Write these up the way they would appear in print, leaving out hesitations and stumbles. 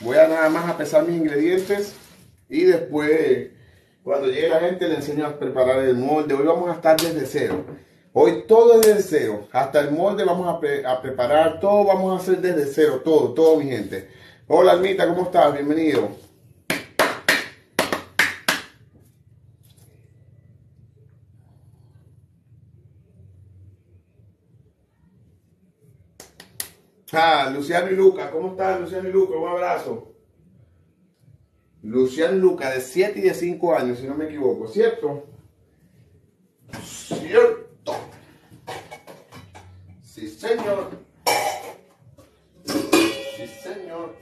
Voy a nada más a pesar mis ingredientes y después, cuando llegue la gente, le enseño a preparar el molde. Hoy vamos a estar desde cero. Hoy todo es desde cero. Hasta el molde vamos a preparar, todo vamos a hacer desde cero, todo mi gente. Hola Almita, ¿cómo estás? Bienvenido. Luciano y Luca, ¿cómo están Luciano y Luca? Un abrazo. Luciano y Luca, de 7 y de 5 años, si no me equivoco, ¿cierto? Cierto. Sí, señor. Sí, señor.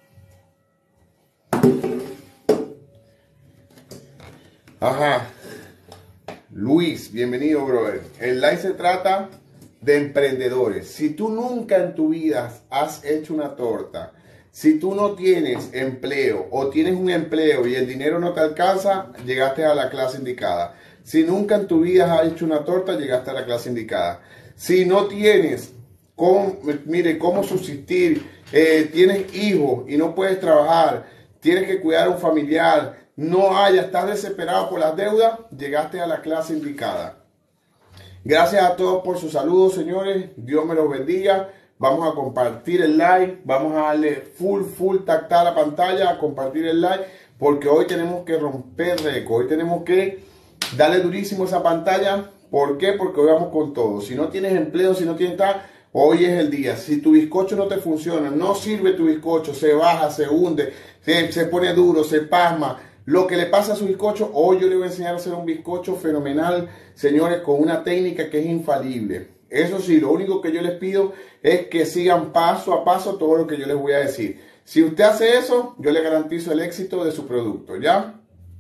Ajá. Luis, bienvenido, brother. El live se trata de emprendedores. Si tú nunca en tu vida has hecho una torta, si tú no tienes empleo o tienes un empleo y el dinero no te alcanza, llegaste a la clase indicada. Si nunca en tu vida has hecho una torta, llegaste a la clase indicada. Si no tienes cómo subsistir, tienes hijos y no puedes trabajar, tienes que cuidar a un familiar, estás desesperado por las deudas, llegaste a la clase indicada. Gracias a todos por sus saludos, señores. Dios me los bendiga. Vamos a compartir el live. Vamos a darle full tactar a la pantalla, a compartir el live, porque hoy tenemos que romper récord. Hoy tenemos que darle durísimo a esa pantalla. ¿Por qué? Porque hoy vamos con todo. Si no tienes empleo, si no tienes tal, hoy es el día. Si tu bizcocho no te funciona, no sirve tu bizcocho, se baja, se hunde, se pone duro, se pasma. Lo que le pasa a su bizcocho, hoy yo le voy a enseñar a hacer un bizcocho fenomenal, señores, con una técnica que es infalible. Eso sí, lo único que yo les pido es que sigan paso a paso todo lo que yo les voy a decir. Si usted hace eso, yo le garantizo el éxito de su producto, ¿ya?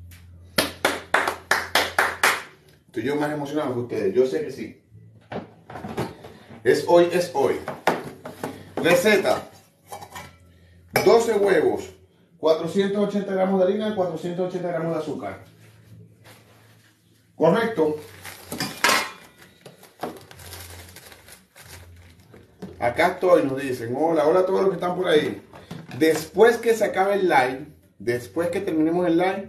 Estoy yo más emocionado que ustedes, yo sé que sí. Es hoy. Receta: 12 huevos. 480 gramos de harina, 480 gramos de azúcar. ¿Correcto? Acá estoy, nos dicen. Hola a todos los que están por ahí. Después que se acabe el live, después que terminemos el live,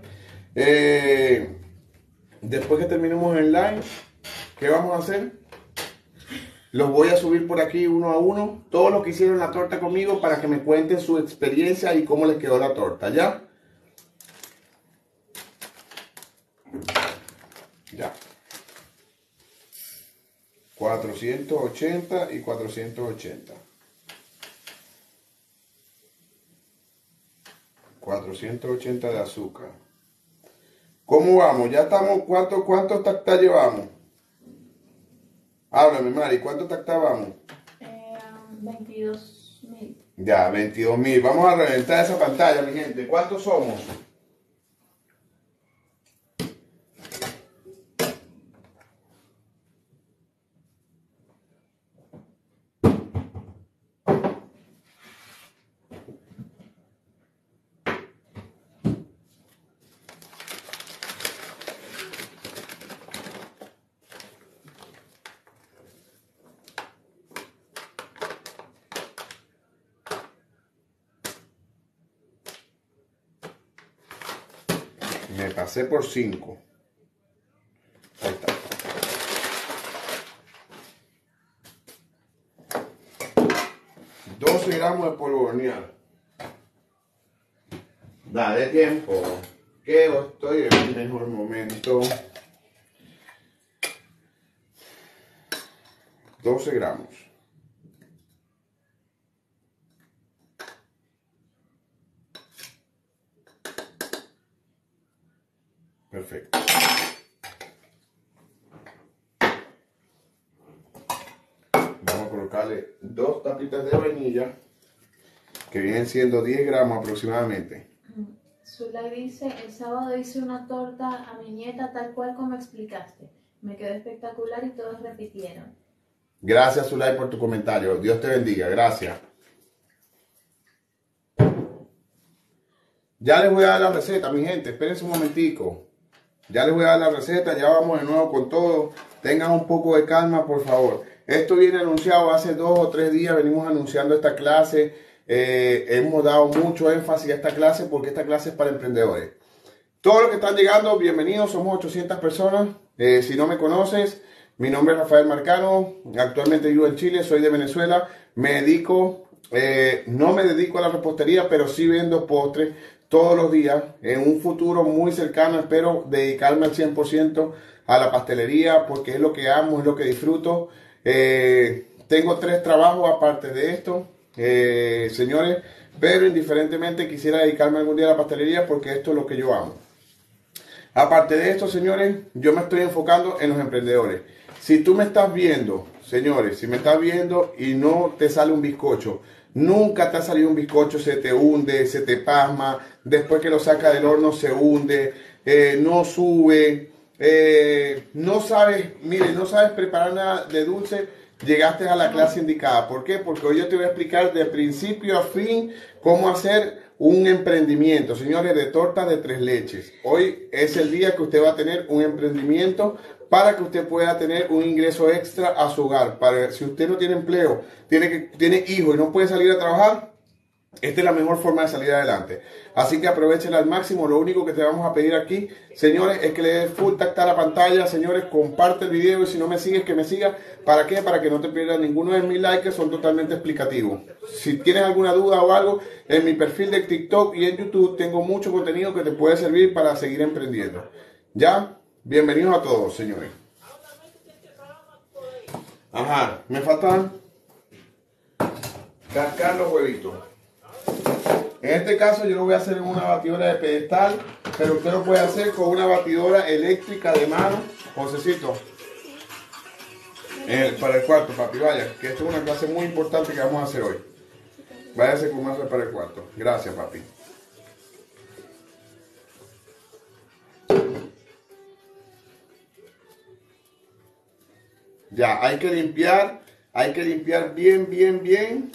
¿qué vamos a hacer? Los voy a subir por aquí uno a uno, todos los que hicieron la torta conmigo, para que me cuenten su experiencia y cómo les quedó la torta, ¿ya? Ya. 480 y 480. 480 de azúcar. ¿Cómo vamos? Ya estamos, ¿cuántos tactas llevamos? Háblame, Mari, ¿cuánto tactas vamos? 22.000. Ya, 22.000. Vamos a reventar esa pantalla, mi gente. ¿Cuántos somos? Me pasé por 5. Ahí está. $12 gramos de polvo de hornear. Dale tiempo, que estoy en el mejor momento. 12 gramos. Perfecto. Vamos a colocarle 2 tapitas de vainilla, que vienen siendo 10 gramos aproximadamente. Zulay dice: el sábado hice una torta a mi nieta tal cual como explicaste. Me quedó espectacular y todos repitieron. Gracias, Zulay, por tu comentario. Dios te bendiga. Gracias. Ya les voy a dar la receta, mi gente. Espérense un momentico. Ya les voy a dar la receta, ya vamos de nuevo con todo. Tengan un poco de calma, por favor. Esto viene anunciado hace 2 o 3 días, venimos anunciando esta clase. hemos dado mucho énfasis a esta clase porque esta clase es para emprendedores. Todos los que están llegando, bienvenidos, somos 800 personas. Si no me conoces, mi nombre es Rafael Marcano, actualmente vivo en Chile, soy de Venezuela, no me dedico a la repostería, pero sí vendo postres todos los días. En un futuro muy cercano espero dedicarme al 100% a la pastelería porque es lo que amo, es lo que disfruto. Tengo 3 trabajos aparte de esto, señores, pero indiferentemente quisiera dedicarme algún día a la pastelería porque esto es lo que yo amo. Aparte de esto, señores, yo me estoy enfocando en los emprendedores. Si tú me estás viendo, señores, si me estás viendo y no te sale un bizcocho, nunca te ha salido un bizcocho, se te hunde, se te pasma, después que lo saca del horno se hunde, no sube, no sabes, mire, no sabes preparar nada de dulce, llegaste a la clase indicada. ¿Por qué? Porque hoy yo te voy a explicar de principio a fin cómo hacer un emprendimiento, señores, de tortas de 3 leches. Hoy es el día que usted va a tener un emprendimiento para que usted pueda tener un ingreso extra a su hogar. Para si usted no tiene empleo, tiene hijos y no puede salir a trabajar, esta es la mejor forma de salir adelante. Así que aprovechenla al máximo. Lo único que te vamos a pedir aquí, señores, es que le des full tacta a la pantalla. Señores, comparte el video y si no me sigues, que me sigas. ¿Para qué? Para que no te pierdas ninguno de mis likes, que son totalmente explicativos. Si tienes alguna duda o algo, en mi perfil de TikTok y en YouTube tengo mucho contenido que te puede servir para seguir emprendiendo. ¿Ya? Bienvenidos a todos, señores. Ajá, me faltan cascar los huevitos. En este caso yo lo voy a hacer en una batidora de pedestal, pero usted lo puede hacer con una batidora eléctrica de mano. Josecito, para el cuarto, papi, vaya, que esto es una clase muy importante que vamos a hacer hoy. Váyase con más para el cuarto. Gracias, papi. Ya, hay que limpiar bien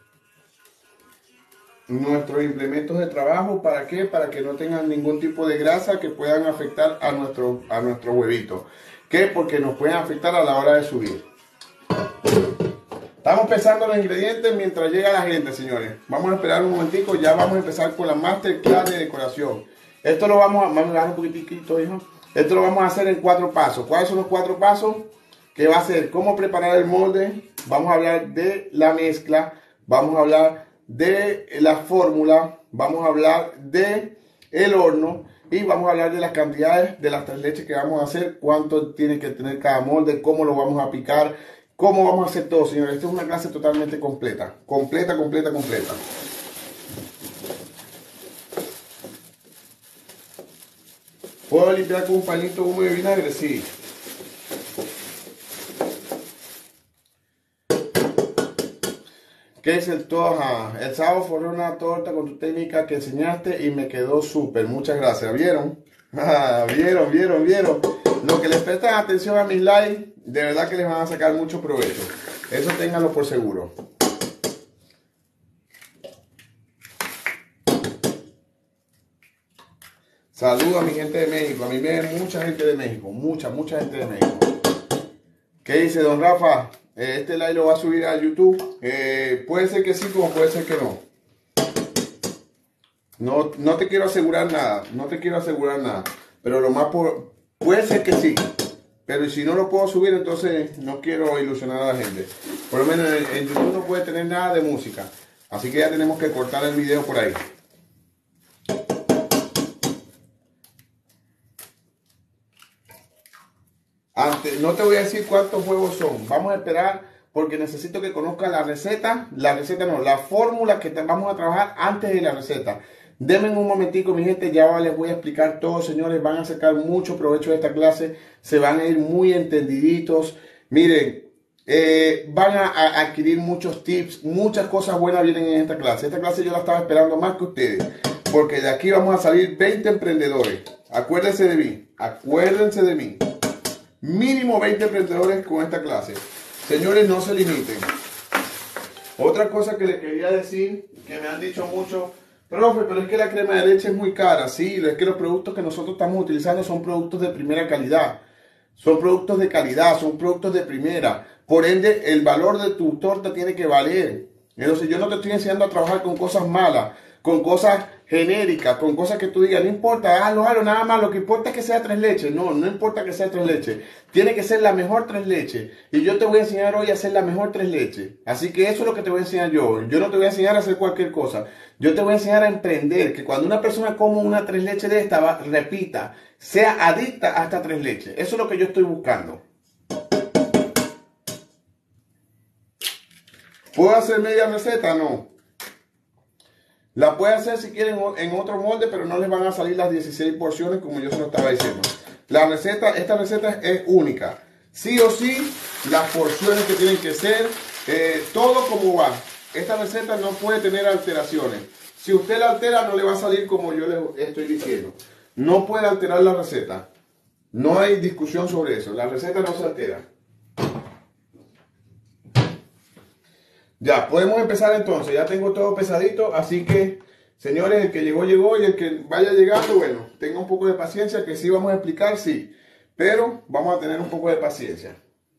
nuestros implementos de trabajo. ¿Para qué? Para que no tengan ningún tipo de grasa que puedan afectar a nuestro huevito. ¿Qué? Porque nos pueden afectar a la hora de subir. Estamos pesando los ingredientes mientras llega la gente, señores. Vamos a esperar un momentico, ya vamos a empezar con la masterclass de decoración. Esto lo vamos a dar un poquitito, hijo. Esto lo vamos a hacer en 4 pasos. ¿Cuáles son los 4 pasos? Que va a ser cómo preparar el molde. Vamos a hablar de la mezcla. Vamos a hablar de la fórmula, vamos a hablar de el horno y vamos a hablar de las cantidades de las 3 leches que vamos a hacer, cuánto tiene que tener cada molde, cómo lo vamos a picar, cómo vamos a hacer todo, señores. Esta es una clase totalmente completa. ¿Puedo limpiar con un pañito húmedo de vinagre? Sí. ¿Qué es el toja? El sábado forré una torta con tu técnica que enseñaste y me quedó súper. Muchas gracias. ¿Vieron? ¿Vieron? Lo que les prestan atención a mis likes, de verdad que les van a sacar mucho provecho. Eso ténganlo por seguro. Saludos a mi gente de México. A mí me ven mucha gente de México. Mucha gente de México. ¿Qué dice don Rafa? Este live lo va a subir a YouTube. Puede ser que sí, como puede ser que no. No te quiero asegurar nada. Pero puede ser que sí. Pero si no lo puedo subir, entonces no quiero ilusionar a la gente. Por lo menos en YouTube no puede tener nada de música. Así que ya tenemos que cortar el video por ahí. No te voy a decir cuántos huevos son. Vamos a esperar porque necesito que conozcan la receta. La fórmula que vamos a trabajar antes de la receta. Denme un momentico, mi gente, ya les voy a explicar todo, señores. Van a sacar mucho provecho de esta clase. Se van a ir muy entendiditos. Miren, van a adquirir muchos tips. Muchas cosas buenas vienen en esta clase. Esta clase yo la estaba esperando más que ustedes. Porque de aquí vamos a salir 20 emprendedores. Acuérdense de mí. Mínimo 20 emprendedores con esta clase. Señores, no se limiten. Otra cosa que les quería decir, que me han dicho mucho, profe, pero es que la crema de leche es muy cara. Sí, es que los productos que nosotros estamos utilizando son productos de primera calidad. Son productos de calidad, son productos de primera. Por ende, el valor de tu torta tiene que valer. Entonces yo no te estoy enseñando a trabajar con cosas malas, con cosas genéricas, con cosas que tú digas, no importa, hazlo, nada más, lo que importa es que sea tres leches. No, no importa que sea tres leches. Tiene que ser la mejor tres leches. Y yo te voy a enseñar hoy a hacer la mejor tres leches. Así que eso es lo que te voy a enseñar yo. Yo no te voy a enseñar a hacer cualquier cosa. Yo te voy a enseñar a emprender, que cuando una persona come una tres leches de esta, repita, sea adicta a esta tres leches. Eso es lo que yo estoy buscando. ¿Puedo hacer media receta? No. La puede hacer si quieren en otro molde, pero no les van a salir las 16 porciones como yo se lo estaba diciendo. Esta receta es única. Sí o sí, las porciones que tienen que ser, todo como va. Esta receta no puede tener alteraciones. Si usted la altera, no le va a salir como yo le estoy diciendo. No puede alterar la receta. No hay discusión sobre eso. La receta no se altera. Ya, podemos empezar entonces. Ya tengo todo pesadito, así que, señores, el que llegó, llegó, y el que vaya llegando, bueno, tenga un poco de paciencia, que sí vamos a explicar, sí, pero vamos a tener un poco de paciencia.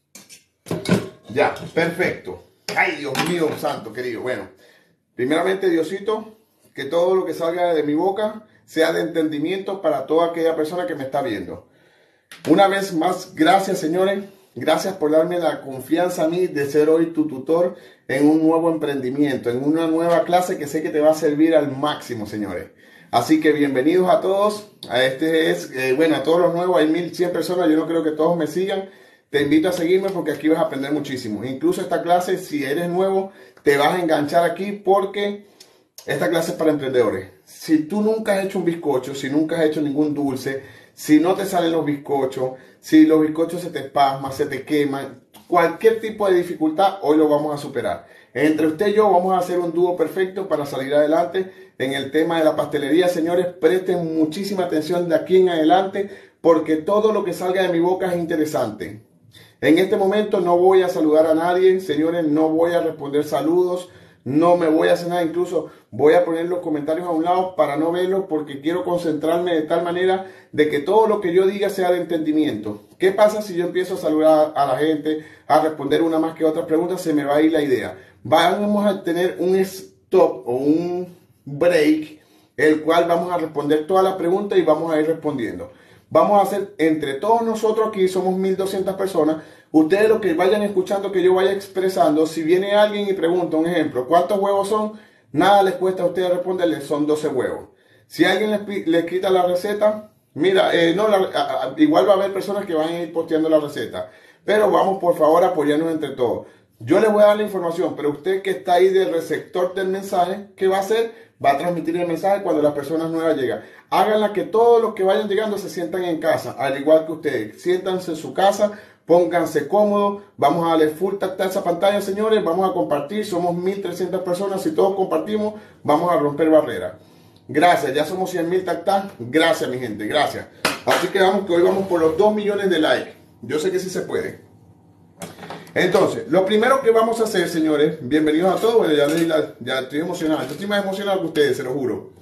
Ya, perfecto. Ay, Dios mío, santo, querido. Bueno, primeramente, Diosito, que todo lo que salga de mi boca sea de entendimiento para toda aquella persona que me está viendo. Una vez más, gracias, señores. Gracias por darme la confianza a mí de ser hoy tu tutor en un nuevo emprendimiento, en una nueva clase que sé que te va a servir al máximo, señores. Así que bienvenidos a todos. A todos los nuevos, hay 1100 personas. Yo no creo que todos me sigan. Te invito a seguirme porque aquí vas a aprender muchísimo. Incluso esta clase, si eres nuevo, te vas a enganchar aquí porque esta clase es para emprendedores. Si tú nunca has hecho un bizcocho, si nunca has hecho ningún dulce, si no te salen los bizcochos, si los bizcochos se te espasman, se te queman, cualquier tipo de dificultad, hoy lo vamos a superar. Entre usted y yo vamos a hacer un dúo perfecto para salir adelante en el tema de la pastelería. Señores, presten muchísima atención de aquí en adelante porque todo lo que salga de mi boca es interesante. En este momento no voy a saludar a nadie, señores, no voy a responder saludos. No me voy a hacer nada, incluso voy a poner los comentarios a un lado para no verlos porque quiero concentrarme de tal manera de que todo lo que yo diga sea de entendimiento. ¿Qué pasa si yo empiezo a saludar a la gente, a responder una más que otra pregunta? Se me va a ir la idea. Vamos a tener un stop o un break, el cual vamos a responder todas las preguntas y vamos a ir respondiendo. Vamos a hacer entre todos nosotros, aquí somos 1200 personas, ustedes lo que vayan escuchando, que yo vaya expresando, si viene alguien y pregunta, un ejemplo, ¿cuántos huevos son? Nada les cuesta a ustedes responderles, son 12 huevos. Si alguien les quita la receta, mira, igual va a haber personas que van a ir posteando la receta, pero vamos por favor a apoyarnos entre todos. Yo les voy a dar la información, pero usted que está ahí del receptor del mensaje, ¿qué va a hacer? Va a transmitir el mensaje cuando las personas nuevas llegan. Háganla que todos los que vayan llegando se sientan en casa, al igual que ustedes. Siéntanse en su casa, pónganse cómodos. Vamos a darle full tactile a esa pantalla, señores. Vamos a compartir. Somos 1300 personas. Si todos compartimos, vamos a romper barreras. Gracias. Ya somos 100.000 tactile. Gracias, mi gente. Gracias. Así que vamos, que hoy vamos por los 2 millones de likes. Yo sé que sí se puede. Entonces, lo primero que vamos a hacer, señores, bienvenidos a todos. Bueno, ya estoy emocionado. Yo estoy más emocionado que ustedes, se lo juro.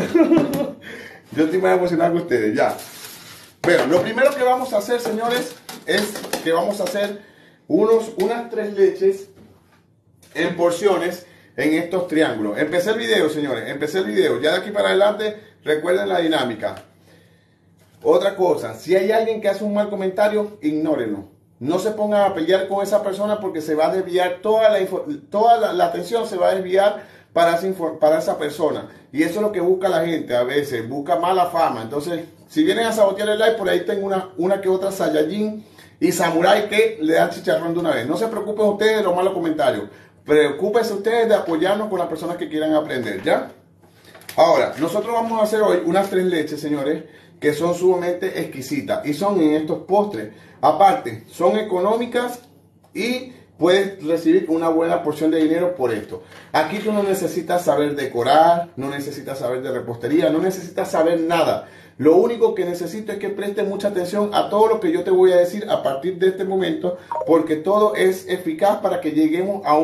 Yo estoy más emocionado que ustedes, ya. Bueno, lo primero que vamos a hacer, señores, es que vamos a hacer unas 3 leches en porciones en estos triángulos. Empecé el video, señores, empecé el video. Ya de aquí para adelante, recuerden la dinámica. Otra cosa, si hay alguien que hace un mal comentario, ignórenlo. No se pongan a pelear con esa persona porque se va a desviar toda la atención, se va a desviar para esa persona. Y eso es lo que busca la gente a veces, busca mala fama. Entonces, si vienen a sabotear el live, por ahí tengo una que otra Saiyajin y Samurai que le dan chicharrón de una vez. No se preocupen ustedes de los malos comentarios. Preocúpense ustedes de apoyarnos con las personas que quieran aprender, ¿ya? Ahora, nosotros vamos a hacer hoy unas 3 leches, señores, que son sumamente exquisitas y son en estos postres. Aparte, son económicas y puedes recibir una buena porción de dinero por esto. Aquí tú no necesitas saber decorar, no necesitas saber de repostería, no necesitas saber nada. Lo único que necesito es que prestes mucha atención a todo lo que yo te voy a decir a partir de este momento, porque todo es eficaz para que lleguemos a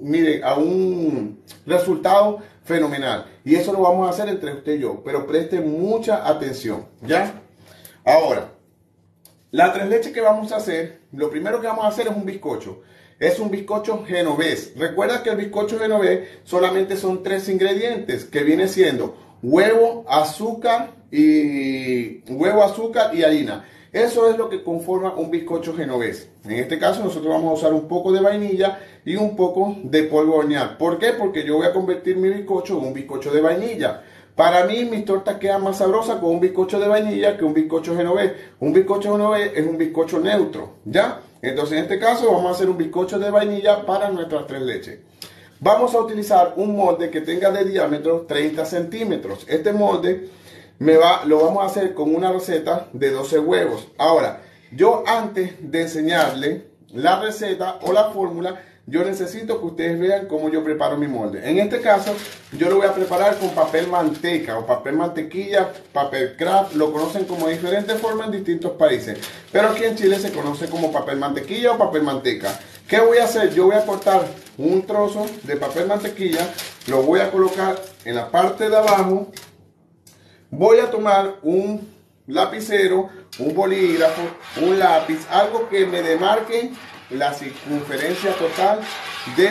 un resultado fenomenal. Y eso lo vamos a hacer entre usted y yo, pero presten mucha atención, ¿ya? Ahora, la 3 leches que vamos a hacer, lo primero que vamos a hacer es un bizcocho. es un bizcocho genovés. Recuerda que el bizcocho genovés solamente son 3 ingredientes, que viene siendo huevo, azúcar y harina. Eso es lo que conforma un bizcocho genovés. En este caso nosotros vamos a usar un poco de vainilla y un poco de polvo de hornear. ¿Por qué? Porque yo voy a convertir mi bizcocho en un bizcocho de vainilla. Para mí mis tortas quedan más sabrosas con un bizcocho de vainilla que un bizcocho genovés. Un bizcocho genovés es un bizcocho neutro, ¿ya? Entonces en este caso vamos a hacer un bizcocho de vainilla para nuestras 3 leches. Vamos a utilizar un molde que tenga de diámetro 30 centímetros. Este molde lo vamos a hacer con una receta de 12 huevos. Ahora, yo antes de enseñarle la receta o la fórmula, yo necesito que ustedes vean cómo yo preparo mi molde. En este caso, yo lo voy a preparar con papel manteca o papel mantequilla, papel craft, lo conocen como de diferentes formas en distintos países. Pero aquí en Chile se conoce como papel mantequilla o papel manteca. ¿Qué voy a hacer? Yo voy a cortar un trozo de papel mantequilla, lo voy a colocar en la parte de abajo. Voy a tomar un lapicero, un bolígrafo, un lápiz, algo que me demarque la circunferencia total de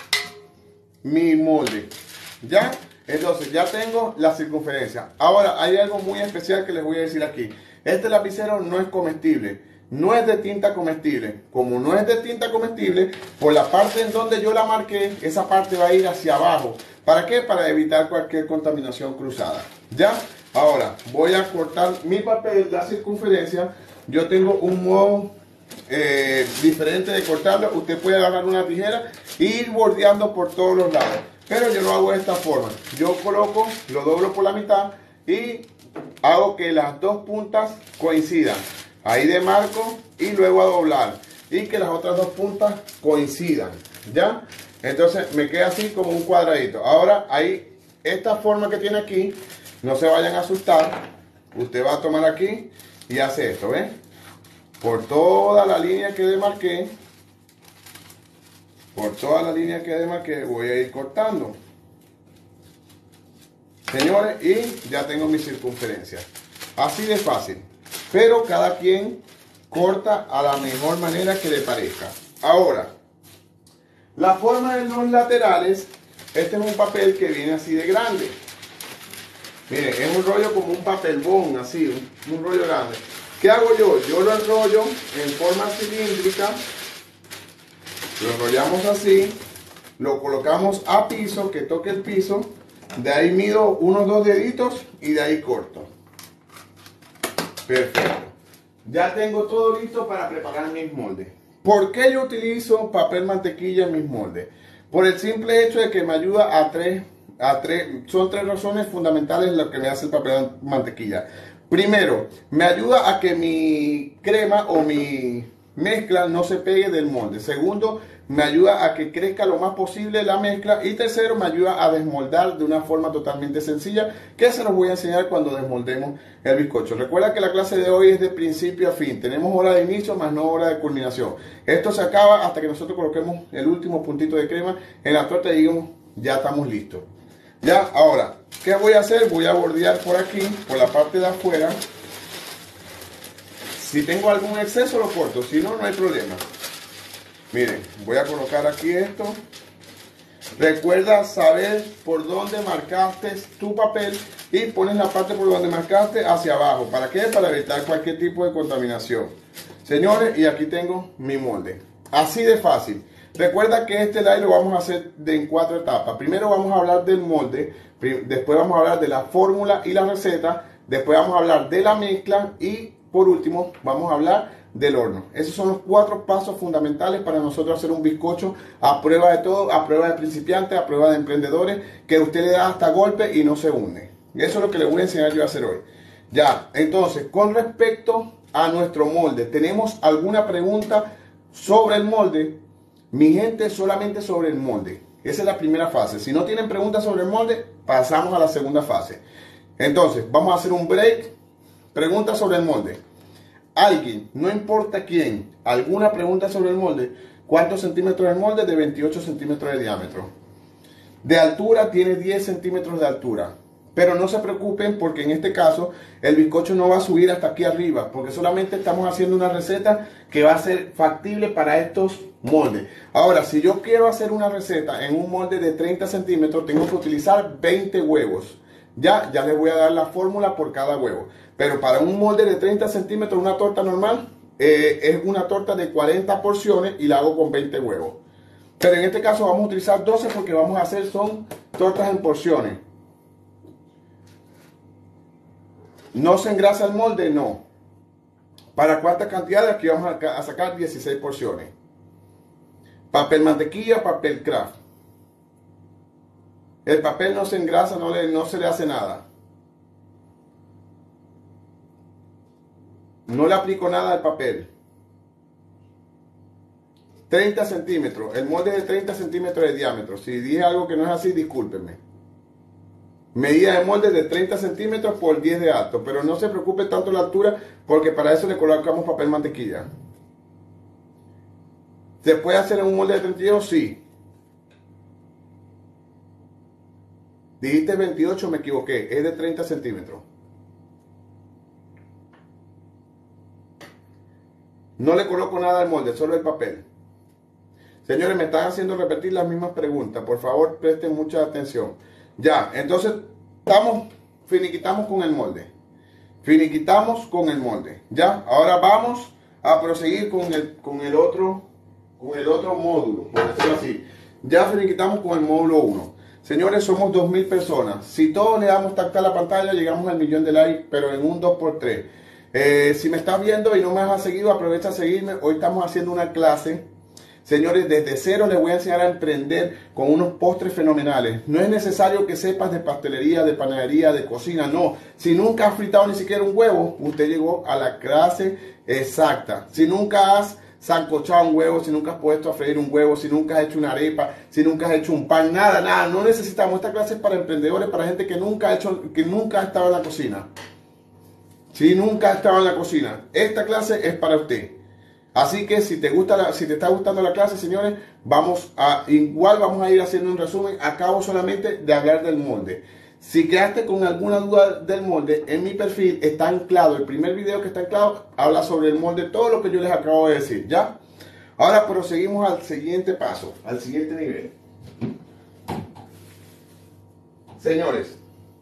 mi molde. ¿Ya? Entonces ya tengo la circunferencia. Ahora hay algo muy especial que les voy a decir aquí. Este lapicero no es comestible, no es de tinta comestible. Como no es de tinta comestible, por la parte en donde yo la marqué, esa parte va a ir hacia abajo. ¿Para qué? Para evitar cualquier contaminación cruzada. ¿Ya? Ahora voy a cortar mi papel, la circunferencia. Yo tengo un modo diferente de cortarlo. Usted puede agarrar una tijera e ir bordeando por todos los lados, pero yo lo hago de esta forma. Yo coloco, lo doblo por la mitad y hago que las dos puntas coincidan. Ahí demarco y luego a doblar y que las otras dos puntas coincidan. ¿Ya? Entonces me queda así como un cuadradito. Ahora ahí, esta forma que tiene aquí, no se vayan a asustar. Usted va a tomar aquí y hace esto, ¿ves? Por toda la línea que demarqué, voy a ir cortando, señores, y ya tengo mi circunferencia. Así de fácil, pero cada quien corta a la mejor manera que le parezca. Ahora, la forma de los laterales, este es un papel que viene así de grande. Miren, es un rollo como un papel bond, así, un rollo grande. ¿Qué hago yo? Yo lo enrollo en forma cilíndrica, lo enrollamos así, lo colocamos a piso, que toque el piso, de ahí mido unos 2 deditos y de ahí corto. Perfecto. Ya tengo todo listo para preparar mis moldes. ¿Por qué yo utilizo papel mantequilla en mis moldes? Por el simple hecho de que me ayuda son 3 razones fundamentales lo que me hace el papel mantequilla. Primero, me ayuda a que mi crema o mi mezcla no se pegue del molde. Segundo, me ayuda a que crezca lo más posible la mezcla. Y tercero, me ayuda a desmoldar de una forma totalmente sencilla, que se los voy a enseñar cuando desmoldemos el bizcocho. Recuerda que la clase de hoy es de principio a fin. Tenemos hora de inicio más no hora de culminación. Esto se acaba hasta que nosotros coloquemos el último puntito de crema en la torta y digamos, ya estamos listos. Ya, ahora, ¿qué voy a hacer? Voy a bordear por aquí, por la parte de afuera. Si tengo algún exceso lo corto, si no, no hay problema. Miren, voy a colocar aquí esto. Recuerda saber por dónde marcaste tu papel y pones la parte por donde marcaste hacia abajo. ¿Para qué? Para evitar cualquier tipo de contaminación. Señores, y aquí tengo mi molde. Así de fácil. Recuerda que este live lo vamos a hacer en 4 etapas. Primero vamos a hablar del molde, después vamos a hablar de la fórmula y la receta, después vamos a hablar de la mezcla y por último vamos a hablar del horno. Esos son los 4 pasos fundamentales para nosotros hacer un bizcocho a prueba de todo, a prueba de principiantes, a prueba de emprendedores, que usted le da hasta golpe y no se hunde. Eso es lo que le voy a enseñar yo a hacer hoy. Ya, entonces, con respecto a nuestro molde, ¿tenemos alguna pregunta sobre el molde? Mi gente, solamente sobre el molde. Esa es la primera fase. Si no tienen preguntas sobre el molde, pasamos a la segunda fase. Entonces, vamos a hacer un break. Preguntas sobre el molde. Alguien, no importa quién, alguna pregunta sobre el molde. ¿Cuántos centímetros el molde? De 28 centímetros de diámetro. De altura tiene 10 centímetros de altura. Pero no se preocupen porque en este caso el bizcocho no va a subir hasta aquí arriba, porque solamente estamos haciendo una receta que va a ser factible para estos moldes. Ahora, si yo quiero hacer una receta en un molde de 30 centímetros, tengo que utilizar 20 huevos. Ya les voy a dar la fórmula por cada huevo. Pero para un molde de 30 centímetros, una torta normal, es una torta de 40 porciones y la hago con 20 huevos. Pero en este caso vamos a utilizar 12 porque vamos a hacer son tortas en porciones. ¿No se engrasa el molde? No. ¿Para cuántas cantidades? Aquí vamos a sacar 16 porciones. Papel mantequilla, papel craft. El papel no se engrasa, no se le hace nada. No le aplico nada al papel. 30 centímetros. El molde es de 30 centímetros de diámetro. Si dije algo que no es así, discúlpenme. Medida de molde de 30 centímetros por 10 de alto. Pero no se preocupe tanto la altura porque para eso le colocamos papel mantequilla. ¿Se puede hacer en un molde de 32? Sí. Dijiste 28, me equivoqué. Es de 30 centímetros. No le coloco nada al molde, solo el papel. Señores, me están haciendo repetir las mismas preguntas. Por favor, presten mucha atención. Ya, entonces finiquitamos con el molde. Finiquitamos con el molde. Ya, ahora vamos a proseguir con el otro módulo, por decirlo así. Ya finiquitamos con el módulo 1. Señores, somos 2000 personas. Si todos le damos tacta a la pantalla, llegamos al 1.000.000 de likes, pero en un 2x3. Si me estás viendo y no me has seguido, aprovecha a seguirme. Hoy estamos haciendo una clase. Señores, desde cero les voy a enseñar a emprender con unos postres fenomenales. No es necesario que sepas de pastelería, de panadería, de cocina, no. Si nunca has fritado ni siquiera un huevo, usted llegó a la clase exacta. Si nunca has sancochado un huevo, si nunca has puesto a freír un huevo, si nunca has hecho una arepa, si nunca has hecho un pan, nada, no necesitamos. Esta clase es para emprendedores, para gente que nunca ha estado en la cocina. Si nunca has estado en la cocina, esta clase es para usted. Así que si te está gustando la clase, señores, vamos a ir haciendo un resumen. Acabo solamente de hablar del molde. Si quedaste con alguna duda del molde, en mi perfil está anclado. El primer video que está anclado habla sobre el molde, todo lo que yo les acabo de decir, ¿ya? Ahora proseguimos al siguiente paso, al siguiente nivel. Señores,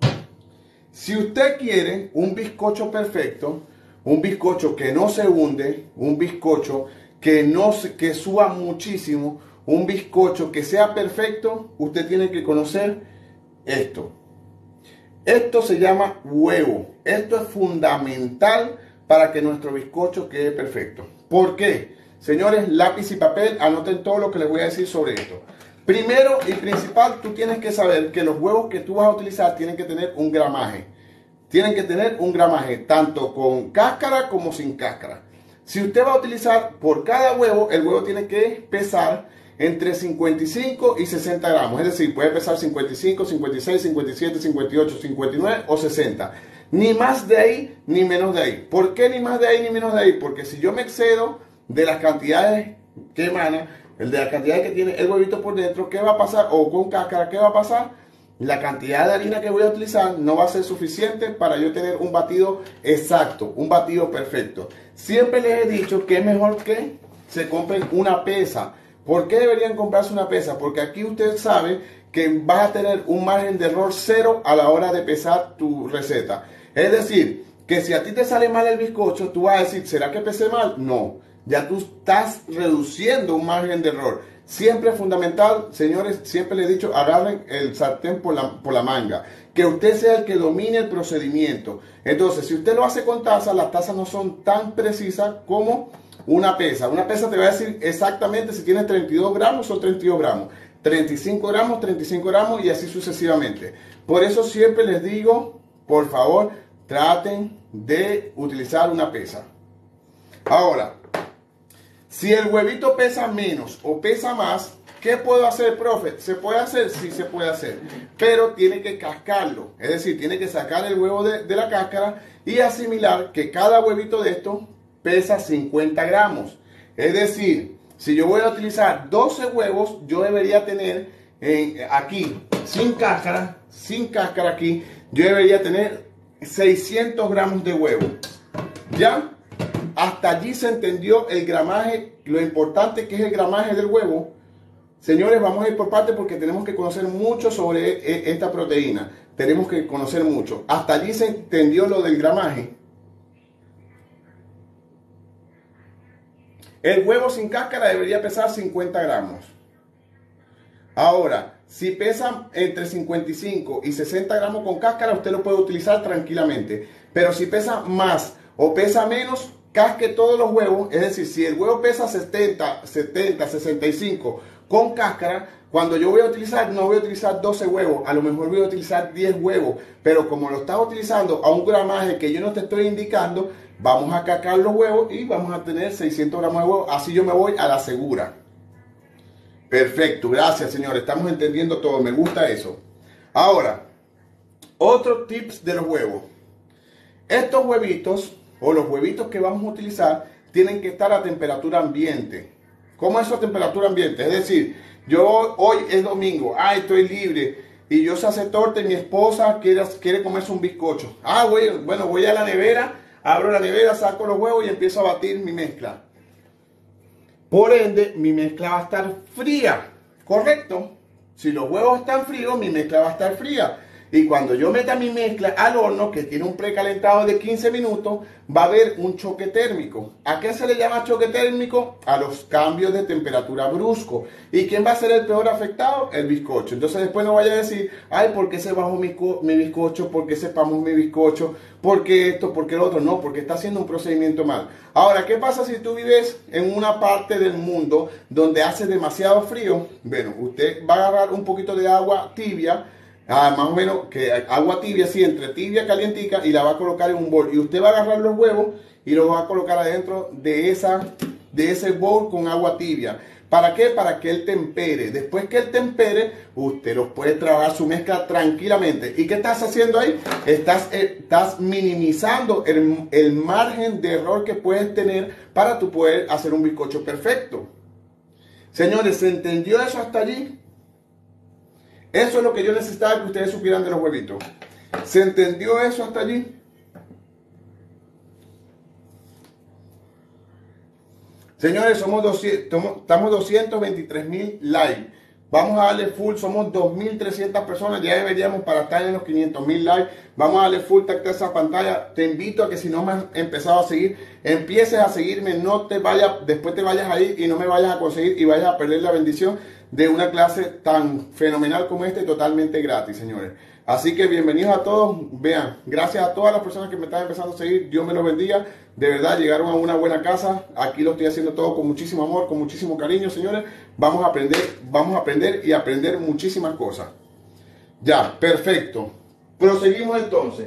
si usted quiere un bizcocho perfecto, un bizcocho que no se hunde, un bizcocho que suba muchísimo, un bizcocho que sea perfecto, usted tiene que conocer esto. Esto se llama huevo. Esto es fundamental para que nuestro bizcocho quede perfecto. ¿Por qué? Señores, lápiz y papel, anoten todo lo que les voy a decir sobre esto. Primero y principal, tú tienes que saber que los huevos que tú vas a utilizar tienen que tener un gramaje. Tienen que tener un gramaje, tanto con cáscara como sin cáscara. Si usted va a utilizar por cada huevo, el huevo tiene que pesar entre 55 y 60 gramos. Es decir, puede pesar 55, 56, 57, 58, 59 o 60. Ni más de ahí, ni menos de ahí. ¿Por qué ni más de ahí, ni menos de ahí? Porque si yo me excedo de las cantidades que emana, de las cantidades que tiene el huevito por dentro, ¿qué va a pasar? O con cáscara, ¿qué va a pasar? La cantidad de harina que voy a utilizar no va a ser suficiente para yo tener un batido exacto, un batido perfecto. Siempre les he dicho que es mejor que se compren una pesa. ¿Por qué deberían comprarse una pesa? Porque aquí usted sabe que vas a tener un margen de error cero a la hora de pesar tu receta. Es decir, que si a ti te sale mal el bizcocho, tú vas a decir, ¿será que pesé mal? No, ya tú estás reduciendo un margen de error. Siempre es fundamental, señores, siempre les he dicho, agarren el sartén por la manga. Que usted sea el que domine el procedimiento. Entonces, si usted lo hace con taza, las tazas no son tan precisas como una pesa. Una pesa te va a decir exactamente si tiene 32 gramos o 32 gramos. 35 gramos, 35 gramos y así sucesivamente. Por eso siempre les digo, por favor, traten de utilizar una pesa. Ahora, si el huevito pesa menos o pesa más, ¿qué puedo hacer, profe? ¿Se puede hacer? Sí, se puede hacer. Pero tiene que cascarlo. Es decir, tiene que sacar el huevo de la cáscara y asimilar que cada huevito de esto pesa 50 gramos. Es decir, si yo voy a utilizar 12 huevos, yo debería tener aquí, sin cáscara aquí, yo debería tener 600 gramos de huevo. ¿Ya? Hasta allí se entendió el gramaje, lo importante que es el gramaje del huevo. Señores, vamos a ir por partes porque tenemos que conocer mucho sobre esta proteína. Tenemos que conocer mucho. Hasta allí se entendió lo del gramaje. El huevo sin cáscara debería pesar 50 gramos. Ahora, si pesa entre 55 y 60 gramos con cáscara, usted lo puede utilizar tranquilamente. Pero si pesa más o pesa menos, casque todos los huevos. Es decir, si el huevo pesa 70, 65 con cáscara, cuando yo voy a utilizar, no voy a utilizar 12 huevos, a lo mejor voy a utilizar 10 huevos, pero como lo estás utilizando a un gramaje que yo no te estoy indicando, vamos a cascar los huevos y vamos a tener 600 gramos de huevos, así yo me voy a la segura. Perfecto, gracias señores, estamos entendiendo todo, me gusta eso. Ahora, otro tips de los huevos. Estos huevitos, o los huevitos que vamos a utilizar, tienen que estar a temperatura ambiente. ¿Cómo es eso a temperatura ambiente? Es decir, yo hoy es domingo, estoy libre y yo sé hacer torta y mi esposa quiere comerse un bizcocho. Bueno, voy a la nevera, abro la nevera, saco los huevos y empiezo a batir mi mezcla. Por ende, mi mezcla va a estar fría, ¿correcto? Si los huevos están fríos, mi mezcla va a estar fría. Y cuando yo meta mi mezcla al horno, que tiene un precalentado de 15 minutos, va a haber un choque térmico. ¿A qué se le llama choque térmico? A los cambios de temperatura brusco. ¿Y quién va a ser el peor afectado? El bizcocho. Entonces después no vaya a decir, ¿por qué se bajó mi bizcocho? ¿Por qué sepamos mi bizcocho? ¿Por qué esto? ¿Por qué lo otro? No, porque está haciendo un procedimiento mal. Ahora, ¿qué pasa si tú vives en una parte del mundo donde hace demasiado frío? Bueno, usted va a agarrar un poquito de agua tibia, más o menos que agua tibia, así entre tibia calientica, y la va a colocar en un bol y usted va a agarrar los huevos y los va a colocar adentro de ese bol con agua tibia. ¿Para qué? Para que él tempere. Después que él tempere, usted los puede trabajar su mezcla tranquilamente. ¿Y qué estás haciendo ahí? Estás minimizando el margen de error que puedes tener para tú poder hacer un bizcocho perfecto. Señores, ¿se entendió eso hasta allí? Eso es lo que yo necesitaba que ustedes supieran de los huevitos. ¿Se entendió eso hasta allí? Señores, estamos 223,000 likes. Vamos a darle full, somos 2.300 personas, ya deberíamos para estar en los 500,000 likes. Vamos a darle full tag a esa pantalla. Te invito a que si no me has empezado a seguir, empieces a seguirme, no te vayas, después te vayas ahí y no me vayas a conseguir y vayas a perder la bendición de una clase tan fenomenal como esta, totalmente gratis, señores. Así que bienvenidos a todos. Vean, gracias a todas las personas que me están empezando a seguir. Dios me los bendiga. De verdad, llegaron a una buena casa. Aquí lo estoy haciendo todo con muchísimo amor, con muchísimo cariño, señores. Vamos a aprender y aprender muchísimas cosas. Ya, perfecto. Proseguimos entonces.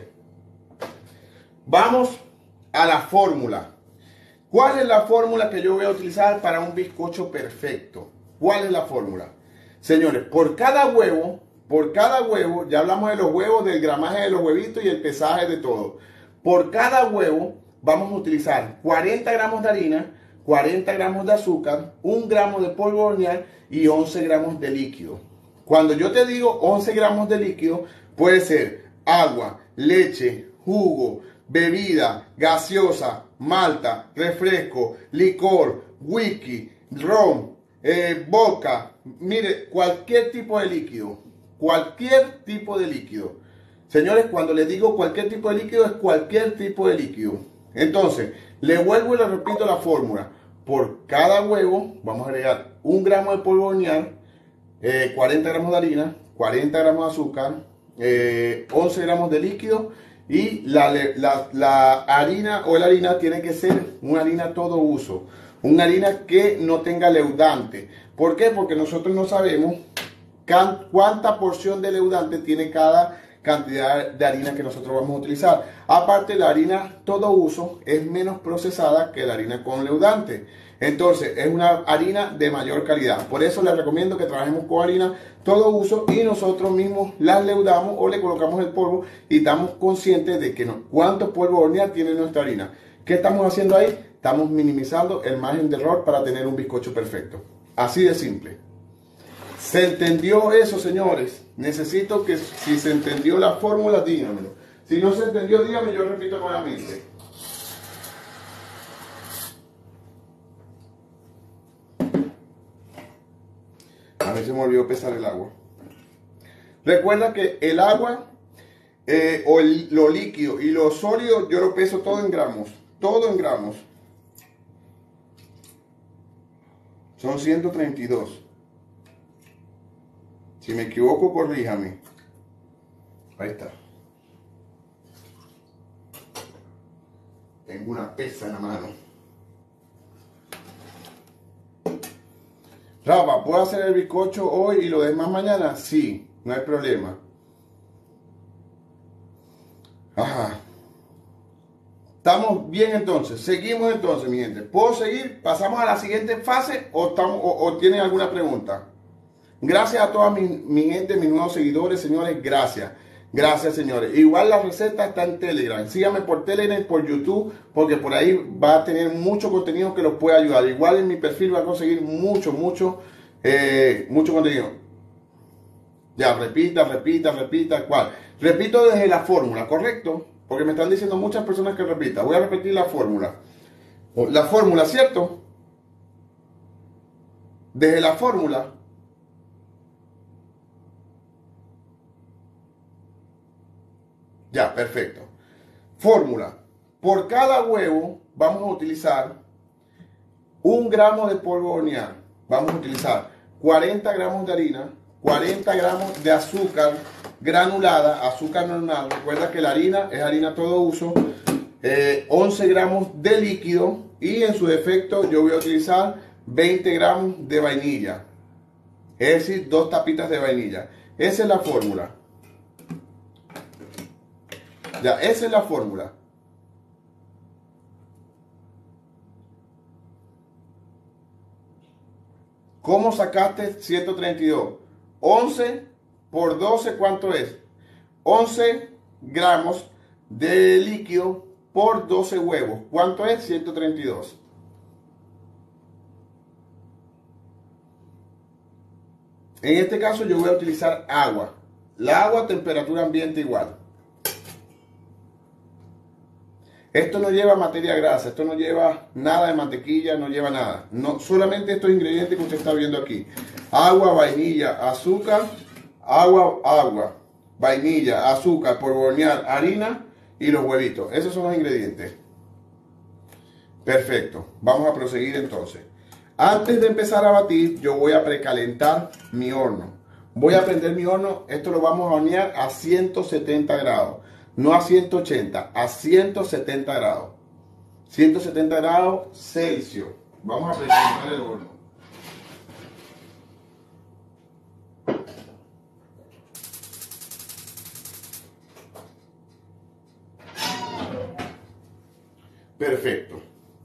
Vamos a la fórmula. ¿Cuál es la fórmula que yo voy a utilizar para un bizcocho perfecto? ¿Cuál es la fórmula? Señores, por cada huevo, ya hablamos de los huevos, del gramaje de los huevitos y el pesaje de todo. Por cada huevo vamos a utilizar 40 gramos de harina, 40 gramos de azúcar, 1 gramo de polvo de hornear y 11 gramos de líquido. Cuando yo te digo 11 gramos de líquido, puede ser agua, leche, jugo, bebida, gaseosa, malta, refresco, licor, whisky, ron, vodka, mire, cualquier tipo de líquido. Cualquier tipo de líquido. Señores, cuando les digo cualquier tipo de líquido, es cualquier tipo de líquido. Entonces, le vuelvo y le repito la fórmula. Por cada huevo, vamos a agregar 1 gramo de polvo de hornear, 40 gramos de harina, 40 gramos de azúcar, 11 gramos de líquido. Y la harina tiene que ser una harina todo uso. Una harina que no tenga leudante. ¿Por qué? Porque nosotros no sabemos cuánta porción de leudante tiene cada cantidad de harina que nosotros vamos a utilizar. Aparte, la harina todo uso es menos procesada que la harina con leudante. Entonces, es una harina de mayor calidad. Por eso les recomiendo que trabajemos con harina todo uso y nosotros mismos las leudamos o le colocamos el polvo y estamos conscientes de que cuánto polvo de hornear tiene nuestra harina. ¿Qué estamos haciendo ahí? Estamos minimizando el margen de error para tener un bizcocho perfecto. Así de simple. ¿Se entendió eso, señores? Necesito que si se entendió la fórmula, díganmelo. Si no se entendió, díganme, yo repito nuevamente. A ver si me olvidó pesar el agua. Recuerda que el agua lo líquido y lo sólido yo lo peso todo en gramos. Todo en gramos. Son 132. Si me equivoco, corríjame. Ahí está. Tengo una pesa en la mano. Rafa, ¿puedo hacer el bizcocho hoy y lo demás mañana? Sí, no hay problema. Ajá. Estamos bien entonces. Seguimos entonces, mi gente. ¿Puedo seguir? ¿Pasamos a la siguiente fase o tienen alguna pregunta? Gracias a toda mi gente, mis nuevos seguidores, señores. Gracias. Gracias, señores. Igual la receta está en Telegram. Síganme por Telegram, por YouTube, porque por ahí va a tener mucho contenido que los puede ayudar. Igual en mi perfil va a conseguir mucho contenido. Ya, repita. ¿Cuál? Repito desde la fórmula, ¿correcto? Porque me están diciendo muchas personas que repita. Voy a repetir la fórmula. La fórmula, ¿cierto? Desde la fórmula. Ya, perfecto. Fórmula. Por cada huevo vamos a utilizar 1 gramo de polvo de hornear. Vamos a utilizar 40 gramos de harina, 40 gramos de azúcar granulada, azúcar normal. Recuerda que la harina es harina todo uso. 11 gramos de líquido y en su defecto yo voy a utilizar 20 gramos de vainilla. Es decir, 2 tapitas de vainilla. Esa es la fórmula. Ya, esa es la fórmula. ¿Cómo sacaste 132? 11 por 12, ¿cuánto es? 11 gramos de líquido por 12 huevos. ¿Cuánto es? 132. En este caso yo voy a utilizar agua. La agua a temperatura ambiente igual. Esto no lleva materia grasa, esto no lleva nada de mantequilla, no lleva nada. No, solamente estos ingredientes que usted está viendo aquí. Agua, vainilla, azúcar, agua, vainilla, azúcar, polvo de hornear, harina y los huevitos. Esos son los ingredientes. Perfecto. Vamos a proseguir entonces. Antes de empezar a batir, yo voy a precalentar mi horno. Voy a prender mi horno. Esto lo vamos a hornear a 170 grados. No a 180, a 170 grados. 170 grados Celsius. Vamos a precalentar el horno. Perfecto.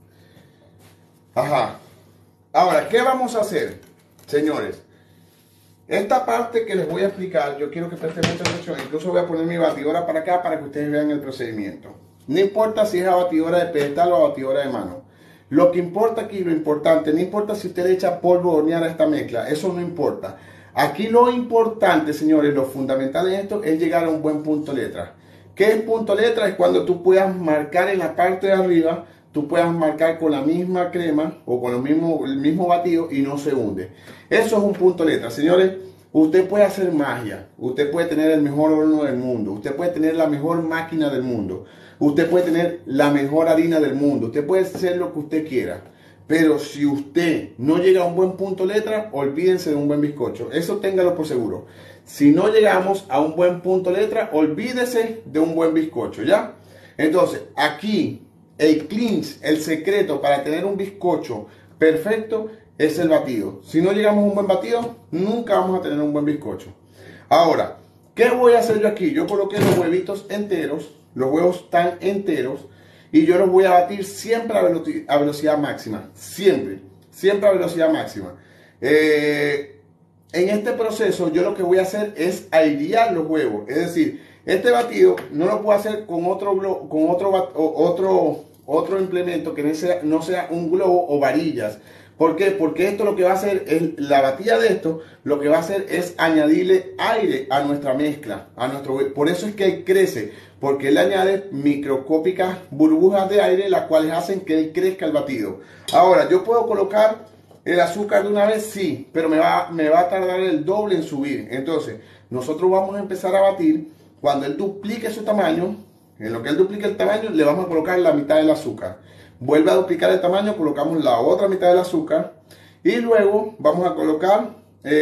Ajá. Ahora, ¿qué vamos a hacer, señores? Esta parte que les voy a explicar, yo quiero que presten mucha atención. Incluso voy a poner mi batidora para acá para que ustedes vean el procedimiento. No importa si es a batidora de pedestal o a batidora de mano. Lo que importa aquí, lo importante, no importa si usted le echa polvo de hornear a esta mezcla, eso no importa. Aquí lo importante, señores, lo fundamental en esto es llegar a un buen punto letra. ¿Qué es punto letra? Es cuando tú puedas marcar en la parte de arriba, tú puedas marcar con la misma crema o con el mismo batido y no se hunde. Eso es un punto letra. Señores, usted puede hacer magia, usted puede tener el mejor horno del mundo, usted puede tener la mejor máquina del mundo, usted puede tener la mejor harina del mundo, usted puede hacer lo que usted quiera. Pero si usted no llega a un buen punto letra, olvídense de un buen bizcocho. Eso téngalo por seguro. Si no llegamos a un buen punto letra, olvídese de un buen bizcocho, ¿ya? Entonces, aquí el clinch, el secreto para tener un bizcocho perfecto es el batido. Si no llegamos a un buen batido, nunca vamos a tener un buen bizcocho. Ahora, ¿qué voy a hacer yo aquí? Yo coloqué los huevitos enteros, los huevos están enteros, y yo los voy a batir siempre a velocidad máxima. Siempre a velocidad máxima. En este proceso yo lo que voy a hacer es airear los huevos. Es decir, este batido no lo puedo hacer con otro implemento que no sea un globo o varillas. ¿Por qué? Porque esto lo que va a hacer es, la batida de esto, lo que va a hacer es añadirle aire a nuestra mezcla, por eso es que él crece, porque él añade microscópicas burbujas de aire, las cuales hacen que él crezca el batido. Ahora, yo puedo colocar el azúcar de una vez, sí, pero me va a tardar el doble en subir. Entonces, nosotros vamos a empezar a batir. Cuando él duplique su tamaño, en lo que él duplique el tamaño, le vamos a colocar la mitad del azúcar. Vuelve a duplicar el tamaño, colocamos la otra mitad del azúcar. Y luego vamos a colocar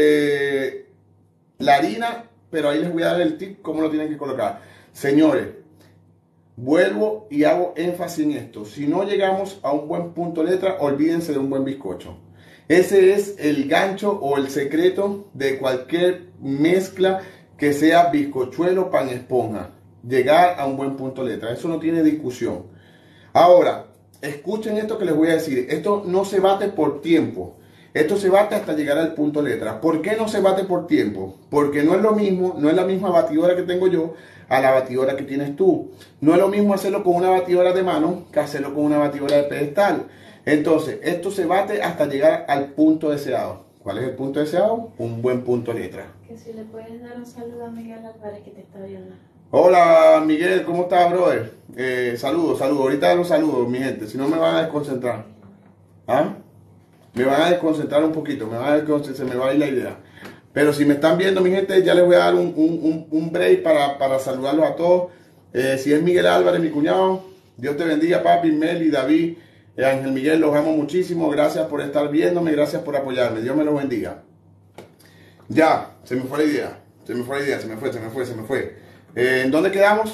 la harina, pero ahí les voy a dar el tip cómo lo tienen que colocar. Señores, vuelvo y hago énfasis en esto. Si no llegamos a un buen punto letra, olvídense de un buen bizcocho. Ese es el gancho o el secreto de cualquier mezcla que sea bizcochuelo, pan, esponja. Llegar a un buen punto letra. Eso no tiene discusión. Ahora, escuchen esto que les voy a decir. Esto no se bate por tiempo. Esto se bate hasta llegar al punto letra. ¿Por qué no se bate por tiempo? Porque no es lo mismo, no es la misma batidora que tengo yo a la batidora que tienes tú. No es lo mismo hacerlo con una batidora de mano que hacerlo con una batidora de pedestal. Entonces, esto se bate hasta llegar al punto deseado. ¿Cuál es el punto deseado? Un buen punto letra. Que si le puedes dar un saludo a Miguel Álvarez que te está viendo. Hola Miguel, ¿cómo estás, brother? Saludos. Ahorita los saludos, mi gente. Si no me van a desconcentrar. ¿Ah? Me van a desconcentrar un poquito. Se me va a ir la idea. Pero si me están viendo, mi gente, ya les voy a dar un break para saludarlos a todos. Si es Miguel Álvarez, mi cuñado, Dios te bendiga, papi, Meli, David. Ángel Miguel, los amo muchísimo. Gracias por estar viéndome, gracias por apoyarme. Dios me los bendiga. Ya, se me fue la idea. Se me fue. ¿En dónde quedamos?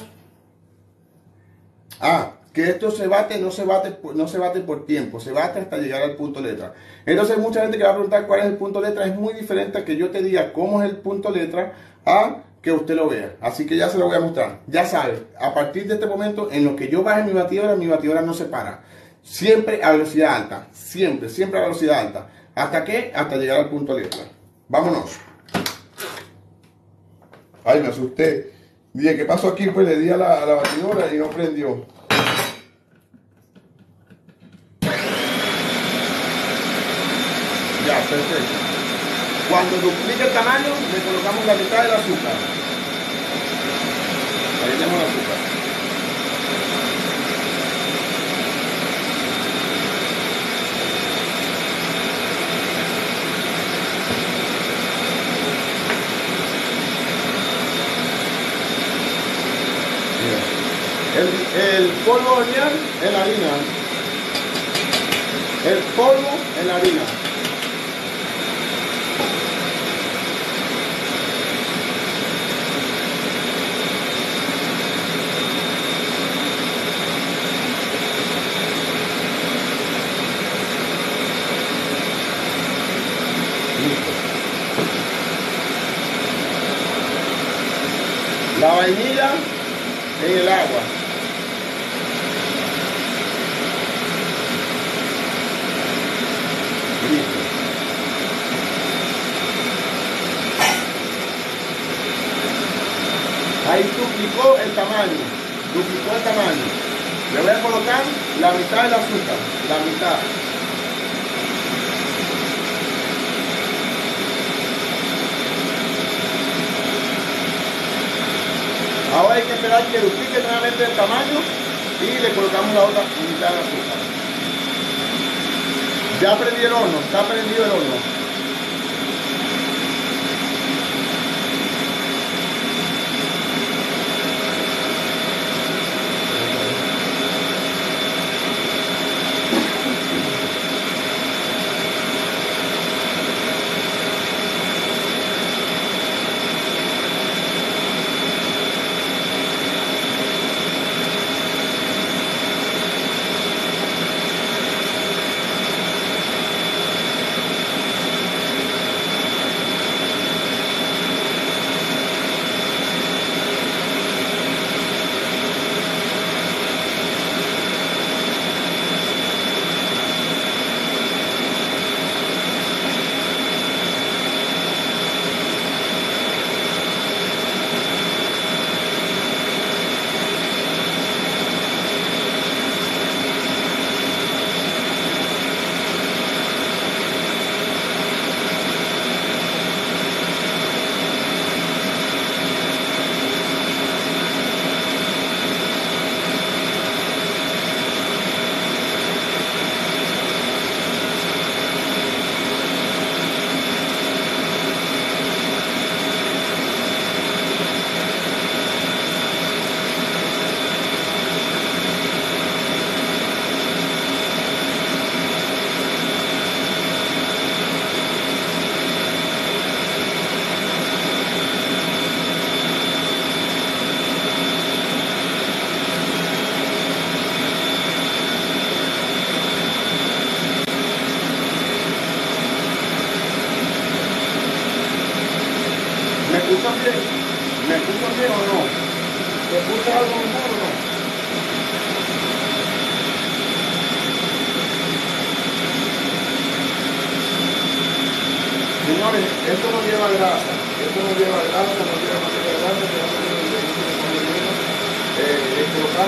Que esto no se bate por tiempo, se bate hasta llegar al punto letra. Entonces mucha gente que va a preguntar cuál es el punto letra, es muy diferente a que yo te diga cómo es el punto letra a que usted lo vea. Así que ya se lo voy a mostrar. Ya sabe, a partir de este momento, en lo que yo baje mi batidora no se para. Siempre a velocidad alta, siempre a velocidad alta. ¿Hasta qué? Hasta llegar al punto letra. Vámonos. Ay, me asusté. Dije, ¿qué pasó aquí? Pues le di a la batidora y no prendió. Ya, perfecto. Cuando duplique el tamaño, le colocamos la mitad del azúcar. Ahí tenemos el azúcar. El polvo de hornear en la harina. El polvo en la harina. La vainilla en el agua. Listo. Ahí duplicó el tamaño. Le voy a colocar la mitad del azúcar. La mitad. Ahora hay que esperar que duplique nuevamente el tamaño y le colocamos la otra mitad de azúcar. Ya prendí el horno, está prendido el horno.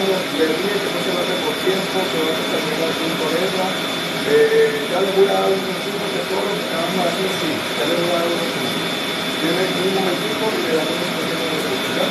les dije que no se va a hacer por tiempo, que va a terminar 5 letras. Ya les voy a dar un resumen de todo lo que acabamos de hacer, sí, ya les voy a dar un resumen. Tienen un momentito y le damos un pequeño resumen, ¿ya?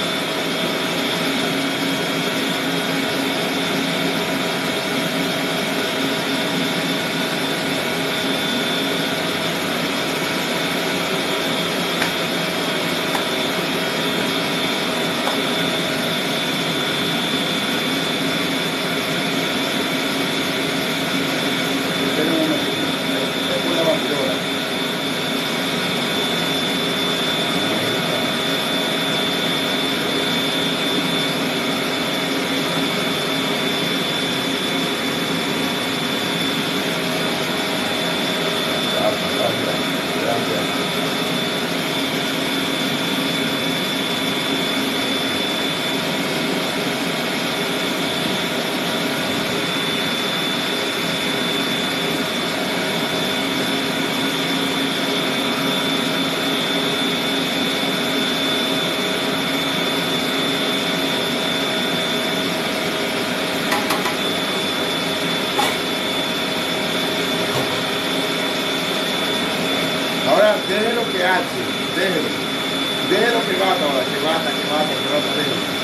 Ahora, déjelo que hace, déjelo. Déjelo que bata ahora, que bata, déjelo.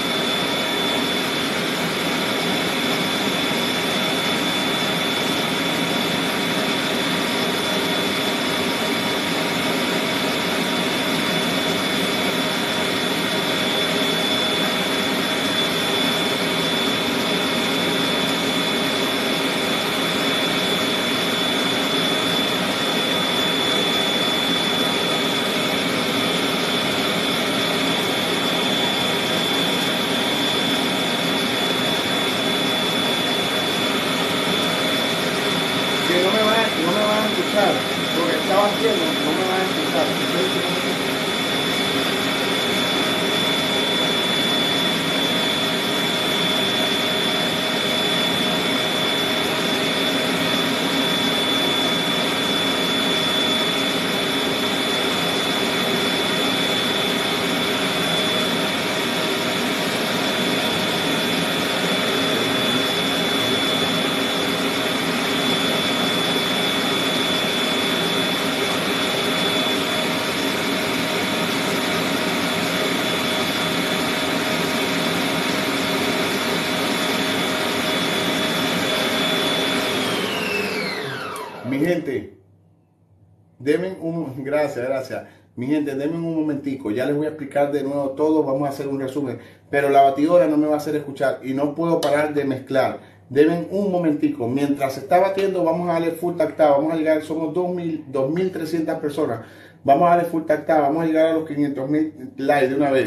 Que no me van a escuchar. Lo que estaba haciendo no me van a escuchar. Mi gente, gracias. Mi gente, denme un momentico, ya les voy a explicar de nuevo todo, vamos a hacer un resumen, pero la batidora no me va a hacer escuchar y no puedo parar de mezclar. Denme un momentico, mientras se está batiendo vamos a darle full tactado, vamos a llegar, somos 2.300 personas, vamos a darle full tactado, vamos a llegar a los 500.000 likes de una vez.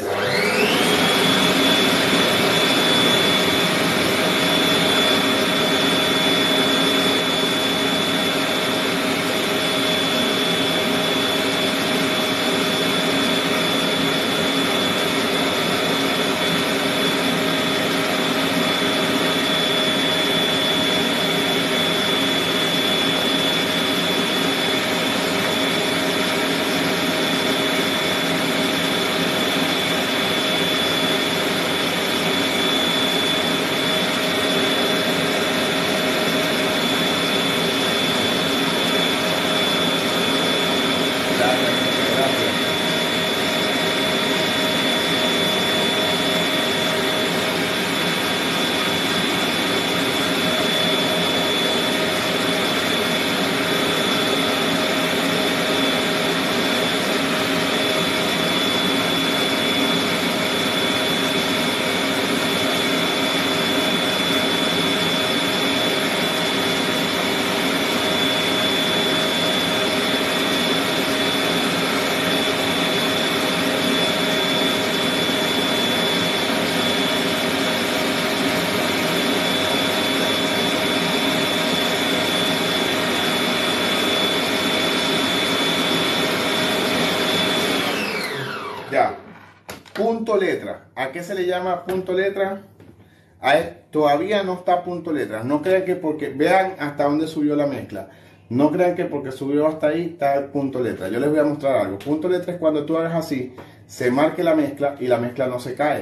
Ya, punto letra. ¿A qué se le llama punto letra? Todavía no está punto letra. No crean que porque vean hasta dónde subió la mezcla. No crean que porque subió hasta ahí está el punto letra. Yo les voy a mostrar algo. Punto letra es cuando tú hagas así, se marque la mezcla y la mezcla no se cae.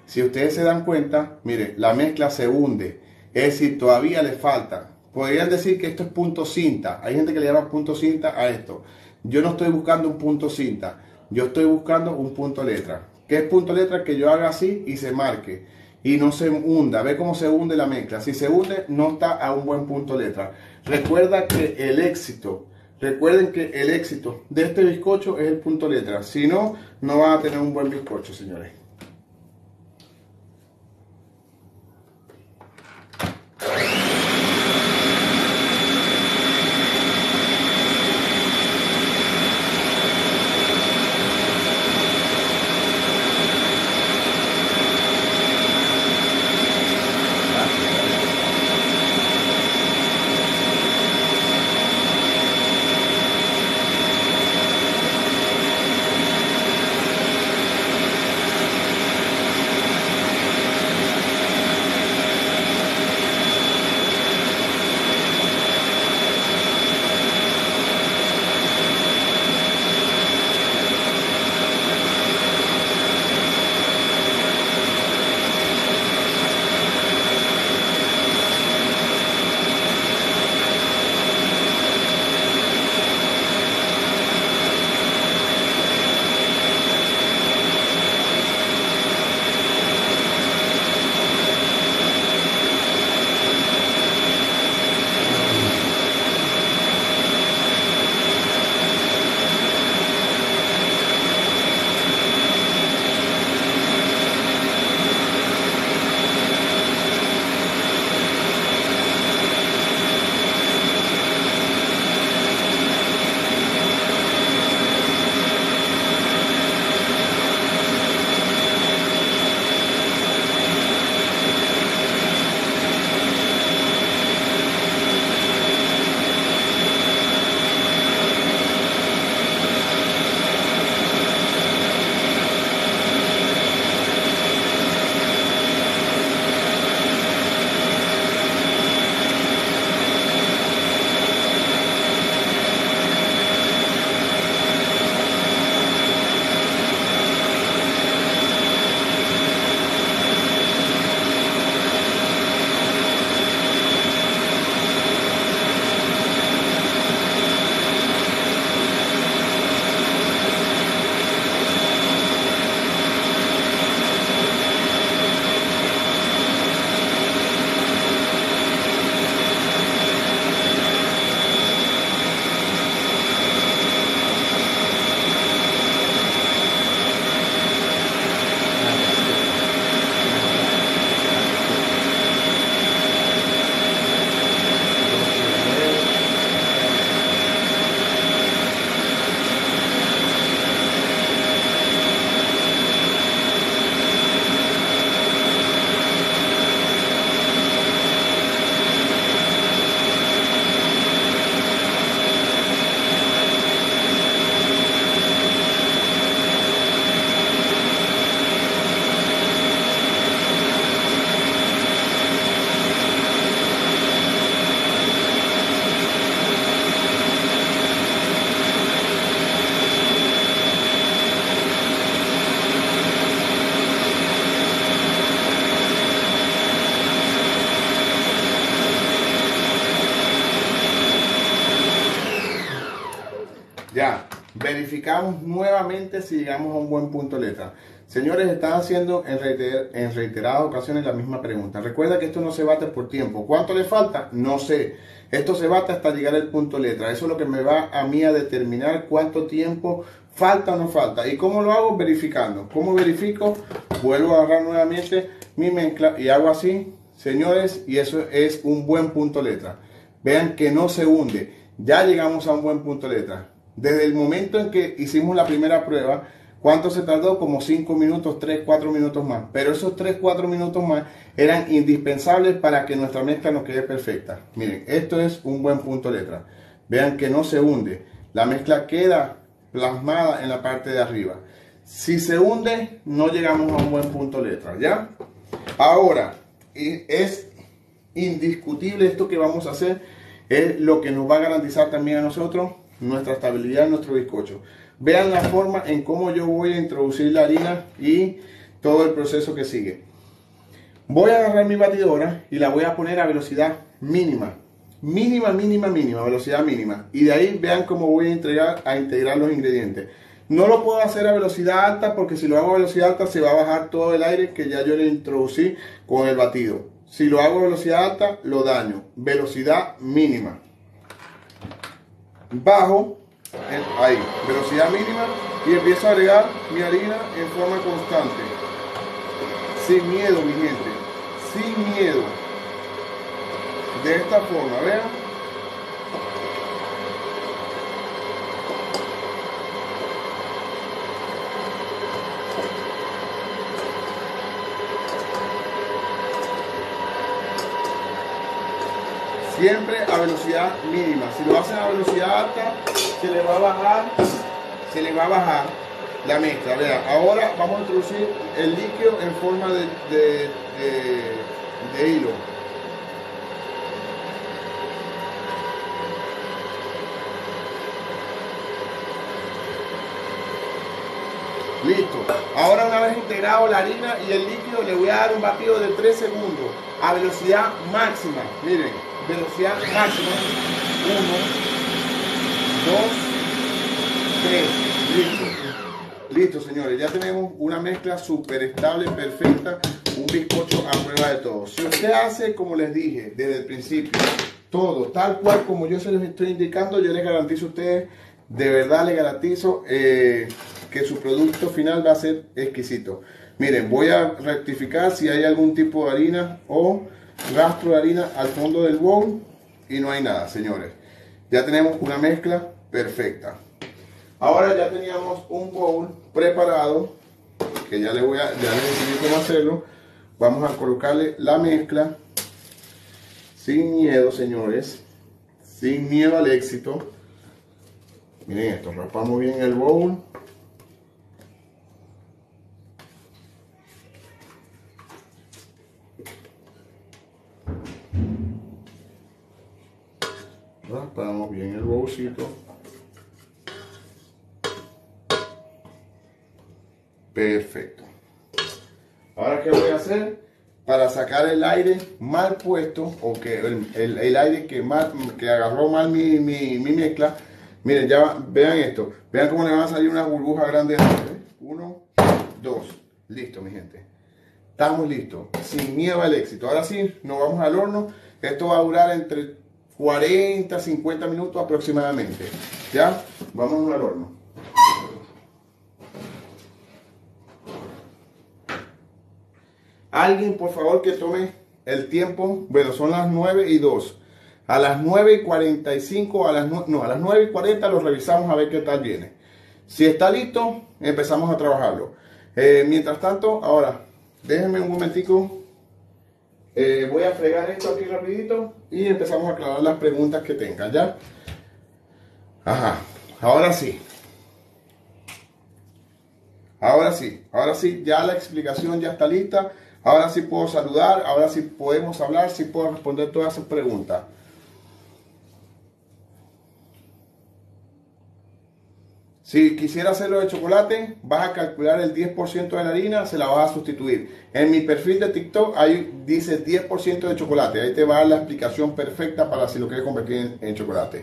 Si ustedes se dan cuenta, mire, la mezcla se hunde. Es decir, todavía le falta. Podrían decir que esto es punto cinta. Hay gente que le llama punto cinta a esto. Yo no estoy buscando un punto cinta. Yo estoy buscando un punto letra. ¿Qué es punto letra? Que yo haga así y se marque. Y no se hunda. Ve cómo se hunde la mezcla. Si se hunde, no está a un buen punto letra. Recuerden que el éxito de este bizcocho es el punto letra. Si no, no van a tener un buen bizcocho, señores. Ya, verificamos nuevamente si llegamos a un buen punto letra. Señores, están haciendo en reiteradas ocasiones la misma pregunta. Recuerda que esto no se bate por tiempo. ¿Cuánto le falta? No sé. Esto se bate hasta llegar al punto letra. Eso es lo que me va a mí a determinar cuánto tiempo falta o no falta. ¿Y cómo lo hago? Verificando. ¿Cómo verifico? Vuelvo a agarrar nuevamente mi mezcla y hago así, señores, y eso es un buen punto letra. Vean que no se hunde. Ya llegamos a un buen punto letra. Desde el momento en que hicimos la primera prueba, ¿cuánto se tardó? Como 5 minutos, 3, 4 minutos más. Pero esos 3, 4 minutos más eran indispensables para que nuestra mezcla nos quede perfecta. Miren, esto es un buen punto letra. Vean que no se hunde. La mezcla queda plasmada en la parte de arriba. Si se hunde, no llegamos a un buen punto letra, ¿ya? Ahora, es indiscutible esto que vamos a hacer. Es lo que nos va a garantizar también a nosotros nuestra estabilidad en nuestro bizcocho. Vean la forma en cómo yo voy a introducir la harina y todo el proceso que sigue. Voy a agarrar mi batidora y la voy a poner a velocidad mínima. Mínima, velocidad mínima. Y de ahí vean cómo voy a integrar los ingredientes. No lo puedo hacer a velocidad alta porque si lo hago a velocidad alta se va a bajar todo el aire que ya yo le introducí con el batido. Si lo hago a velocidad alta lo daño. Velocidad mínima. Bajo, ahí, velocidad mínima y empiezo a agregar mi harina en forma constante. Sin miedo, mi gente. Sin miedo. De esta forma, vean. Siempre a velocidad mínima. Si lo hacen a velocidad alta, se le va a bajar la mezcla. Vean, ahora vamos a introducir el líquido en forma de hilo. Listo. Ahora una vez integrado la harina y el líquido, le voy a dar un batido de 3 segundos a velocidad máxima. Miren, velocidad máxima. 1, 2, 3. Listo. Listo, señores. Ya tenemos una mezcla súper estable, perfecta. Un bizcocho a prueba de todo. Si usted hace, como les dije desde el principio, todo tal cual como yo se les estoy indicando, yo les garantizo a ustedes, de verdad les garantizo que su producto final va a ser exquisito. Miren, voy a rectificar si hay algún tipo de harina o rastro de harina al fondo del bowl y no hay nada, señores. Ya tenemos una mezcla perfecta. Ahora ya teníamos un bowl preparado, que ya les enseñé cómo hacerlo. Vamos a colocarle la mezcla sin miedo, señores, sin miedo al éxito. Miren esto, raspamos bien el bowl. Raspamos bien el bowlcito. Perfecto. Ahora, ¿qué voy a hacer? Para sacar el aire mal puesto, o que el aire que agarró mal mi mezcla. Miren, ya vean esto. Vean cómo le van a salir unas burbujas grandes. 1, 2. Listo, mi gente. Estamos listos. Sin miedo al éxito. Ahora sí, nos vamos al horno. Esto va a durar entre 40 a 50 minutos aproximadamente. Ya, vamos al horno. Alguien, por favor, que tome el tiempo. Bueno, son las 9:02. A las 9:45, a las 9:40 lo revisamos a ver qué tal viene. Si está listo, empezamos a trabajarlo. Mientras tanto, ahora, déjenme un momentico. Voy a fregar esto aquí rapidito y empezamos a aclarar las preguntas que tengan, ¿ya? Ajá, ahora sí. Ahora sí, ya la explicación ya está lista. Ahora sí puedo saludar, ahora sí podemos hablar, sí puedo responder todas sus preguntas. Si quisiera hacerlo de chocolate, vas a calcular el 10% de la harina, se la vas a sustituir. En mi perfil de TikTok, ahí dice 10% de chocolate. Ahí te va a dar la explicación perfecta para si lo quieres convertir en chocolate.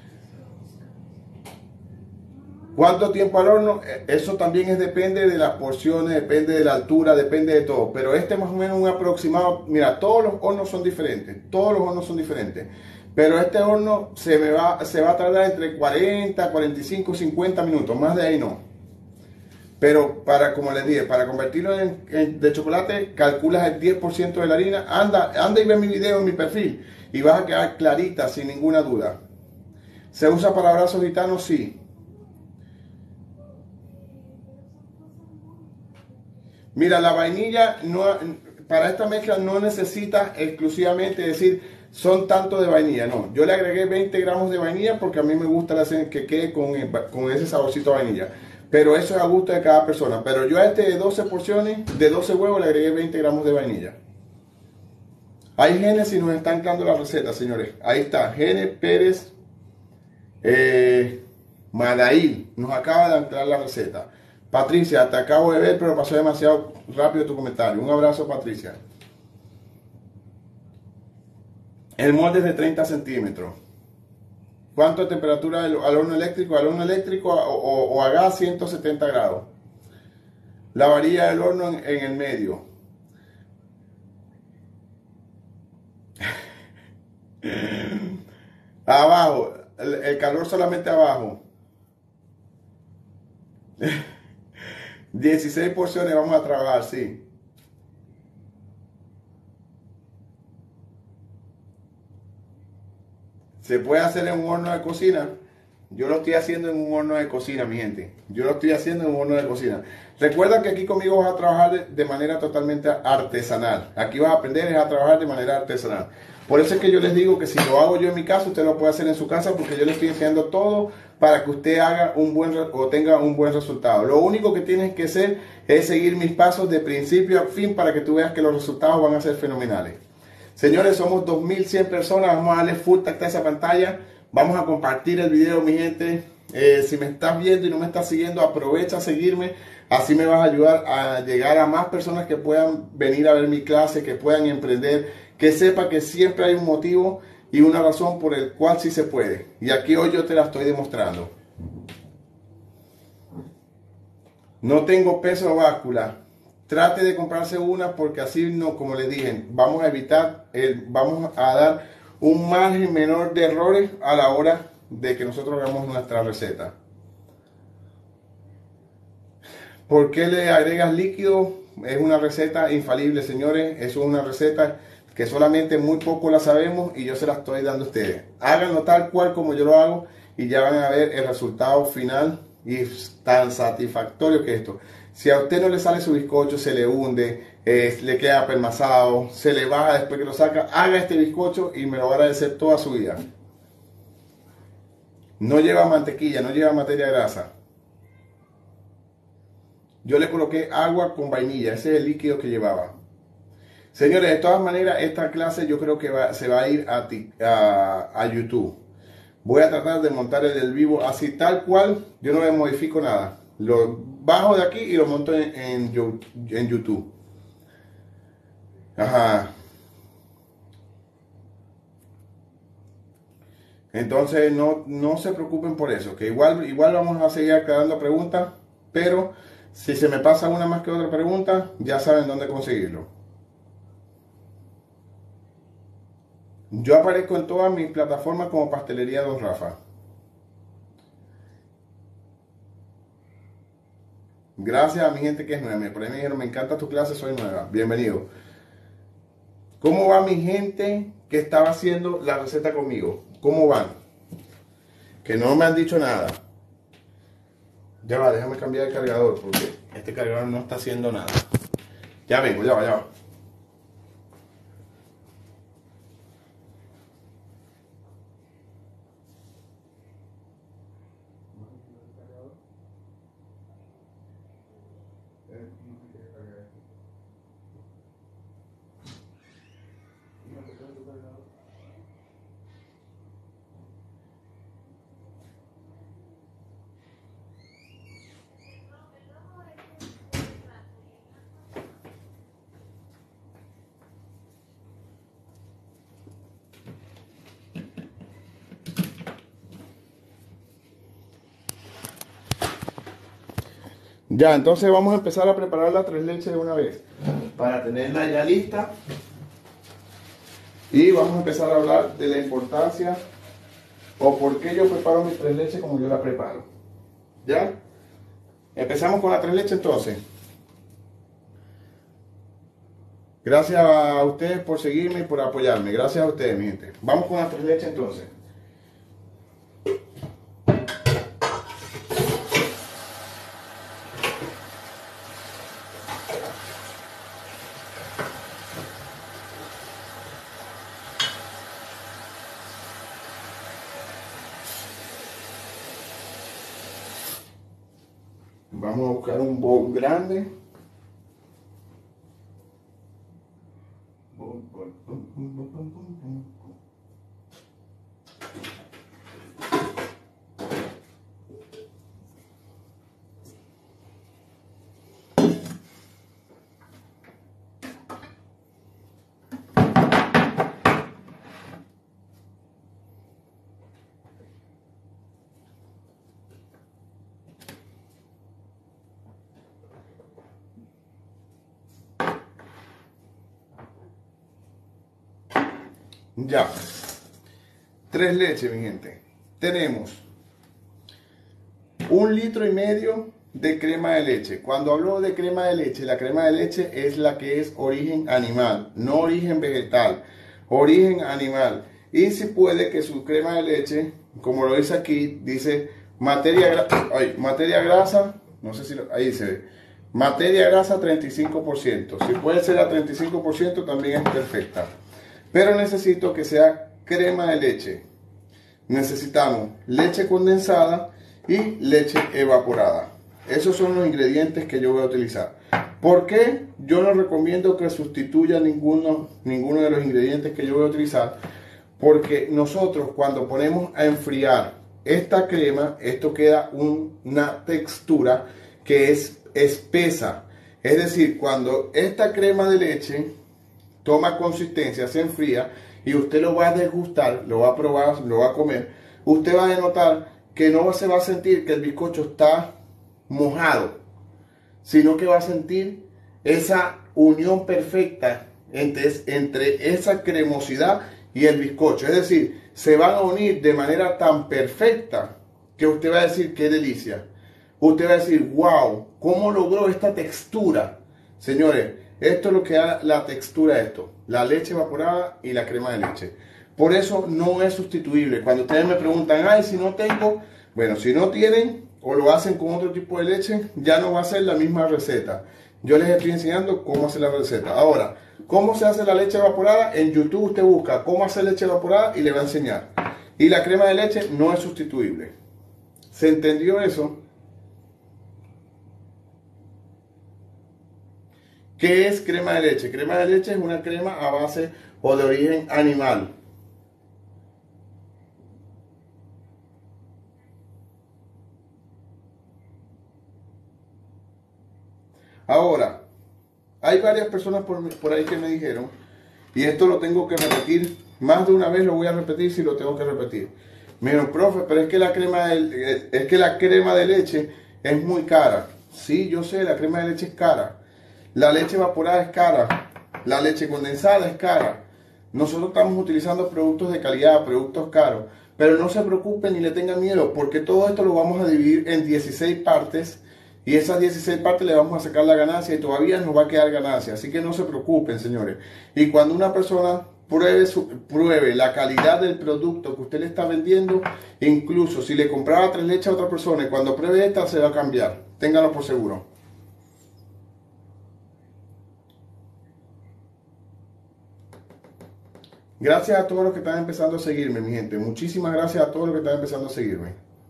¿Cuánto tiempo al horno? Eso también depende de las porciones, depende de la altura, depende de todo. Pero este más o menos un aproximado. Mira, todos los hornos son diferentes. Pero este horno se va a tardar entre 40, 45, 50 minutos. Más de ahí no. Pero como les dije, para convertirlo de chocolate, calculas el 10% de la harina. Anda y ve mi video en mi perfil. Y vas a quedar clarita, sin ninguna duda. ¿Se usa para brazos gitanos? Sí. Mira, la vainilla para esta mezcla no necesita exclusivamente decir son tanto de vainilla. No, yo le agregué 20 gramos de vainilla porque a mí me gusta que quede con ese saborcito de vainilla. Pero eso es a gusto de cada persona. Pero yo a este de 12 porciones, de 12 huevos, le agregué 20 gramos de vainilla. Ahí Génesis nos está anclando la receta, señores. Ahí está, Gene Pérez Madail nos acaba de anclar la receta. Patricia, te acabo de ver, pero pasó demasiado rápido tu comentario. Un abrazo, Patricia. El molde es de 30 centímetros. ¿Cuánto de temperatura al horno eléctrico? Al horno eléctrico o a gas 170 grados. La varilla del horno en el medio. Abajo. El calor solamente abajo. 16 porciones vamos a trabajar, sí. ¿Se puede hacer en un horno de cocina? Yo lo estoy haciendo en un horno de cocina, mi gente. Yo lo estoy haciendo en un horno de cocina. Recuerda que aquí conmigo vas a trabajar de manera totalmente artesanal. Aquí vas a aprender a trabajar de manera artesanal. Por eso es que yo les digo que si lo hago yo en mi casa, usted lo puede hacer en su casa, porque yo le estoy enseñando todo para que usted haga tenga un buen resultado. Lo único que tienes que hacer es seguir mis pasos de principio a fin para que tú veas que los resultados van a ser fenomenales. Señores, somos 2100 personas. Vamos a darle full tap a esa pantalla. Vamos a compartir el video, mi gente. Si me estás viendo y no me estás siguiendo, aprovecha a seguirme. Así me vas a ayudar a llegar a más personas que puedan venir a ver mi clase, que puedan emprender, que sepa que siempre hay un motivo y una razón por el cual sí se puede. Y aquí hoy yo te la estoy demostrando. No tengo peso o báscula. Trate de comprarse una porque así, no, como les dije, vamos a evitar, vamos a dar un margen menor de errores a la hora de que nosotros hagamos nuestra receta. ¿Por qué le agregas líquido? Es una receta infalible, señores. Eso es una receta que solamente muy poco la sabemos y yo se la estoy dando a ustedes. Háganlo tal cual como yo lo hago y ya van a ver el resultado final y es tan satisfactorio que esto. Si a usted no le sale su bizcocho, se le hunde, le queda permasado, se le baja después que lo saca, haga este bizcocho y me lo va a agradecer toda su vida. No lleva mantequilla, no lleva materia grasa. Yo le coloqué agua con vainilla, ese es el líquido que llevaba. Señores, de todas maneras, esta clase yo creo que se va a ir a YouTube. Voy a tratar de montar el del vivo así tal cual, yo no le modifico nada. Lo bajo de aquí y lo monto en YouTube. Ajá. Entonces no se preocupen por eso, que igual vamos a seguir aclarando preguntas, pero si se me pasa una más que otra pregunta, ya saben dónde conseguirlo. Yo aparezco en todas mis plataformas como Pastelería Don Rafa. Gracias a mi gente que es nueva. Por ahí me dijeron, me encanta tu clase, soy nueva. Bienvenido. ¿Cómo va mi gente que estaba haciendo la receta conmigo? ¿Cómo van? Que no me han dicho nada. Ya va, déjame cambiar el cargador porque este cargador no está haciendo nada. Ya vengo, ya va. Ya, entonces vamos a empezar a preparar la tres leches de una vez para tenerla ya lista y vamos a empezar a hablar de la importancia o por qué yo preparo mi tres leches como yo la preparo. ¿Ya? Empezamos con la tres leches entonces. Gracias a ustedes por seguirme y por apoyarme. Gracias a ustedes, mi gente. Vamos con la tres leches entonces. Vamos a buscar un bol grande. Ya. 3 leches, mi gente. Tenemos 1,5 litros de crema de leche. Cuando hablo de crema de leche, la crema de leche es la que es origen animal, no origen vegetal, origen animal. Y si puede que su crema de leche, como lo dice aquí, dice materia grasa, no sé si ahí se ve, materia grasa 35%. Si puede ser a 35% también es perfecta. Pero necesito que sea crema de leche. Necesitamos leche condensada y leche evaporada. Esos son los ingredientes que yo voy a utilizar. ¿Por qué? Yo no recomiendo que sustituya ninguno de los ingredientes que yo voy a utilizar. Porque nosotros cuando ponemos a enfriar esta crema, esto queda una textura que es espesa. Es decir, cuando esta crema de leche toma consistencia, se enfría y usted lo va a degustar, lo va a probar, lo va a comer, usted va a notar que no se va a sentir que el bizcocho está mojado, sino que va a sentir esa unión perfecta entre esa cremosidad y el bizcocho. Es decir, se van a unir de manera tan perfecta que usted va a decir qué delicia. Usted va a decir, wow, ¿cómo logró esta textura? Señores, esto es lo que da la textura de esto, la leche evaporada y la crema de leche. Por eso no es sustituible. Cuando ustedes me preguntan, ay, si no tengo, bueno, si no tienen o lo hacen con otro tipo de leche, ya no va a ser la misma receta. Yo les estoy enseñando cómo hacer la receta. Ahora, ¿cómo se hace la leche evaporada? En YouTube usted busca cómo hacer leche evaporada y le va a enseñar. Y la crema de leche no es sustituible. ¿Se entendió eso? ¿Qué es crema de leche? Crema de leche es una crema a base o de origen animal. Ahora, hay varias personas por ahí que me dijeron, y esto lo tengo que repetir, más de una vez lo voy a repetir si lo tengo que repetir. Me dijeron, profe, pero es que la crema de leche es muy cara. Sí, yo sé, la crema de leche es cara. La leche evaporada es cara. La leche condensada es cara. Nosotros estamos utilizando productos de calidad, productos caros. Pero no se preocupen ni le tengan miedo, porque todo esto lo vamos a dividir en 16 partes. Y esas 16 partes le vamos a sacar la ganancia y todavía nos va a quedar ganancia. Así que no se preocupen, señores. Y cuando una persona pruebe la calidad del producto que usted le está vendiendo, incluso si le compraba 3 leches a otra persona y cuando pruebe esta se va a cambiar. Ténganlo por seguro. Gracias a todos los que están empezando a seguirme, mi gente. Muchísimas gracias a todos los que están empezando a seguirme.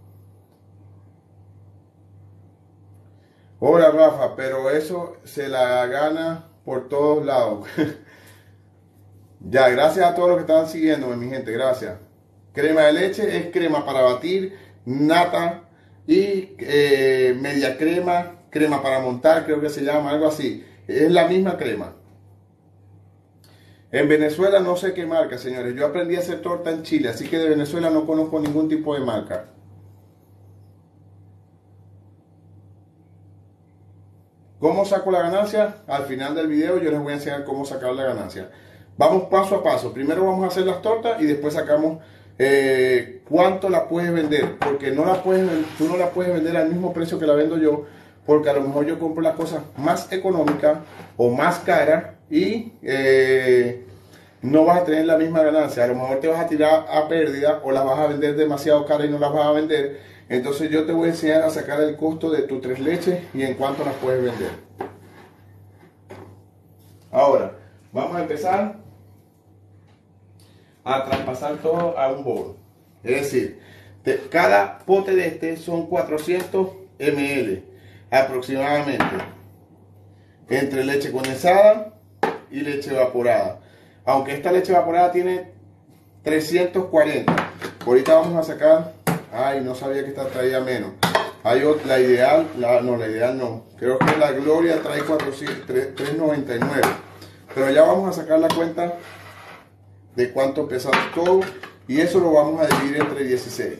Hola Rafa, pero eso se la gana por todos lados. Ya, gracias a todos los que están siguiéndome, mi gente, gracias. Crema de leche es crema para batir, nata y media crema, crema para montar, creo que se llama, algo así. Es la misma crema. En Venezuela no sé qué marca, señores. Yo aprendí a hacer torta en Chile, así que de Venezuela no conozco ningún tipo de marca. ¿Cómo saco la ganancia? Al final del video yo les voy a enseñar cómo sacar la ganancia. Vamos paso a paso. Primero vamos a hacer las tortas y después sacamos cuánto la puedes vender. Porque tú no la puedes vender al mismo precio que la vendo yo. Porque a lo mejor yo compro las cosas más económicas o más caras y no vas a tener la misma ganancia. A lo mejor te vas a tirar a pérdida o las vas a vender demasiado caras y no las vas a vender. Entonces yo te voy a enseñar a sacar el costo de tus 3 leches y en cuánto las puedes vender. Ahora, vamos a empezar a traspasar todo a un bol. Es decir, cada pote de este son 400 ml aproximadamente. Entre leche condensada y leche evaporada. Aunque esta leche evaporada tiene 340. Ahorita vamos a sacar. Ay, no sabía que esta traía menos. Hay otra, la ideal no. Creo que la Gloria trae 399. Pero ya vamos a sacar la cuenta de cuánto pesa todo. Y eso lo vamos a dividir entre 16.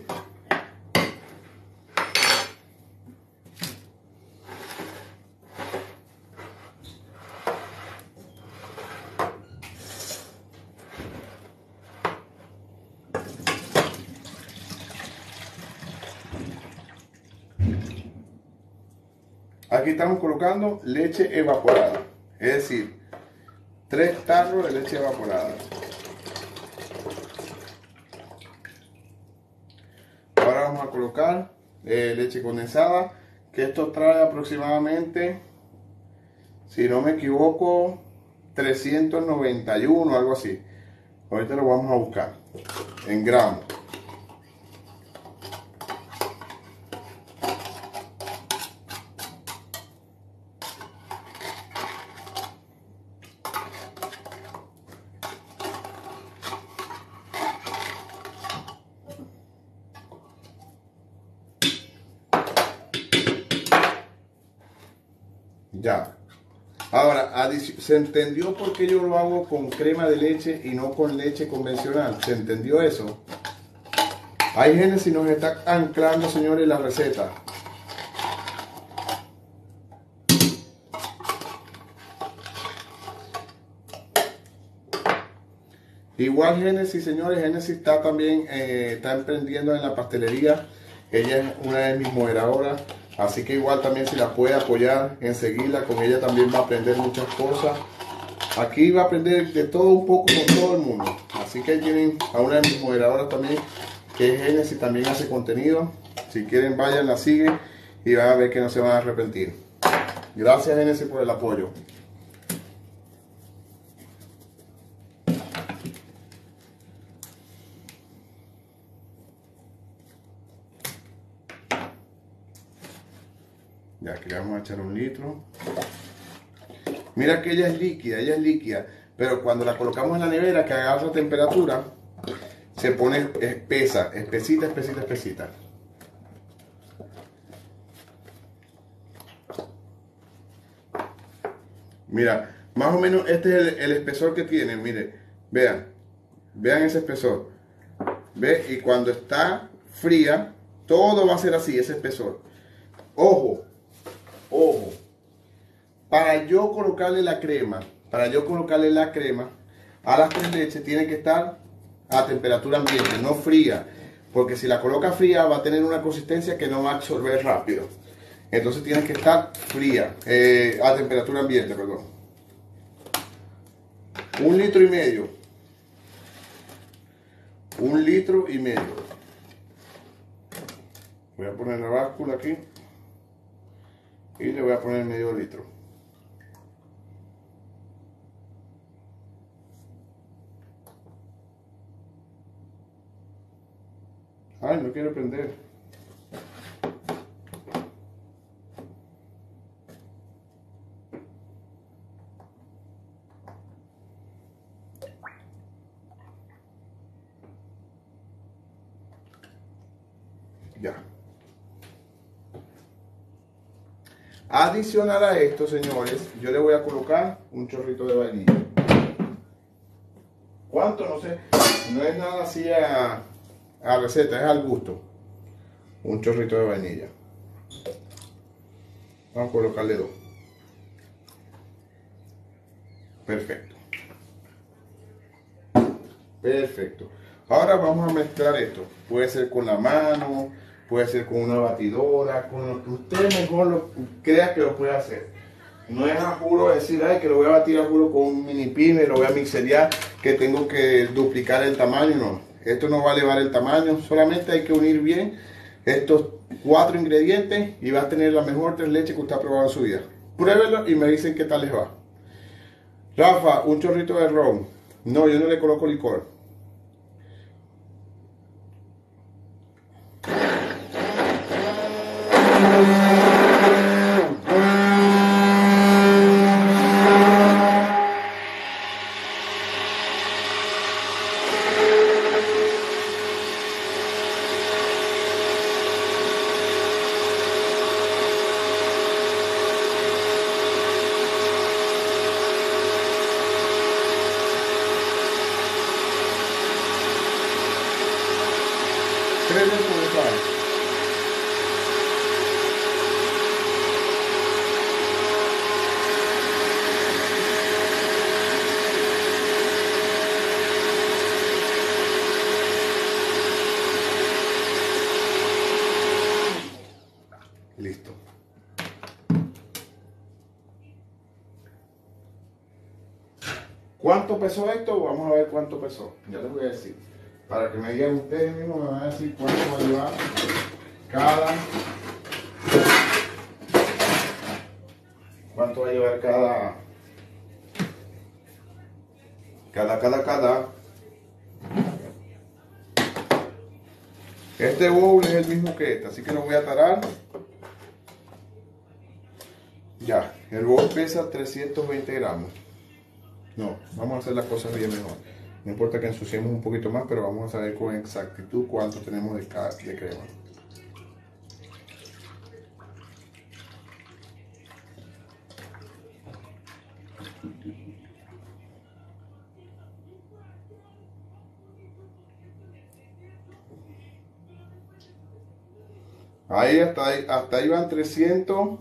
Aquí estamos colocando leche evaporada, es decir, 3 tarros de leche evaporada. Ahora vamos a colocar leche condensada, que esto trae aproximadamente, si no me equivoco, 391, algo así. Ahorita lo vamos a buscar en gramos. Ya. Ahora, ¿se entendió por qué yo lo hago con crema de leche y no con leche convencional? ¿Se entendió eso? Hay gente si nos está anclando, señores, la receta. Igual Génesis, señores, Génesis está también está emprendiendo en la pastelería. Ella es una de mis moderadoras, así que igual también si la puede apoyar en seguirla, con ella también va a aprender muchas cosas. Aquí va a aprender de todo un poco con todo el mundo. Así que tienen a una de mis moderadoras también, que es Génesis, también hace contenido. Si quieren vayan, la siguen y van a ver que no se van a arrepentir. Gracias Génesis por el apoyo. Ya, aquí le vamos a echar 1 litro. Mira que ella es líquida, pero cuando la colocamos en la nevera, que agarra temperatura, se pone espesa, espesita, espesita, espesita. Mira, más o menos este es el espesor que tiene, mire, vean ese espesor. ¿Ve? Y cuando está fría, todo va a ser así, ese espesor. Ojo, ojo, para yo colocarle la crema a las 3 leches tiene que estar a temperatura ambiente, no fría, porque si la coloca fría va a tener una consistencia que no va a absorber rápido. Entonces tiene que estar fría, a temperatura ambiente, perdón. 1,5 litros. 1,5 litros. Voy a poner la báscula aquí y le voy a poner medio litro. Ay, no quiere prender. Ya. Adicional a esto, señores, yo le voy a colocar un chorrito de vainilla. ¿Cuánto? No sé. No es nada así a receta, es al gusto. Un chorrito de vainilla. Vamos a colocarle 2. Perfecto. Perfecto. Ahora vamos a mezclar esto. Puede ser con la mano, puede ser con una batidora, con lo que usted mejor crea que lo puede hacer. No es a juro decir, ay, que lo voy a batir a juro con un mini pime, lo voy a mixerear, que tengo que duplicar el tamaño. No, esto no va a elevar el tamaño, solamente hay que unir bien estos 4 ingredientes y va a tener la mejor 3 leches que usted ha probado en su vida. Pruébenlo y me dicen qué tal les va. Rafa, un chorrito de ron. No, yo no le coloco licor. Listo. ¿Cuánto pesó esto? Vamos a ver cuánto pesó. Ya les voy a decir. Para que me digan ustedes mismos, me van a decir cuánto va a llevar cada. ¿Cuánto va a llevar cada? Este bowl es el mismo que este, así que lo voy a tarar. Ya, el bowl pesa 320 gramos. No, vamos a hacer las cosas bien mejor. No importa que ensuciemos un poquito más, pero vamos a saber con exactitud cuánto tenemos de crema. Hasta ahí van 300,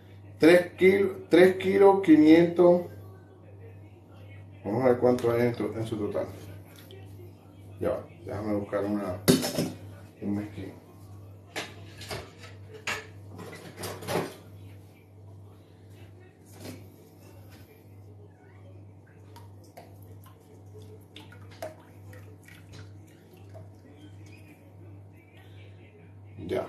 3 kilos 500. Vamos a ver cuánto hay en su total. Ya va, déjame buscar un mezquino. Ya.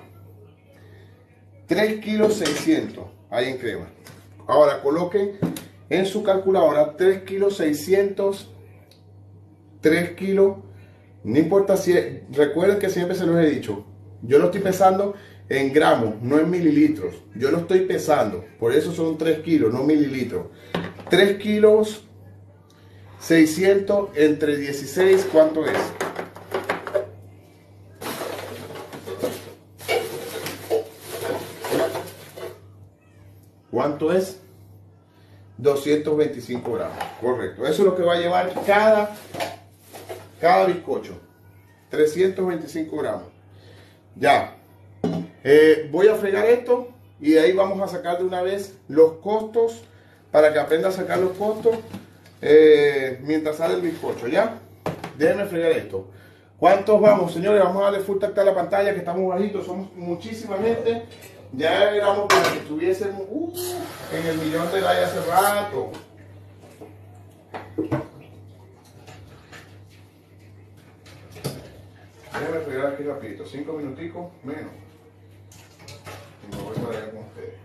3 kilos 600 hay en crema. Ahora coloquen en su calculadora 3 kilos 600, 3 kilos, no importa si recuerden que siempre se los he dicho, yo lo estoy pesando en gramos, no en mililitros, yo lo estoy pesando, por eso son 3 kilos, no mililitros. 3 kilos 600 entre 16, ¿cuánto es? ¿Cuánto es? 225 gramos, correcto. Eso es lo que va a llevar cada bizcocho. 325 gramos. Ya. Voy a fregar esto y de ahí vamos a sacar de una vez los costos para que aprenda a sacar los costos mientras sale el bizcocho. ¿Ya? Déjenme fregar esto. ¿Cuántos vamos, señores? Vamos a darle full tacto a la pantalla, que estamos bajitos, somos muchísima gente. Ya éramos para que estuviésemos en el millón de likes hace rato. Déjenme fregar aquí rapidito, 5 minuticos menos. Y me voy para allá con ustedes.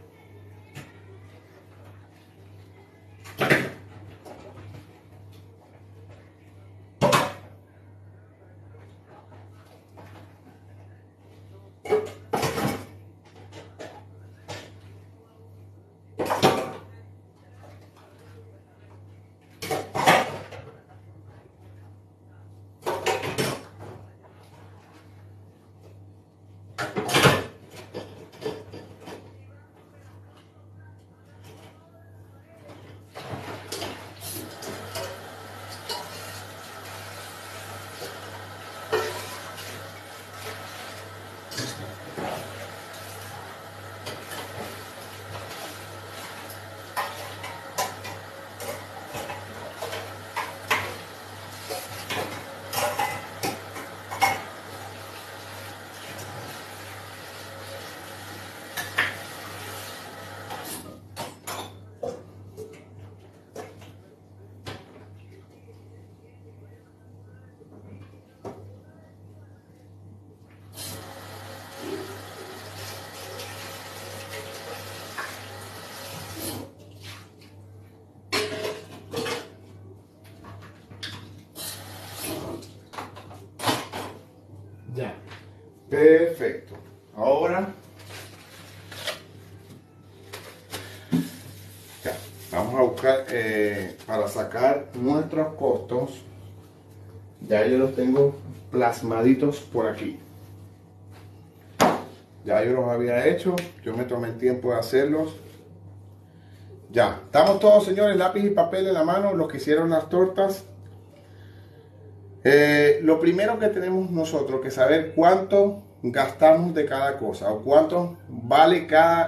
Ya. Perfecto. Ahora ya, vamos a buscar para sacar nuestros costos. Ya yo los tengo plasmaditos por aquí. Ya yo los había hecho. Yo me tomé el tiempo de hacerlos. Ya. Estamos todos, señores, lápiz y papel en la mano, los que hicieron las tortas. Lo primero que tenemos nosotros que saber cuánto gastamos de cada cosa o cuánto vale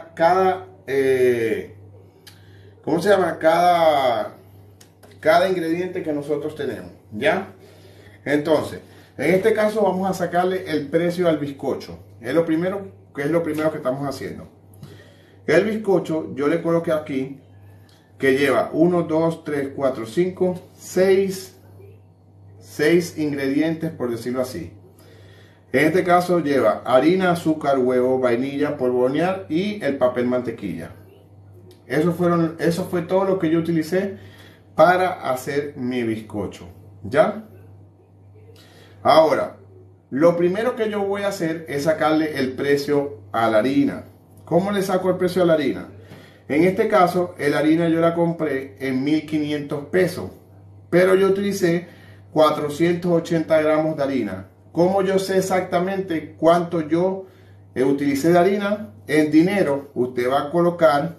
¿cómo se llama? Cada ingrediente que nosotros tenemos, ¿ya? Entonces, en este caso vamos a sacarle el precio al bizcocho. Es lo primero que estamos haciendo. El bizcocho yo le coloqué aquí que lleva 1, 2, 3, 4, 5, 6 ingredientes, por decirlo así. En este caso lleva harina, azúcar, huevo, vainilla, polvo de hornear y el papel mantequilla. Eso fue todo lo que yo utilicé para hacer mi bizcocho. ¿Ya? Ahora, lo primero que yo voy a hacer es sacarle el precio a la harina. ¿Cómo le saco el precio a la harina? En este caso, la harina yo la compré en 1.500 pesos, pero yo utilicé 480 gramos de harina. ¿Cómo yo sé exactamente cuánto yo utilicé de harina? En dinero, usted va a colocar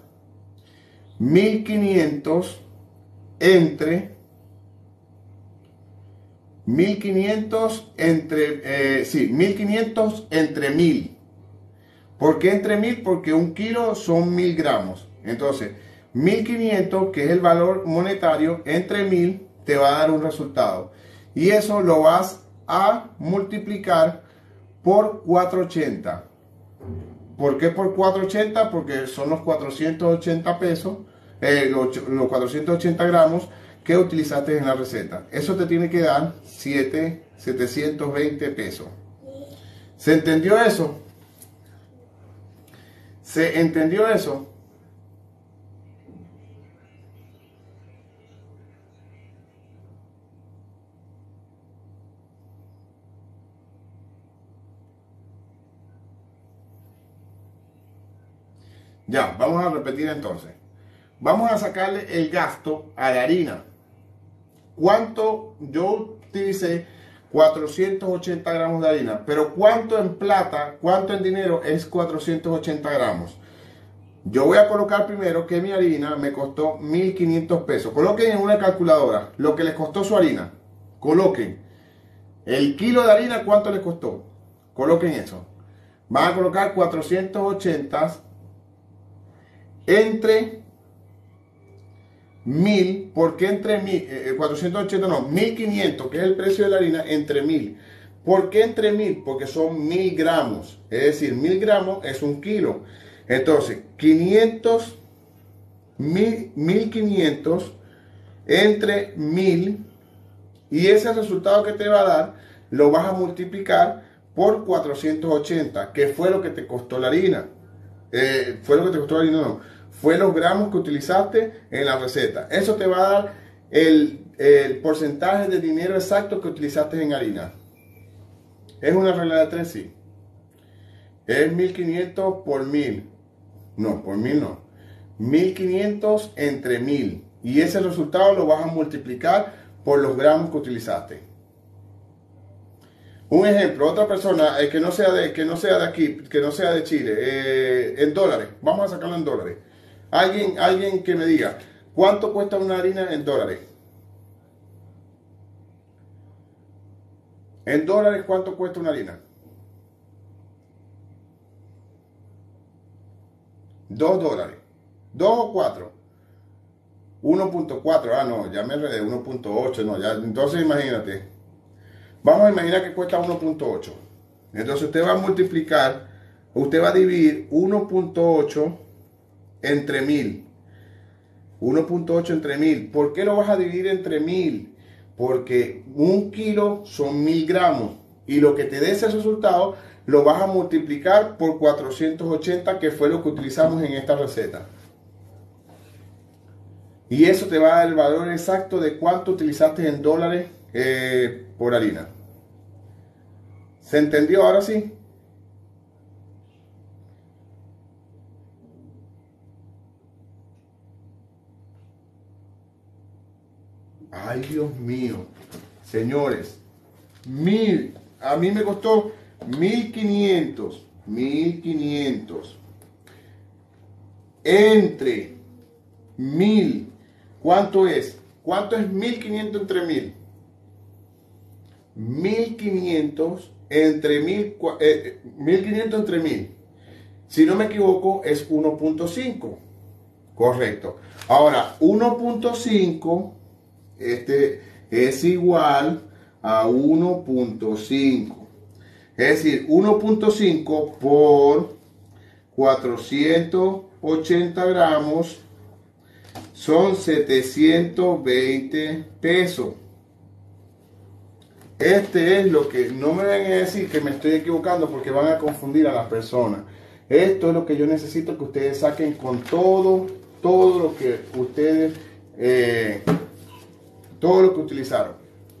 1.500 entre 1.500 entre 1.000. ¿Por qué entre 1.000? Porque un kilo son 1.000 gramos. Entonces, 1.500, que es el valor monetario, entre 1.000 te va a dar un resultado. Y eso lo vas a multiplicar por 480. ¿Por qué por 480? Porque son los 480 pesos, los 480 gramos que utilizaste en la receta. Eso te tiene que dar 720 pesos. ¿Se entendió eso? ¿Se entendió eso? Ya, vamos a repetir entonces. Vamos a sacarle el gasto a la harina. ¿Cuánto yo utilicé? 480 gramos de harina. Pero ¿cuánto en plata, cuánto en dinero es 480 gramos? Yo voy a colocar primero que mi harina me costó 1.500 pesos. Coloquen en una calculadora lo que les costó su harina. Coloquen el kilo de harina, ¿cuánto les costó? Coloquen eso. Van a colocar 480 entre 1.000. ¿Por qué entre 1.000? 480 no, 1.500, que es el precio de la harina, entre 1.000. ¿Por qué entre 1.000? Porque son 1.000 gramos. Es decir, 1.000 gramos es un kilo. Entonces, 1.500 entre 1.000. Y ese resultado que te va a dar, lo vas a multiplicar por 480, que fue lo que te costó la harina. Fue lo que te costó la harina, no. Fue los gramos que utilizaste en la receta. Eso te va a dar el porcentaje de dinero exacto que utilizaste en harina. ¿Es una regla de 3? Sí. Es 1.500 por 1.000. No, por 1.000 no. 1.500 entre 1.000. Y ese resultado lo vas a multiplicar por los gramos que utilizaste. Un ejemplo, otra persona que no sea de aquí, que no sea de Chile, en dólares. Vamos a sacarlo en dólares. Alguien que me diga, ¿cuánto cuesta una harina en dólares? En dólares, ¿cuánto cuesta una harina? 2 dólares. 2 o 4. 1.4. Ah, no, ya me enredé. 1.8. No, ya. Entonces imagínate. Vamos a imaginar que cuesta 1.8. Entonces usted va a multiplicar, usted va a dividir 1.8 entre 1.000. 1.8 entre 1.000. ¿Por qué lo vas a dividir entre 1.000? Porque un kilo son 1.000 gramos. Y lo que te dé ese resultado lo vas a multiplicar por 480, que fue lo que utilizamos en esta receta. Y eso te va a dar el valor exacto de cuánto utilizaste en dólares por harina. ¿Se entendió ahora sí? Ay, Dios mío. Señores, a mí me costó 1.500. 1.500 entre 1.000. ¿Cuánto es? ¿Cuánto es 1.500 entre 1.000? 1.500 entre 1.000. 1.500 entre 1.000. Si no me equivoco, es 1.5. Correcto. Ahora, 1.5 es igual a 1.5. Es decir, 1.5 por 480 gramos son 720 pesos. Este es lo que, no me vengan a decir que me estoy equivocando porque van a confundir a las personas. Esto es lo que yo necesito que ustedes saquen con todo lo que ustedes, todo lo que utilizaron.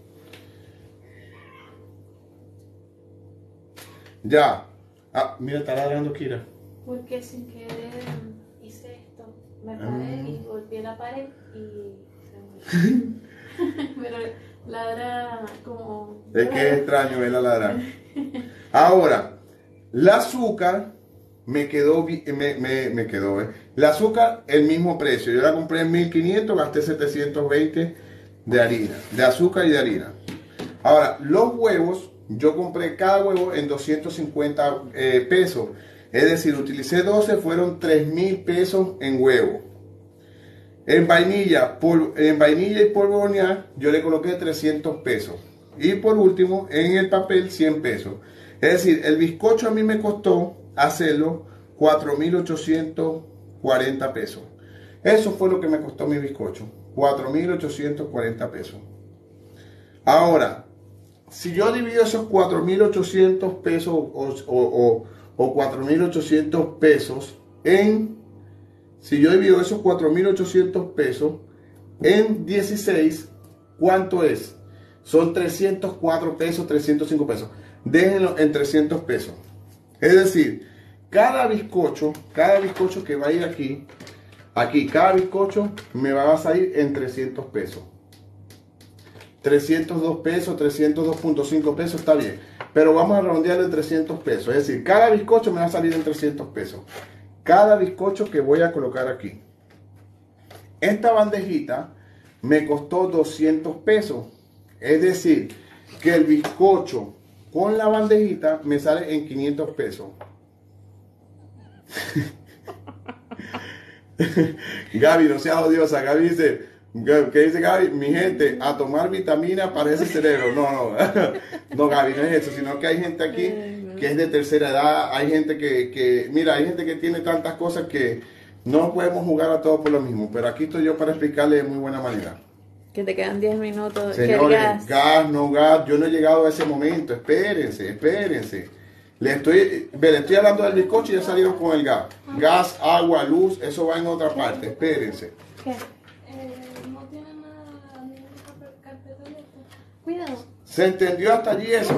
Ya. Ah, mira, está ladrando Kira. Porque sin querer hice esto. Me paré y golpeé la pared y se me... Pero ladra como... Es que es extraño verla ladrar. Ahora, el azúcar me quedó, me quedó, el azúcar el mismo precio. Yo la compré en 1500, gasté 720 de harina, de azúcar y de harina. Ahora, los huevos, yo compré cada huevo en 250 pesos. Es decir, utilicé 12, fueron 3000 pesos en huevo. En vainilla y polvo de hornear, yo le coloqué 300 pesos. Y por último, en el papel, 100 pesos. Es decir, el bizcocho a mí me costó hacerlo 4.840 pesos. Eso fue lo que me costó mi bizcocho. 4.840 pesos. Ahora, si yo divido esos 4.800 pesos o 4.800 pesos en... Si yo divido esos 4.800 pesos en 16, ¿cuánto es? Son 304 pesos, 305 pesos. Déjenlo en 300 pesos. Es decir, cada bizcocho que va a ir aquí, cada bizcocho me va a salir en 300 pesos. 302 pesos, 302.5 pesos, está bien. Pero vamos a redondearlo en 300 pesos. Es decir, cada bizcocho me va a salir en 300 pesos. Cada bizcocho que voy a colocar aquí. Esta bandejita me costó 200 pesos. Es decir, que el bizcocho con la bandejita me sale en 500 pesos. Gaby, no seas odiosa. Gaby dice, ¿qué dice Gaby? Mi gente, a tomar vitamina para ese cerebro. No, no Gaby, no es eso, sino que hay gente aquí que es de tercera edad, hay gente mira, hay gente que tiene tantas cosas que no podemos jugar a todos por lo mismo, pero aquí estoy yo para explicarle de muy buena manera. Que te quedan 10 minutos. Señores, gas, yo no he llegado a ese momento, espérense. Le estoy hablando del bizcocho y ya salieron con el gas. Gas, agua, luz, eso va en otra parte, espérense. ¿Qué? No tiene nada, ninguna carpeta de esto. Cuidado. ¿Se entendió hasta allí eso?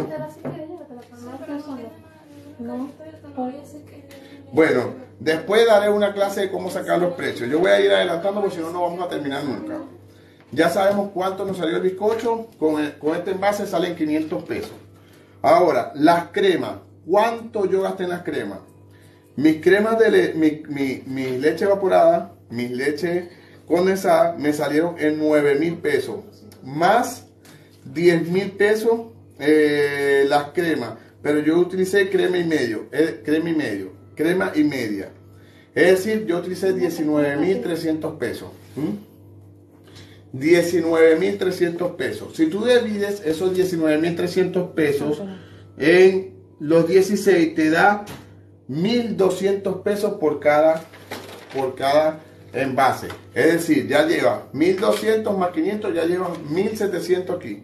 No. Bueno, después daré una clase de cómo sacar los precios. Yo voy a ir adelantando porque si no, no vamos a terminar nunca. Ya sabemos cuánto nos salió el bizcocho. Con este envase salen 500 pesos. Ahora, las cremas. ¿Cuánto yo gasté en las cremas? Mis cremas de mi leche evaporada, mis leche condensada, me salieron en 9.000 pesos. Más 10.000 pesos las cremas. Pero yo utilicé crema y media. Es decir, yo utilicé 19.300 pesos. 19.300 pesos. Si tú divides esos 19.300 pesos en los 16, te da 1.200 pesos por cada envase. Es decir, ya lleva 1.200 más 500, ya lleva 1.700 aquí.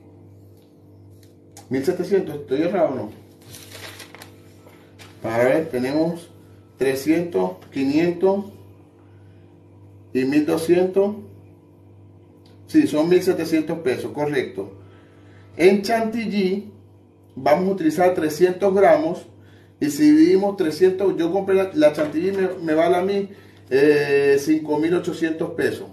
1.700, ¿estoy errado o no? Para ver, tenemos 300, 500 y 1.200. Sí, son 1.700 pesos, correcto. En chantilly vamos a utilizar 300 gramos. Y si dividimos 300, yo compré la chantilly, me vale a mí 5.800 pesos.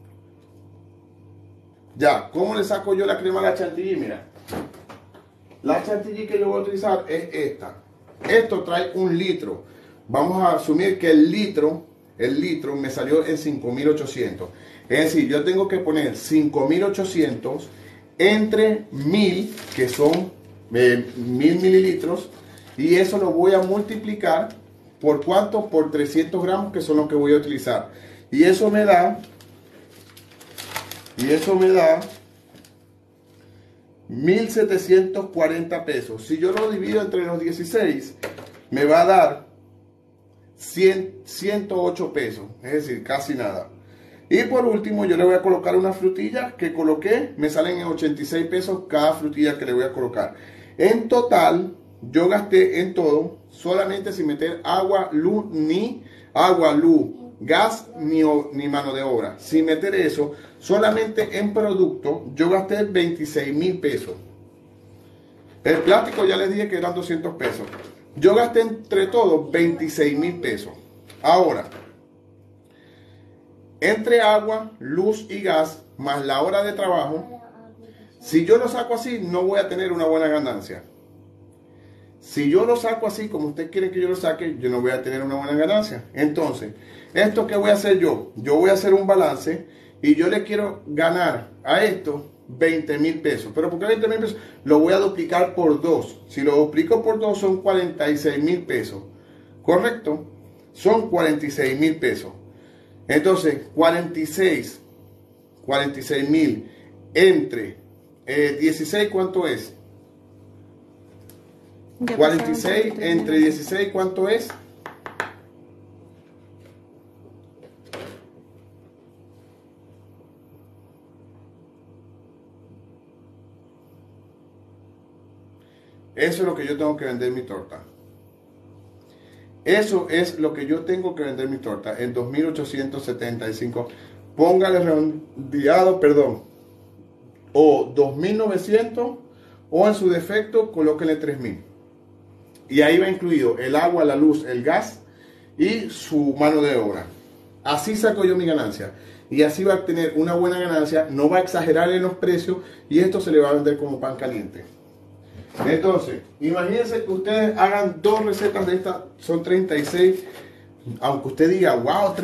Ya, ¿cómo le saco yo la crema a la chantilly? Mira, la chantilly que yo voy a utilizar es esta. Esto trae 1 litro. Vamos a asumir que el litro me salió en 5.800. Es decir, yo tengo que poner 5.800 entre 1.000, que son 1.000 mililitros. Y eso lo voy a multiplicar por ¿cuánto? Por 300 gramos, que son los que voy a utilizar. Y eso me da 1.740 pesos. Si yo lo divido entre los 16, me va a dar 108 pesos. Es decir, casi nada. Y por último, yo le voy a colocar una frutilla que coloqué, me salen en 86 pesos cada frutilla que le voy a colocar. En total, yo gasté en todo, solamente sin meter agua, luz, gas, ni mano de obra. Sin meter eso, solamente en producto, yo gasté 26.000 pesos. El plástico ya les dije que eran 200 pesos. Yo gasté entre todos 26.000 pesos. Ahora, entre agua, luz y gas, más la hora de trabajo, si yo lo saco así, no voy a tener una buena ganancia. Si yo lo saco así, como ustedes quieren que yo lo saque, yo no voy a tener una buena ganancia. Entonces, ¿esto qué voy a hacer yo? Yo voy a hacer un balance y yo le quiero ganar a esto 20.000 pesos. ¿Pero por qué 20.000 pesos? Lo voy a duplicar por 2. Si lo duplico por 2 son 46.000 pesos. ¿Correcto? Son 46.000 pesos. Entonces, 46.000 entre 16, ¿cuánto es? 46 entre 16, ¿cuánto es? Eso es lo que yo tengo que vender mi torta. Eso es lo que yo tengo que vender mi torta en 2.875. Póngale redondeado, perdón. O 2.900 o en su defecto colóquenle 3.000. Y ahí va incluido el agua, la luz, el gas y su mano de obra. Así saco yo mi ganancia. Y así va a tener una buena ganancia, no va a exagerar en los precios y esto se le va a vender como pan caliente. Entonces, imagínense que ustedes hagan 2 recetas de estas, son 36, aunque usted diga, wow,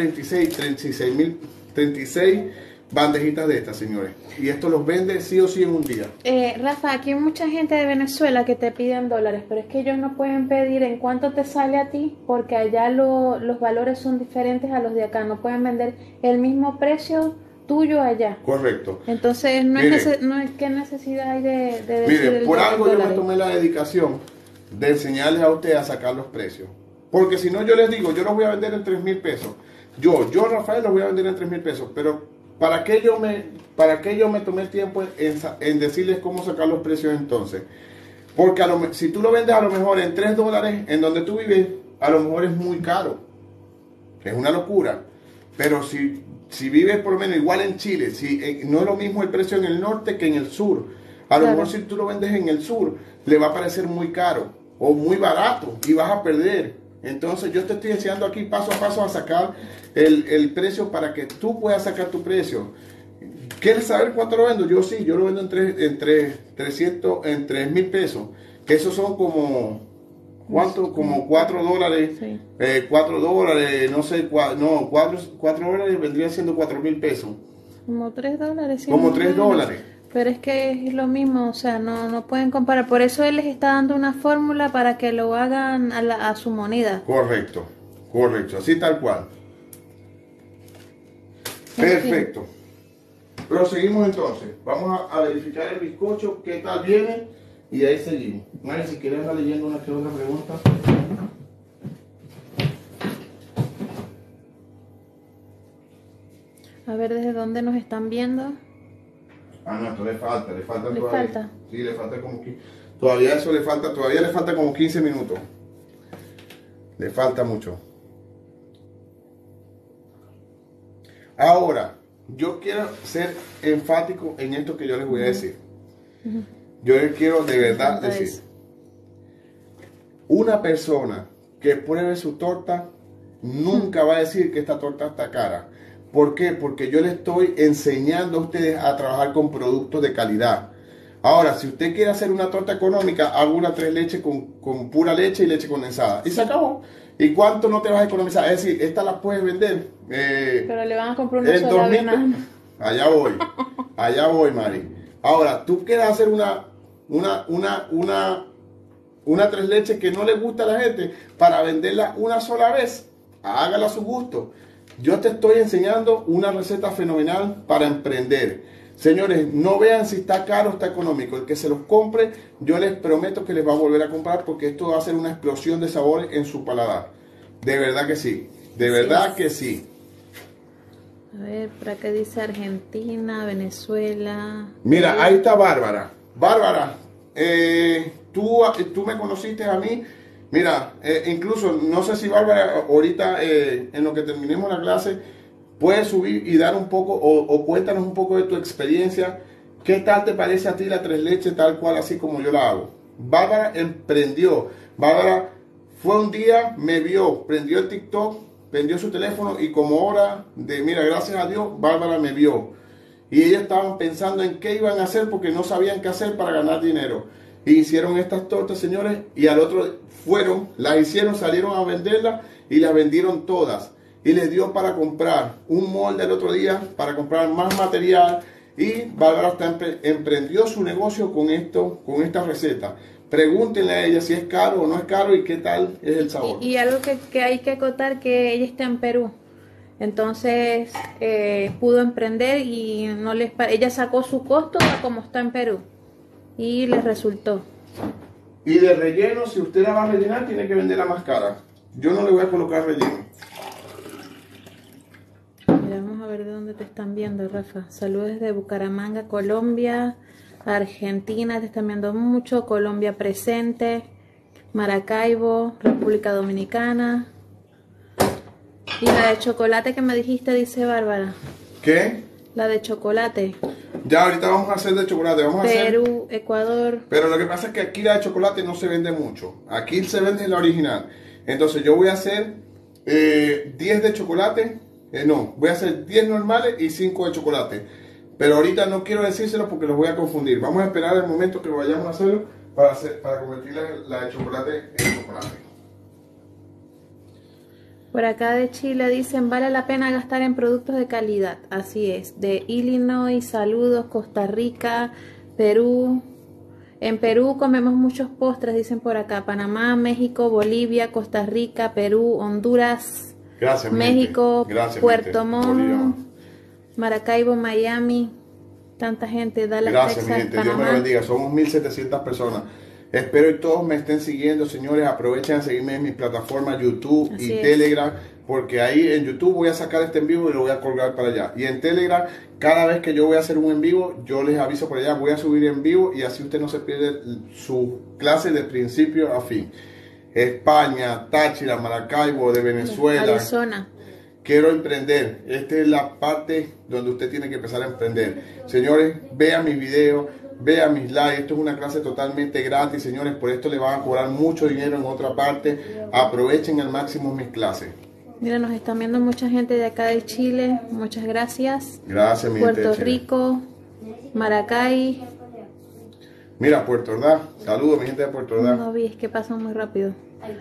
36 bandejitas de estas, señores. Y esto los vende sí o sí en un día. Rafa, aquí hay mucha gente de Venezuela que te piden dólares, pero es que ellos no pueden pedir en cuánto te sale a ti, porque allá los valores son diferentes a los de acá. No pueden vender el mismo precio tuyo allá. Correcto. Entonces, no es qué necesidad hay de decir mire, el por algo yo me dólares. tomé la dedicación de enseñarles a ustedes a sacar los precios. Porque si no, yo les digo, yo los voy a vender en 3.000 pesos. Yo, Rafael, los voy a vender en 3.000 pesos. Pero, ¿para qué yo me tomé el tiempo en decirles cómo sacar los precios entonces? Porque si tú lo vendes a lo mejor en $3, en donde tú vives, a lo mejor es muy caro. Es una locura. Pero si vives por lo menos igual en Chile, no es lo mismo el precio en el norte que en el sur. A lo mejor si tú lo vendes en el sur, le va a parecer muy caro o muy barato y vas a perder. Entonces yo te estoy enseñando aquí paso a paso a sacar el precio para que tú puedas sacar tu precio. ¿Quieres saber cuánto lo vendo? Yo sí, yo lo vendo en 3.000 pesos, que esos son como... ¿Cuánto? Como $4. Sí. $4, no sé, $4 vendrían siendo 4.000 pesos. Como $3. Sí, Como más o $3. menos. Pero es que es lo mismo, o sea, no pueden comparar. Por eso él les está dando una fórmula para que lo hagan a su moneda. Correcto, así tal cual. Perfecto. Proseguimos entonces. Vamos a verificar el bizcocho, qué tal viene, y ahí seguimos. Mari, si quieres ir leyendo una que otra pregunta. A ver desde dónde nos están viendo. Ah, no, esto le falta ¿Le todavía. falta? Sí, le falta como todavía le falta como 15 minutos. Le falta mucho. Ahora, yo quiero ser enfático en esto que yo les voy a decir. Yo les quiero de verdad decir. Una persona que pruebe su torta nunca va a decir que esta torta está cara. ¿Por qué? Porque yo les estoy enseñando a ustedes a trabajar con productos de calidad. Ahora, si usted quiere hacer una torta económica, haga una 3 leches con pura leche y leche condensada. Y se acabó. ¿Y cuánto no te vas a economizar? Es decir, esta la puedes vender. Pero le van a comprar una sola vez nada más. Allá voy, Mari. Ahora, tú quieres hacer una 3 leches que no le gusta a la gente para venderla una sola vez. Hágala a su gusto. Yo te estoy enseñando una receta fenomenal para emprender. Señores, no vean si está caro o está económico. El que se los compre, yo les prometo que les va a volver a comprar porque esto va a ser una explosión de sabores en su paladar. De verdad que sí. De verdad que sí. A ver, por acá dice Argentina, Venezuela. Mira, ahí está Bárbara. Bárbara, tú me conociste a mí. Mira, incluso no sé si Bárbara ahorita en lo que terminemos la clase puedes subir y dar un poco o cuéntanos un poco de tu experiencia. ¿Qué tal te parece a ti la tres leches tal cual así como yo la hago? Bárbara emprendió. Bárbara fue un día, me vio, prendió el TikTok, prendió su teléfono y como hora de, mira, gracias a Dios, Bárbara me vio. Y ellas estaban pensando en qué iban a hacer porque no sabían qué hacer para ganar dinero. Y hicieron estas tortas, señores, y al otro fueron, las hicieron, salieron a venderlas y las vendieron todas. Y les dio para comprar un molde el otro día, para comprar más material. Y Bárbara emprendió su negocio con esto, con esta receta. Pregúntenle a ella si es caro o no es caro y qué tal es el sabor. Y algo que hay que acotar, que ella está en Perú. Entonces pudo emprender y ella sacó su costo a como está en Perú y les resultó. Y de relleno, si usted la va a rellenar, tiene que venderla más cara. Yo no le voy a colocar relleno. Mira, vamos a ver de dónde te están viendo, Rafa. Saludos desde Bucaramanga, Colombia. Argentina te están viendo mucho. Colombia presente. Maracaibo, República Dominicana. Y la de chocolate que me dijiste, dice Bárbara. ¿Qué? La de chocolate. Ya ahorita vamos a hacer de chocolate. Vamos a hacer... Perú, Ecuador. Pero lo que pasa es que aquí la de chocolate no se vende mucho. Aquí se vende la original. Entonces yo voy a hacer 10 de chocolate. No, voy a hacer 10 normales y 5 de chocolate. Pero ahorita no quiero decírselo porque los voy a confundir. Vamos a esperar el momento que vayamos a hacerlo para convertir la de chocolate en chocolate. Por acá de Chile dicen, vale la pena gastar en productos de calidad. Así es. De Illinois, saludos, Costa Rica, Perú. En Perú comemos muchos postres, dicen por acá. Panamá, México, Bolivia, Costa Rica, Perú, Honduras, Gracias, México, gracias, Puerto Bolivia. Montt, Maracaibo, Miami. Tanta gente, Dallas, Gracias, Texas, mi gente. Dios me lo Panamá. bendiga. Somos 1700 personas. Espero que todos me estén siguiendo, señores. Aprovechen a seguirme en mis plataformas YouTube Así y es. Telegram, porque ahí en YouTube voy a sacar este en vivo y lo voy a colgar para allá. Y en Telegram, cada vez que yo voy a hacer un en vivo, yo les aviso por allá, voy a subir en vivo y así usted no se pierde su clase de principio a fin. España, Táchira, Maracaibo, de Venezuela. Arizona. Quiero emprender. Esta es la parte donde usted tiene que empezar a emprender. Señores, vean mis videos, vean mis likes. Esto es una clase totalmente gratis, señores. Por esto le van a cobrar mucho dinero en otra parte. Aprovechen al máximo mis clases. Mira, nos están viendo mucha gente de acá de Chile. Muchas gracias. Gracias, mi gente de Puerto Chile. Rico, Maracay. Mira, Puerto Ordaz. Saludos, mi gente de Puerto Ordaz. No vi, es que pasan muy rápido.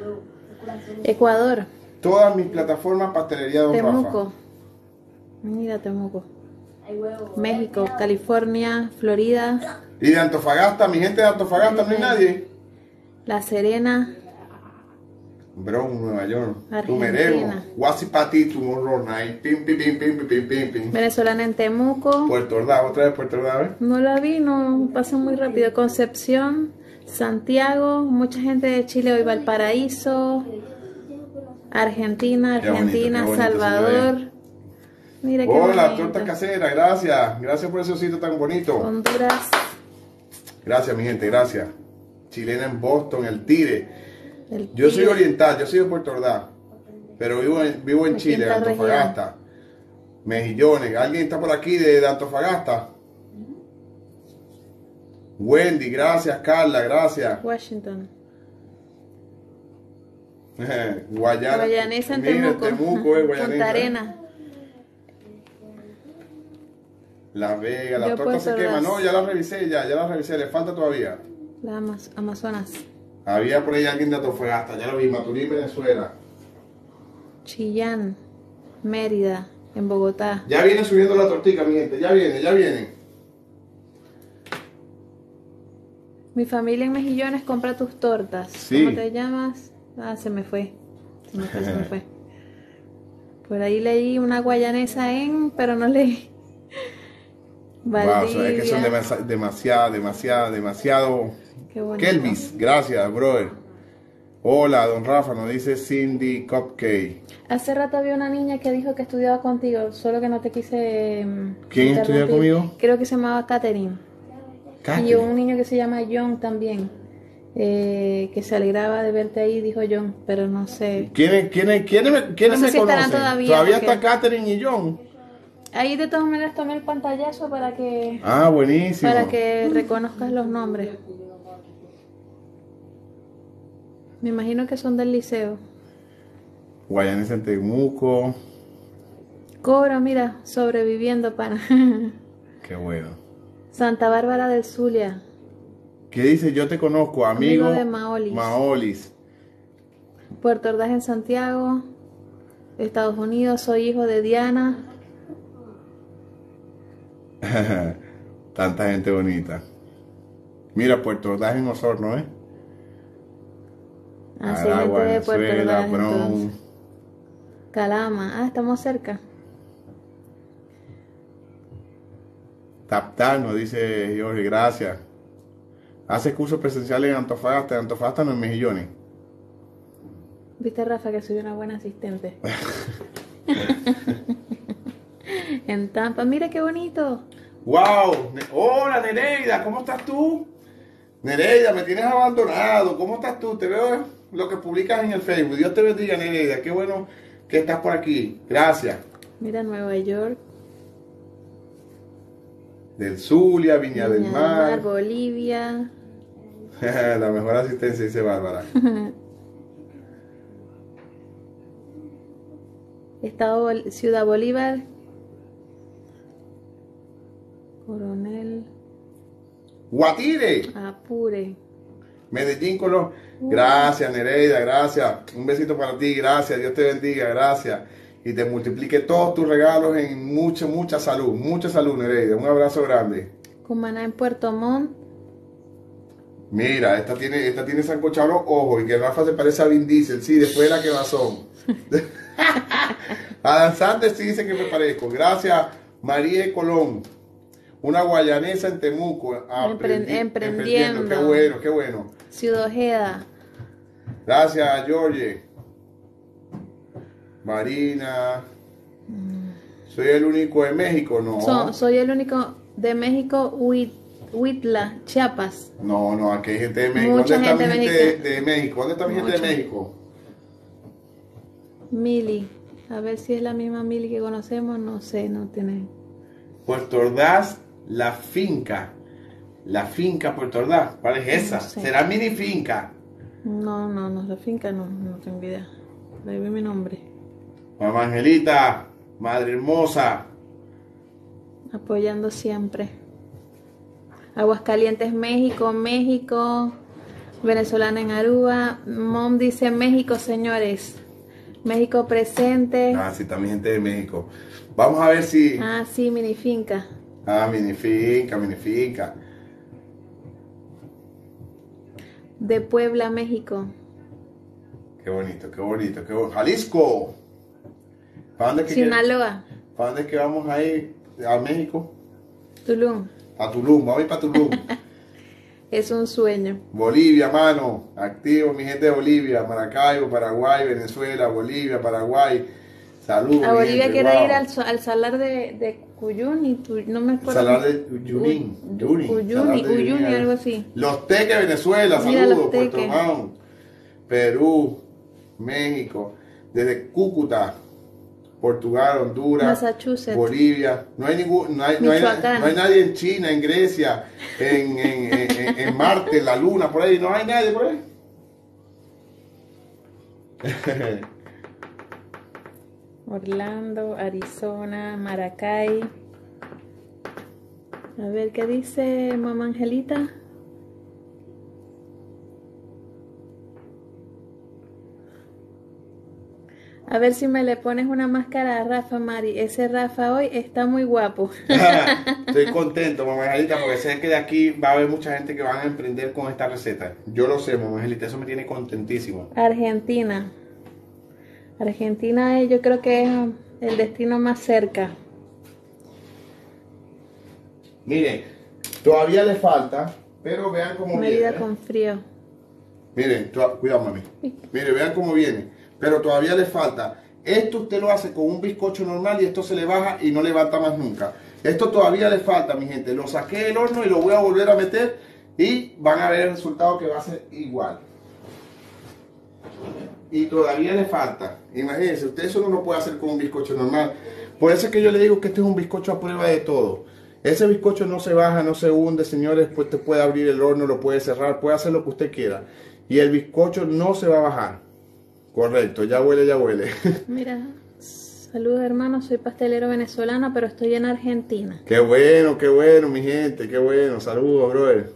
Ecuador, Todas mis plataformas, pastelería Don Temuco. Rafa. Mira, Temuco. México, California, Florida, Y de Antofagasta, mi gente de Antofagasta, no hay nadie. La Serena, Bronx, Nueva York. Argentina. Tumeremo. Guasipati, Tomorrow Night. Pim, pim, pim, pim, pim, pim, pim. venezolana en Temuco. Puerto Ordaz, otra vez Puerto Ordaz, ¿ves? No la vi, no, pasa muy rápido. Concepción, Santiago, mucha gente de Chile hoy, Valparaíso, Argentina, Qué bonito, qué bonito, Salvador. Mira qué Hola, bonito. torta casera, gracias. Gracias por ese sitio tan bonito. Honduras, Gracias, mi gente, gracias. Chilena en Boston, el Tire. el Yo soy Tigre. oriental, yo soy de Puerto Ordaz. Pero vivo en De Chile, en quinta Antofagasta. Mejillones. ¿Alguien está por aquí de Antofagasta? Wendy, gracias. Carla, gracias. Washington. Guayana. Guayanesa en Mira, Temuco. Temuco, Guayanesa. Punta Arena. La Vega, la Yo torta se Puerto quema. Ordaz. No, ya la revisé, ya la revisé. Le falta todavía. La Amazonas. Había por ahí alguien de Antofagasta, ya lo vi. Maturín, Venezuela. Chillán. Mérida. En Bogotá. Ya viene subiendo la tortica, mi gente. Ya viene, ya viene. Mi familia en Mejillones compra tus tortas. Sí. ¿Cómo te llamas? Ah, se me fue. Se me fue. Por ahí leí una guayanesa pero no leí. Wow, es que son Valdivia. demasiado. Qué bonito. Kelvis, gracias, brother. Hola, don Rafa, nos dice Cindy Cupcake. Hace rato había una niña que dijo que estudiaba contigo, solo que no te quise ¿Quién estudia interrumpir. conmigo? Creo que se llamaba Catherine. Y Catherine. un niño que se llama John también, que se alegraba de verte ahí, dijo John, pero no sé. ¿Quiénes No sé me si estarán conocen? todavía, porque- está Catherine y John. Ahí de todas maneras tomé el pantallazo Ah, buenísimo. para que reconozcas los nombres. Me imagino que son del liceo. Guayanés en Temuco. Cobra, mira, sobreviviendo para Qué bueno. Santa Bárbara del Zulia. ¿Qué dice? Yo te conozco, amigo. Amigo de Maolis. Maolis. Puerto Ordaz en Santiago, Estados Unidos. Soy hijo de Diana. Tanta gente bonita. Mira, Puerto Ordaz en Osorno, ¿eh? Así gente de Puerto Venezuela, Ordaz. Bronx. Entonces. Calama. Ah, estamos cerca. Taptar, nos dice Jorge, gracias. Hace cursos presenciales en Antofagasta. En Antofagasta no en Mejillones. Viste, Rafa, que soy una buena asistente. En Tampa. Mira qué bonito. ¡Wow! Hola, Nereida, ¿cómo estás tú? Nereida, me tienes abandonado. ¿Cómo estás tú? Te veo lo que publicas en el Facebook. Dios te bendiga, Nereida. Qué bueno que estás por aquí. Gracias. Mira Nueva York. Del Zulia, Viña del Mar. Bolivia. La mejor asistencia, dice Bárbara. Ciudad Bolívar. Coronel. Guatire, Apure. Medellín, Colón. Gracias, Nereida, gracias. Un besito para ti, gracias. Dios te bendiga, gracias. Y te multiplique todos tus regalos en mucha salud, Nereida. Un abrazo grande. Cumaná en Puerto Montt. Mira, esta tiene sancochado los ojos y que Rafa se parece a Vin Diesel, sí, después de la quemazón. A danzante sí dice que me parezco. Gracias, María Colón. Una guayanesa en Temuco. Emprendiendo. Qué bueno. Ciudad Ojeda. Gracias, George. Marina. Soy el único de México, no. Soy el único de México, Huitla, Chiapas. No, aquí hay gente de México. Mucha ¿Dónde está mi gente gente de México? ¿Dónde está mi gente de Mucha. México? Mili. A ver si es la misma Mili que conocemos. No sé, no tiene. Puerto Ordaz, la finca. La finca Puerto Ordaz. ¿Cuál es esa? No sé. ¿Será mini finca? No, la finca no tengo idea. Ahí ve mi nombre. Mamá Angelita, Madre Hermosa. Apoyando siempre. Aguascalientes, México. Venezolana en Aruba. Mom dice México, señores. México presente. Ah, sí, también gente de México. Vamos a ver si... Ah, sí, mini finca. Ah, mini finca. De Puebla, México. Qué bonito. Jalisco. ¿Para dónde es que Sinaloa. ¿Para dónde es que vamos a ir? ¿A México? Tulum. A Tulum, vamos a ir para Tulum. Es un sueño. Bolivia, mano. Activo, mi gente de Bolivia. Maracaibo, Paraguay, Venezuela, Bolivia, Paraguay. Saludos. A mi Bolivia gente, quiere wow. ir al salar de Cuyuni. No me acuerdo. Salar de Uyuni. Uyuni, algo así. Los Teques, Venezuela. Mira, Saludos. Los Puerto Teques. Montt, Perú, México. Desde Cúcuta. Portugal, Honduras, Massachusetts. Bolivia, no hay Michoacán. nadie en China, en Grecia, en Marte, en la Luna, por ahí, no hay nadie por ahí. Orlando, Arizona, Maracay. A ver, ¿qué dice mamá Angelita? A ver si me le pones una máscara a Rafa, Mari. Ese Rafa hoy está muy guapo. Estoy contento, mamá Angelita, porque sé que de aquí va a haber mucha gente que van a emprender con esta receta. Yo lo sé, mamá Angelita, eso me tiene contentísimo. Argentina. Argentina yo creo que es el destino más cerca. Miren, todavía le falta, pero vean cómo Mérida viene. con frío. Miren, cuidado, mami. Mire, vean cómo viene. Pero todavía le falta. Esto usted lo hace con un bizcocho normal y esto se le baja y no levanta más nunca. Esto todavía le falta, mi gente. Lo saqué del horno y lo voy a volver a meter y van a ver el resultado que va a ser igual. Y todavía le falta. Imagínense, usted eso no lo puede hacer con un bizcocho normal. Por eso es que yo le digo que este es un bizcocho a prueba de todo. Ese bizcocho no se baja, no se hunde, señores. Pues te puede abrir el horno, lo puede cerrar, puede hacer lo que usted quiera. Y el bizcocho no se va a bajar. Correcto, ya huele, ya huele. Mira, saludos hermanos, soy pastelero venezolano, pero estoy en Argentina. Qué bueno, mi gente, qué bueno. Saludos, brother.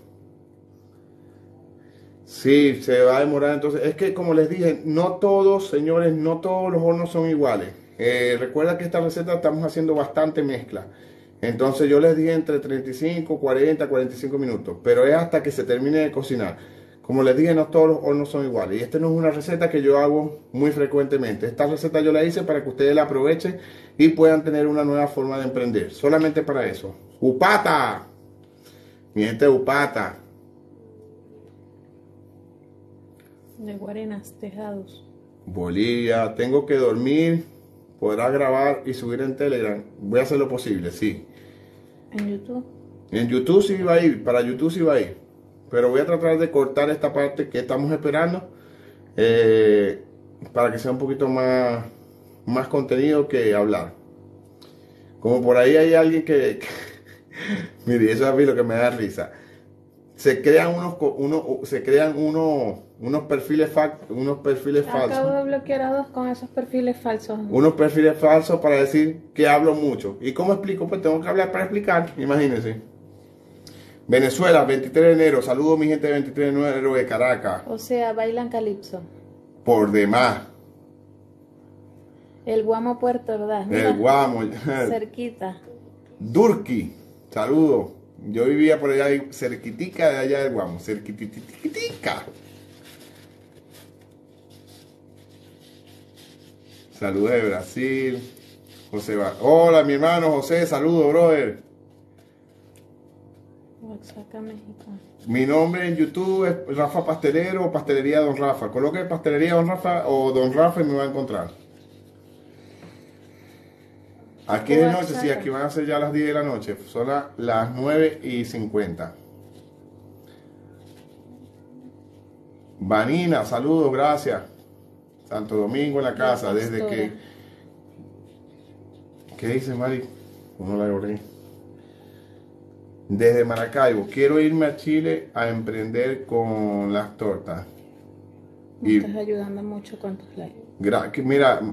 Sí, se va a demorar entonces. Es que como les dije, no todos, señores, no todos los hornos son iguales. Recuerda que esta receta estamos haciendo bastante mezcla. Entonces yo les dije entre 35, 40, 45 minutos. Pero es hasta que se termine de cocinar. Como les dije, no todos los hornos son iguales. Y esta no es una receta que yo hago muy frecuentemente. Esta receta yo la hice para que ustedes la aprovechen y puedan tener una nueva forma de emprender. Solamente para eso. ¡Upata! Mi gente de Upata. De Guarenas, Tejados. Bolivia, tengo que dormir, podrá grabar y subir en Telegram. Voy a hacer lo posible, sí. En YouTube. En YouTube sí va a ir, para YouTube sí va a ir. Pero voy a tratar de cortar esta parte que estamos esperando para que sea un poquito más contenido que hablar. Como por ahí hay alguien mire, eso es a mí lo que me da risa. Se crean unos perfiles falsos. Acabo de bloquear a 2 con esos perfiles falsos. Unos perfiles falsos para decir que hablo mucho. ¿Y cómo explico? Pues tengo que hablar para explicar, imagínense. Venezuela, 23 de enero. Saludos mi gente de 23 de enero de Caracas. O sea, bailan calipso. Por demás. El Guamo, Puerto Ordaz. Mira, El Guamo. cerquita. Durki. Saludos. Yo vivía por allá cerquitica de allá del Guamo. Cerquititica. Saludos de Brasil. José va. Hola mi hermano José. Saludos, brother. Oaxaca, México. Mi nombre en YouTube es Rafa Pastelero o Pastelería Don Rafa. Coloque Pastelería Don Rafa o Don Rafa y me va a encontrar. Aquí de noche, sí, aquí van a ser ya las 10 de la noche. Son las 9:50. Vanina, saludos, gracias. Santo Domingo en la casa, desde que... ¿Qué dice Mari? No la borré. Desde Maracaibo, quiero irme a Chile a emprender con las tortas. Me estás ayudando mucho con tus likes. Mira,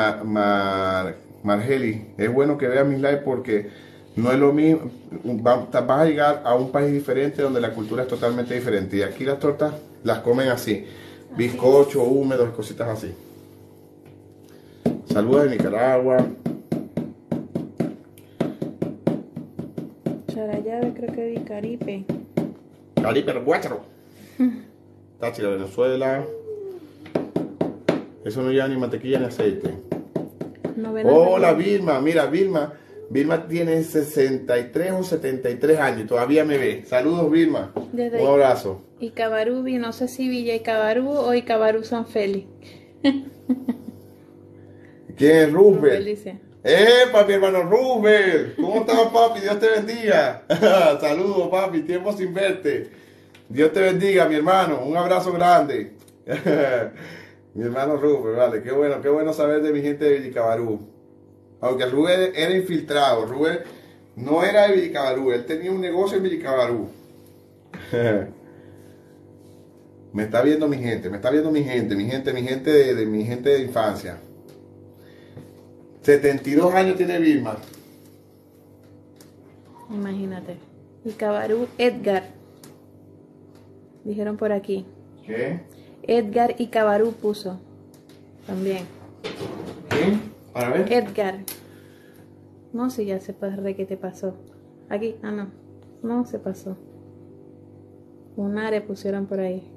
Margeli, es bueno que veas mis lives porque no es lo mismo. Vas a llegar a un país diferente donde la cultura es totalmente diferente. Y aquí las tortas las comen así. Bizcocho, húmedos, cositas así. Saludos de Nicaragua. Charallave, creo que vi Caripe. Caripe, el Guácharo. Táchira, Venezuela. Eso no lleva ni mantequilla ni aceite. Hola Vilma, mira Vilma. Vilma tiene 63 o 73 años y todavía me ve. Saludos Vilma. Un abrazo. Icabarú, no sé si Villa Icabarú o Icabarú San Félix. ¿Quién es Roosevelt? ¡Epa, mi hermano Roosevelt! ¿Cómo estás, papi? Dios te bendiga. Saludos, papi. Tiempo sin verte. Dios te bendiga, mi hermano. Un abrazo grande. Mi hermano Roosevelt, vale. Qué bueno saber de mi gente de Villicabarú. Aunque Rubén era infiltrado. Rubén no era de Villicabarú. Él tenía un negocio en Villicabarú. Me está viendo mi gente. Mi gente de infancia. 72 años tiene Vilma. Imagínate. Icabarú Edgar. Dijeron por aquí. ¿Qué? Edgar Icabarú puso. También. ¿Quién? Para ver. Edgar. No, si ya se pasó. ¿Qué te pasó? Aquí. Ah, no. No se pasó. Unare pusieron por ahí.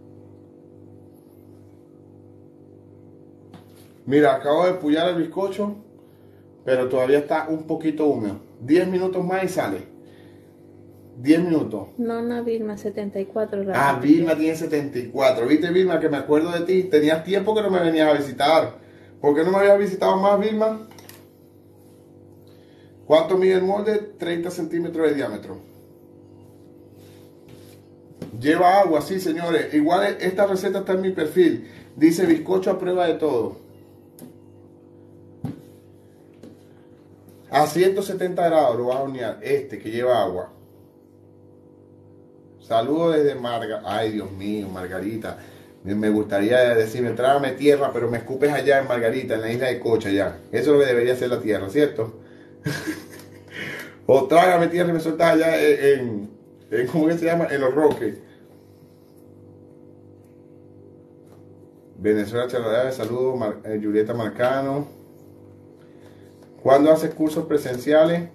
Mira, acabo de pullar el bizcocho, pero todavía está un poquito húmedo. 10 minutos más y sale. 10 minutos. No, una Vilma 74. Ah, Vilma tiene 74. ¿Viste, Vilma, que me acuerdo de ti? Tenías tiempo que no me venías a visitar. ¿Por qué no me habías visitado más, Vilma? ¿Cuánto mide el molde? 30 centímetros de diámetro. Lleva agua, sí, señores. Igual esta receta está en mi perfil. Dice bizcocho a prueba de todo. A 170 grados lo vas a hornear. Este que lleva agua. Saludos desde Ay, Dios mío, Margarita. Me gustaría decirme, trágame tierra, pero me escupes allá en Margarita, en la isla de Cocha, ya. Eso es lo que debería ser la tierra, ¿cierto? O trágame tierra y me sueltas allá ¿cómo que se llama? En Los Roques. Venezuela, Charladá, saludos, Julieta Marcano. ¿Cuándo haces cursos presenciales?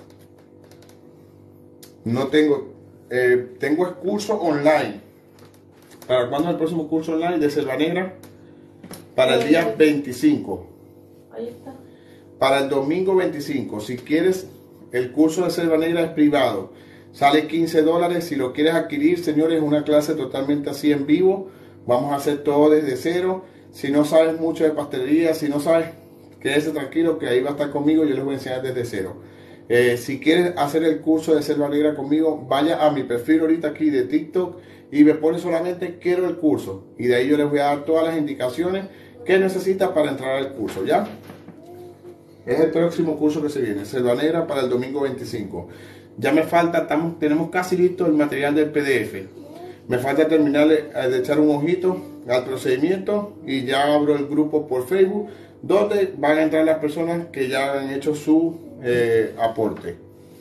No tengo. Tengo el curso online. ¿Para cuándo es el próximo curso online de Selva Negra? Para el día 25. Ahí está. Para el domingo 25. Si quieres, el curso de Selva Negra es privado. Sale $15. Si lo quieres adquirir, señores, es una clase totalmente así en vivo. Vamos a hacer todo desde cero. Si no sabes mucho de pastelería, si no sabes, quédese tranquilo que ahí va a estar conmigo. Yo les voy a enseñar desde cero. Si quieres hacer el curso de Selva Negra conmigo, vaya a mi perfil ahorita aquí de TikTok y me pone solamente quiero el curso. Y de ahí yo les voy a dar todas las indicaciones que necesitas para entrar al curso, ¿ya? Es el próximo curso que se viene, Selva Negra para el domingo 25. Ya me falta, tenemos casi listo el material del PDF. Me falta terminar de echar un ojito al procedimiento y ya abro el grupo por Facebook donde van a entrar las personas que ya han hecho su aporte.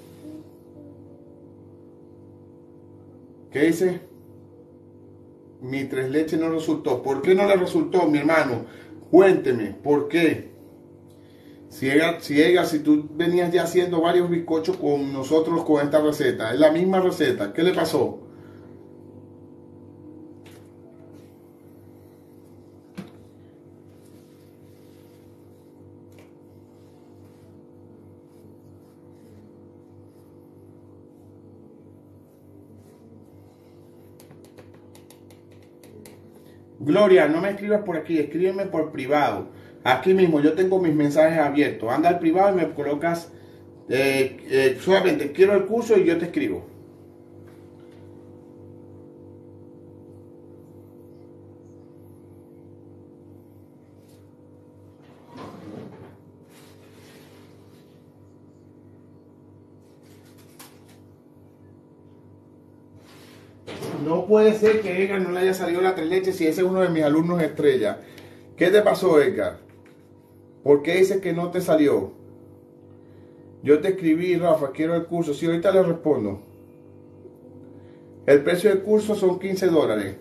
¿Qué dice? Mi tres leches no resultó. ¿Por qué no le resultó, mi hermano? Cuénteme, ¿por qué? Si tú venías ya haciendo varios bizcochos con nosotros con esta receta, es la misma receta, ¿qué le pasó? Gloria, no me escribas por aquí, escríbeme por privado. Aquí mismo yo tengo mis mensajes abiertos. Anda al privado y me colocas solamente quiero el curso y yo te escribo. No puede ser que Edgar no le haya salido la tres leches si ese es uno de mis alumnos estrella. ¿Qué te pasó, Edgar? ¿Por qué dices que no te salió? Yo te escribí, Rafa, quiero el curso. Sí, ahorita le respondo. El precio del curso son $15.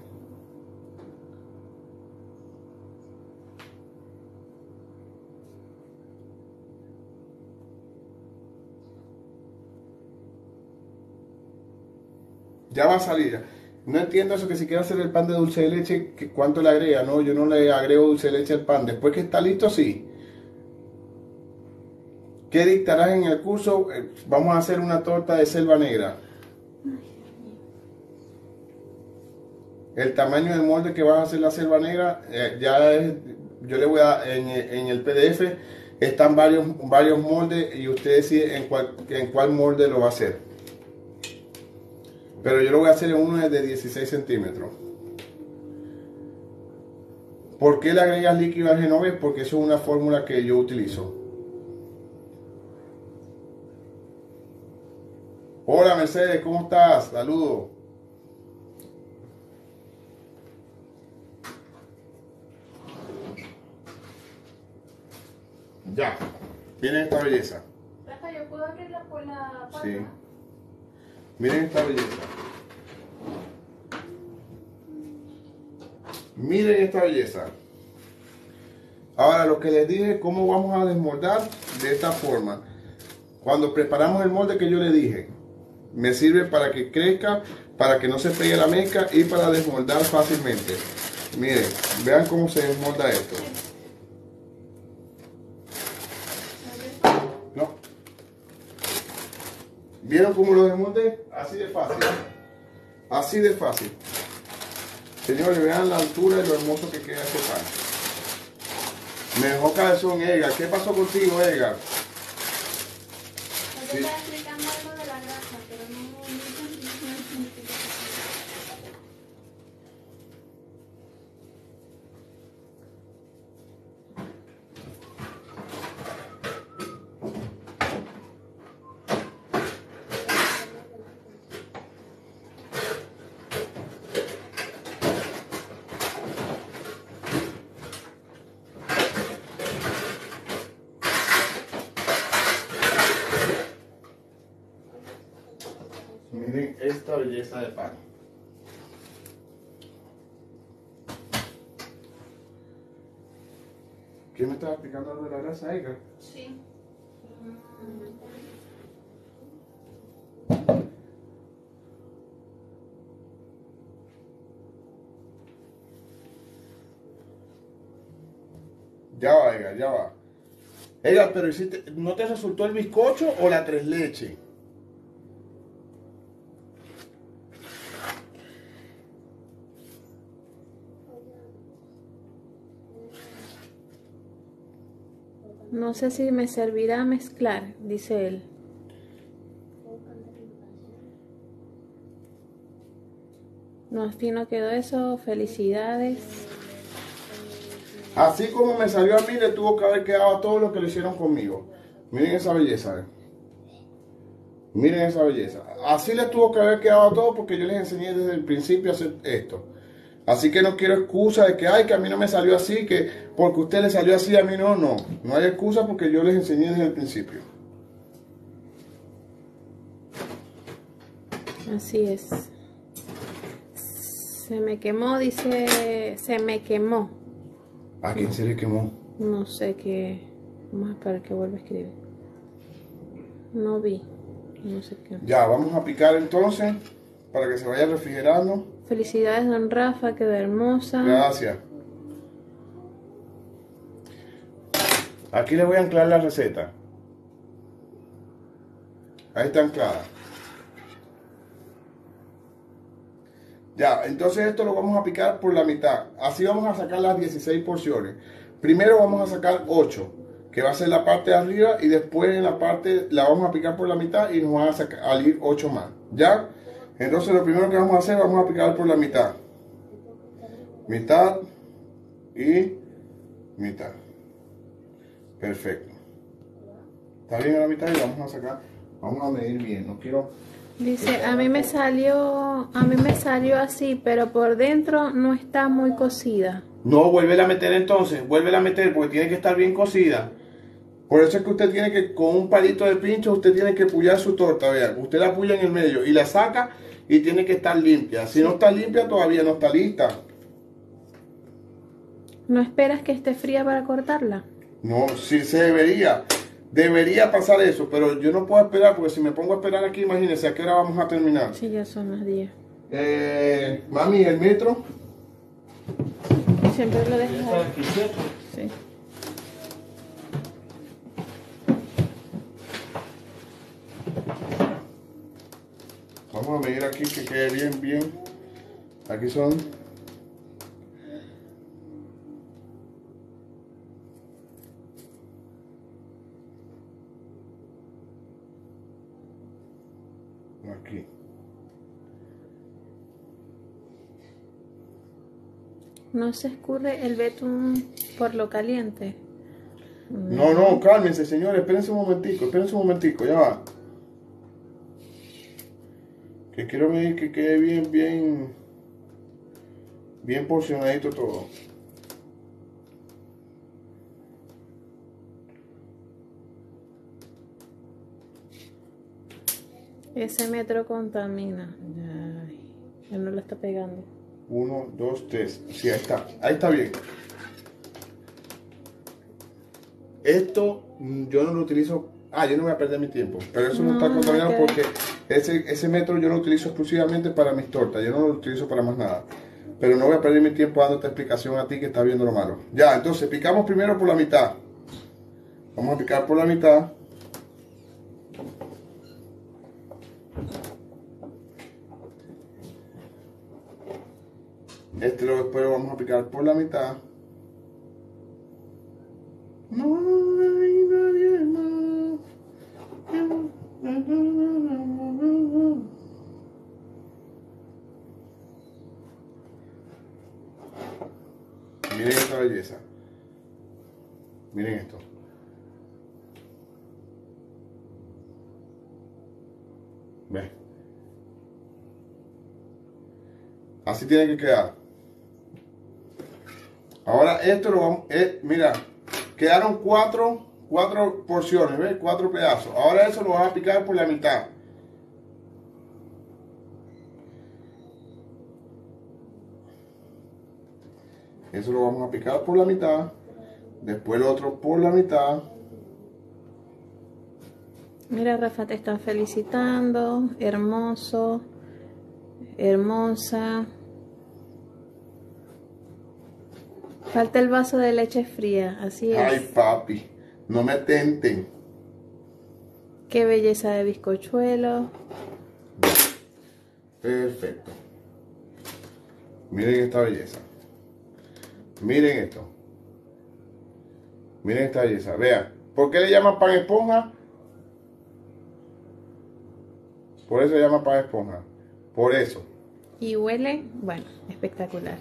Ya va a salir. No entiendo eso que si quiere hacer el pan de dulce de leche, que ¿cuánto le agrega? No, yo no le agrego dulce de leche al pan. Después que está listo, sí. ¿Qué dictarás en el curso? Vamos a hacer una torta de selva negra. El tamaño del molde que vas a hacer la selva negra, yo le voy a en el PDF están varios moldes y usted decide en cuál molde lo va a hacer. Pero yo lo voy a hacer en uno de 16 centímetros. ¿Por qué le agregas líquido al genovés? Porque eso es una fórmula que yo utilizo. Hola Mercedes, ¿cómo estás? Saludos. Ya, miren esta belleza. Rafa, ¿yo puedo abrirla por la palma? Sí. Miren esta belleza. Miren esta belleza. Ahora lo que les dije, cómo vamos a desmoldar de esta forma. Cuando preparamos el molde que yo le dije, me sirve para que crezca, para que no se pegue la mezcla y para desmoldar fácilmente. Miren, vean cómo se desmolda esto. No. ¿Vieron cómo lo desmonté? Así de fácil. Así de fácil. Señores, vean la altura y lo hermoso que queda este pan. Me dejó cabezón, Edgar. ¿Qué pasó contigo, Edgar? Yo te estaba explicando algo de la grasa, pero no significa. Miren esta belleza de pan. ¿Quién me estaba explicando algo de la grasa, Edgar? Sí. Ya va, Edgar, ya va. Edgar, pero ¿no te resultó el bizcocho o la tres leches? No sé si me servirá a mezclar, dice él. No, fino quedó eso, felicidades. Así como me salió a mí, le tuvo que haber quedado a todos los que lo hicieron conmigo. Miren esa belleza, Miren esa belleza. Así les tuvo que haber quedado a todos porque yo les enseñé desde el principio a hacer esto. Así que no quiero excusa de que, ay, que a mí no me salió así, que porque a usted le salió así, a mí no. No hay excusa porque yo les enseñé desde el principio. Así es. Se me quemó, dice, se me quemó. ¿A quién se le quemó? No sé qué. Vamos a esperar que vuelva a escribir. No vi. No sé qué. Ya, vamos a picar entonces para que se vaya refrigerando. Felicidades, don Rafa, quedó hermosa. Gracias. Aquí les voy a anclar la receta. Ahí está anclada. Ya, entonces esto lo vamos a picar por la mitad. Así vamos a sacar las 16 porciones. Primero vamos a sacar 8, que va a ser la parte de arriba, y después en la parte la vamos a picar por la mitad y nos van a salir 8 más. ¿Ya? Entonces lo primero que vamos a hacer, vamos a picar por la mitad. Mitad y mitad. Perfecto. Está bien a la mitad y vamos a sacar, vamos a medir bien. No quiero... Dice, a mí me salió así, pero por dentro no está muy cocida. No, vuélvela a meter entonces, vuélvela a meter porque tiene que estar bien cocida. Por eso es que usted tiene que, con un palito de pincho, usted tiene que pullar su torta, vea. Usted la pulla en el medio y la saca y tiene que estar limpia. Si no está limpia, todavía no está lista. ¿No esperas que esté fría para cortarla? No, sí se debería. Debería pasar eso, pero yo no puedo esperar porque si me pongo a esperar aquí, imagínense a qué hora vamos a terminar. Sí, ya son las 10. Mami, el metro. Siempre lo dejas ahí. Sí. Vamos a medir aquí que quede bien, bien. Aquí son... Aquí. No se escurre el betún por lo caliente. No, cálmense, señores, espérense un momentico, ya va. Que quiero medir que quede bien porcionadito todo. Ese metro contamina. Ay, ya no lo está pegando. 1, 2, 3. Sí, ahí está bien. Esto yo no lo utilizo. Yo no voy a perder mi tiempo. Pero eso no está contaminado porque ese metro yo lo utilizo exclusivamente para mis tortas. Yo no lo utilizo para más nada. Pero no voy a perder mi tiempo dándote explicación a ti que estás viendo lo malo. Ya, entonces picamos primero por la mitad. Vamos a picar por la mitad. Después lo vamos a picar por la mitad. No hay nadie más. Miren esta belleza. Miren esto. ¿Ven? Así tiene que quedar. Ahora esto lo vamos, mira, quedaron cuatro porciones, ¿ves? 4 pedazos. Ahora eso lo vas a picar por la mitad. Eso lo vamos a picar por la mitad. Después el otro por la mitad. Mira, Rafa, te están felicitando. Hermoso. Hermosa. Falta el vaso de leche fría, así es. Ay, papi, no me tenten. Qué belleza de bizcochuelo. Perfecto. Miren esta belleza. Miren esto. Miren esta belleza. Vean. ¿Por qué le llaman pan esponja? Por eso se llama pan esponja. Por eso. Y huele, bueno, espectacular.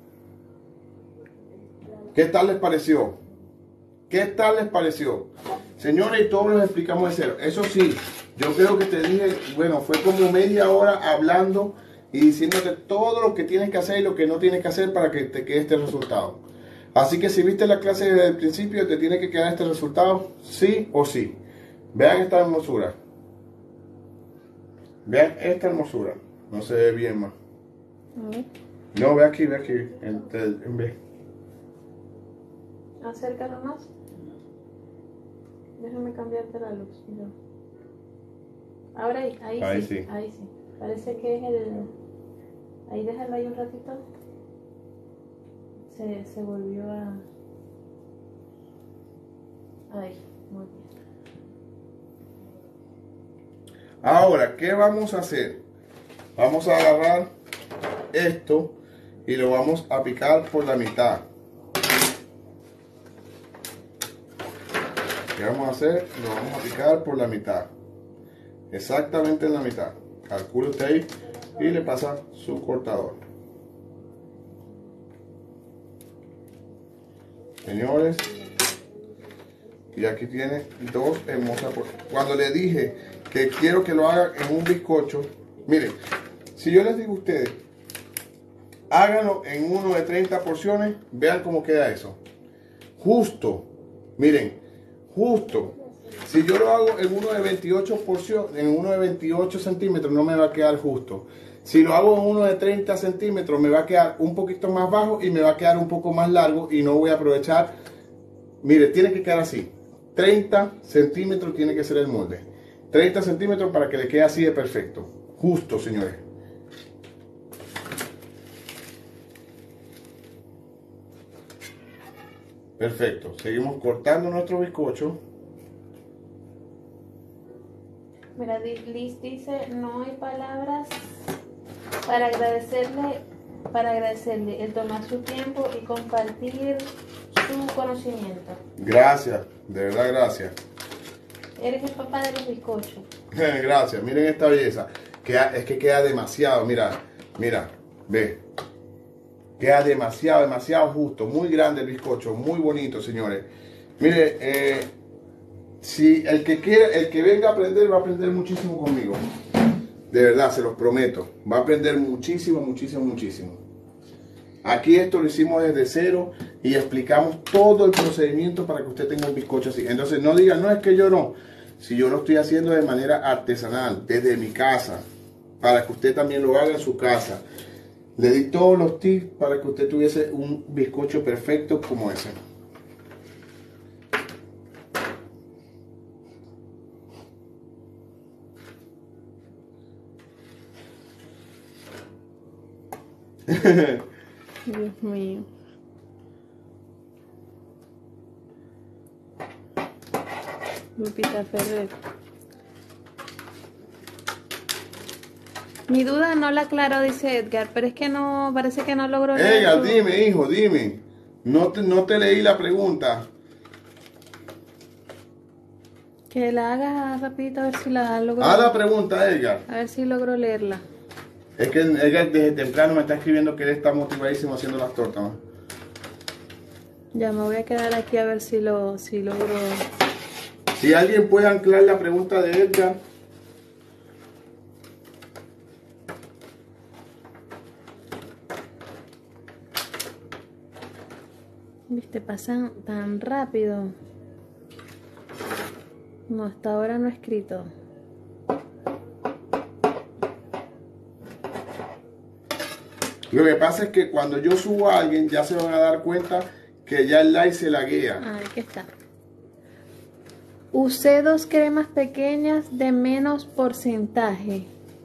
¿Qué tal les pareció? ¿Qué tal les pareció? Señores, todos los explicamos de cero. Eso sí, yo creo que te dije, bueno, fue como media hora hablando y diciéndote todo lo que tienes que hacer y lo que no tienes que hacer para que te quede este resultado. Así que si viste la clase desde el principio, te tiene que quedar este resultado, sí o sí. Vean esta hermosura. Vean esta hermosura. No se ve bien más. A ver. No, ve aquí, ve aquí. En vez. Acércalo más. Déjame cambiarte la luz. Yo. Ahora ahí sí. Ahí sí. Parece que es el... Ahí déjalo ahí un ratito. Se volvió a... Ahí, muy bien. Ahora, ¿qué vamos a hacer? Vamos a agarrar esto y lo vamos a picar por la mitad. ¿Qué vamos a hacer? Lo vamos a picar por la mitad. Exactamente en la mitad. Calcule usted ahí y le pasa su cortador. Señores, y aquí tiene 2 hermosas. Cuando le dije que quiero que lo haga en un bizcocho, miren, si yo les digo a ustedes, háganlo en uno de 30 porciones, vean cómo queda eso. Justo, miren, justo. Si yo lo hago en uno de 28 porciones, en uno de 28 centímetros, no me va a quedar justo. Si lo hago en uno de 30 centímetros, me va a quedar un poquito más bajo y me va a quedar un poco más largo y no voy a aprovechar. Mire, tiene que quedar así. 30 centímetros tiene que ser el molde. 30 centímetros para que le quede así de perfecto. Justo, señores. Perfecto. Seguimos cortando nuestro bizcocho. Mira, Liz dice, no hay palabras para agradecerle el tomar su tiempo y compartir su conocimiento. Gracias, de verdad gracias. Eres el papá de los bizcochos. Gracias, miren esta belleza. Es que queda demasiado, mira, ve. Queda demasiado justo. Muy grande el bizcocho, muy bonito, señores. Mire, si el que venga a aprender, va a aprender muchísimo conmigo. De verdad, se los prometo. Va a aprender muchísimo. Aquí esto lo hicimos desde cero y explicamos todo el procedimiento para que usted tenga un bizcocho así. Entonces no digan, no, es que yo no. Si yo lo estoy haciendo de manera artesanal, desde mi casa, para que usted también lo haga en su casa. Le di todos los tips para que usted tuviese un bizcocho perfecto como ese. Dios mío. Lupita Ferrer. Mi duda no la aclaró, dice Edgar, pero es que no, parece que no logró leer Edgar, tu- dime, hijo, dime. No te leí la pregunta. Que la haga rapidito a ver si la logró. Haz la pregunta, Edgar. A ver si logró leerla. Es que Edgar desde temprano me está escribiendo que él está motivadísimo haciendo las tortas, ¿no? Ya me voy a quedar aquí a ver si logro. Si alguien puede anclar la pregunta de Edgar. Viste, pasan tan rápido. No, hasta ahora no he escrito. Lo que pasa es que cuando yo subo a alguien ya se van a dar cuenta que ya el like se laguea. Ah, aquí está. Usé 2 cremas pequeñas de menos porcentaje.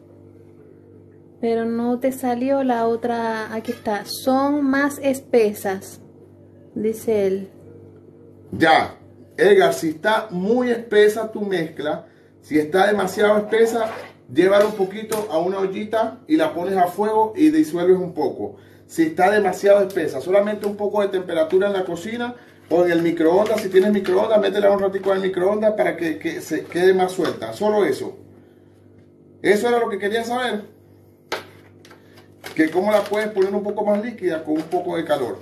Pero no te salió la otra. Aquí está. Son más espesas. Dice él. Ya, Edgar, si está muy espesa tu mezcla, si está demasiado espesa, llévala un poquito a una ollita y la pones a fuego y disuelves un poco. Si está demasiado espesa, solamente un poco de temperatura en la cocina o en el microondas. Si tienes microondas, métela un ratico en el microondas para que se quede más suelta. Solo eso. Eso era lo que quería saber. Que cómo la puedes poner un poco más líquida con un poco de calor.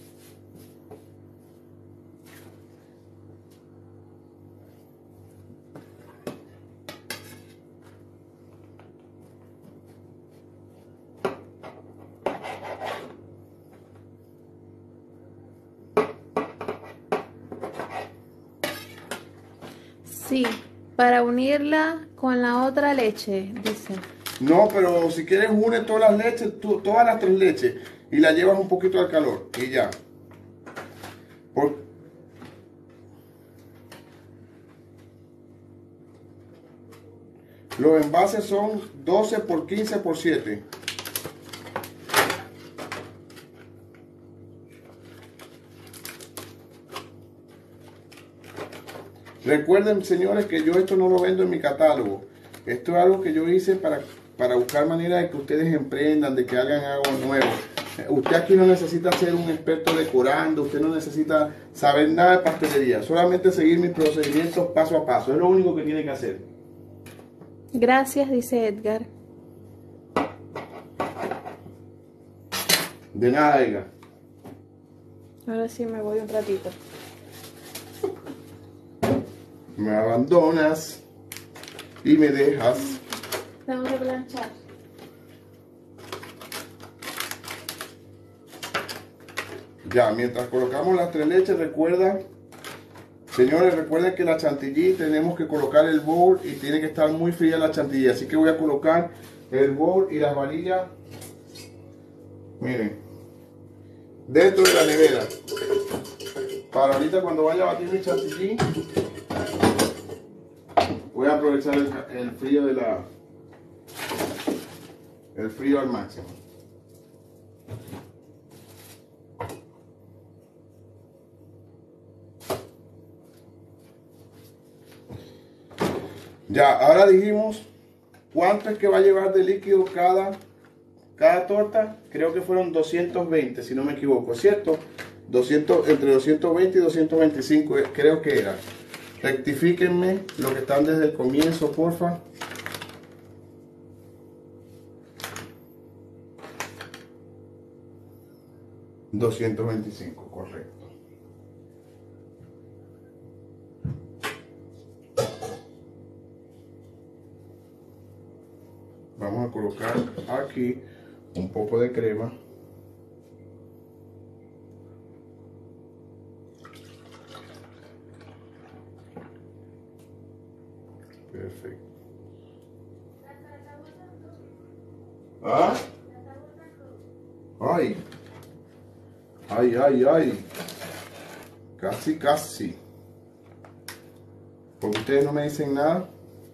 Sí, para unirla con la otra leche, dice. No, pero si quieres une todas las leches, todas las 3 leches y la llevas un poquito al calor y ya. Los envases son 12 por 15 por 7. Recuerden, señores, que yo esto no lo vendo en mi catálogo. Esto es algo que yo hice para buscar maneras de que ustedes emprendan, de que hagan algo nuevo. Usted aquí no necesita ser un experto decorando, usted no necesita saber nada de pastelería, solamente seguir mis procedimientos paso a paso. Es lo único que tiene que hacer. Gracias, dice Edgar. De nada, Edgar. Ahora sí me voy un ratito. Me abandonas y me dejas. Tengo que planchar. Ya, mientras colocamos las 3 leches, recuerda, señores, recuerden que la chantilly tenemos que colocar el bowl y tiene que estar muy fría la chantilly. Así que voy a colocar el bowl y las varillas, miren, dentro de la nevera. Para ahorita cuando vaya a batir mi chantilly, voy a aprovechar el frío de el frío al máximo. Ya, ahora dijimos cuánto es que va a llevar de líquido cada torta. Creo que fueron 220, si no me equivoco, ¿cierto? 200, entre 220 y 225 creo que era. Rectifíquenme lo que están desde el comienzo, porfa. $225, correcto. Vamos a colocar aquí un poco de crema. Perfecto. ¿Ah? Ay. Ay, ay, ay. Casi, casi. Porque ustedes no me dicen nada.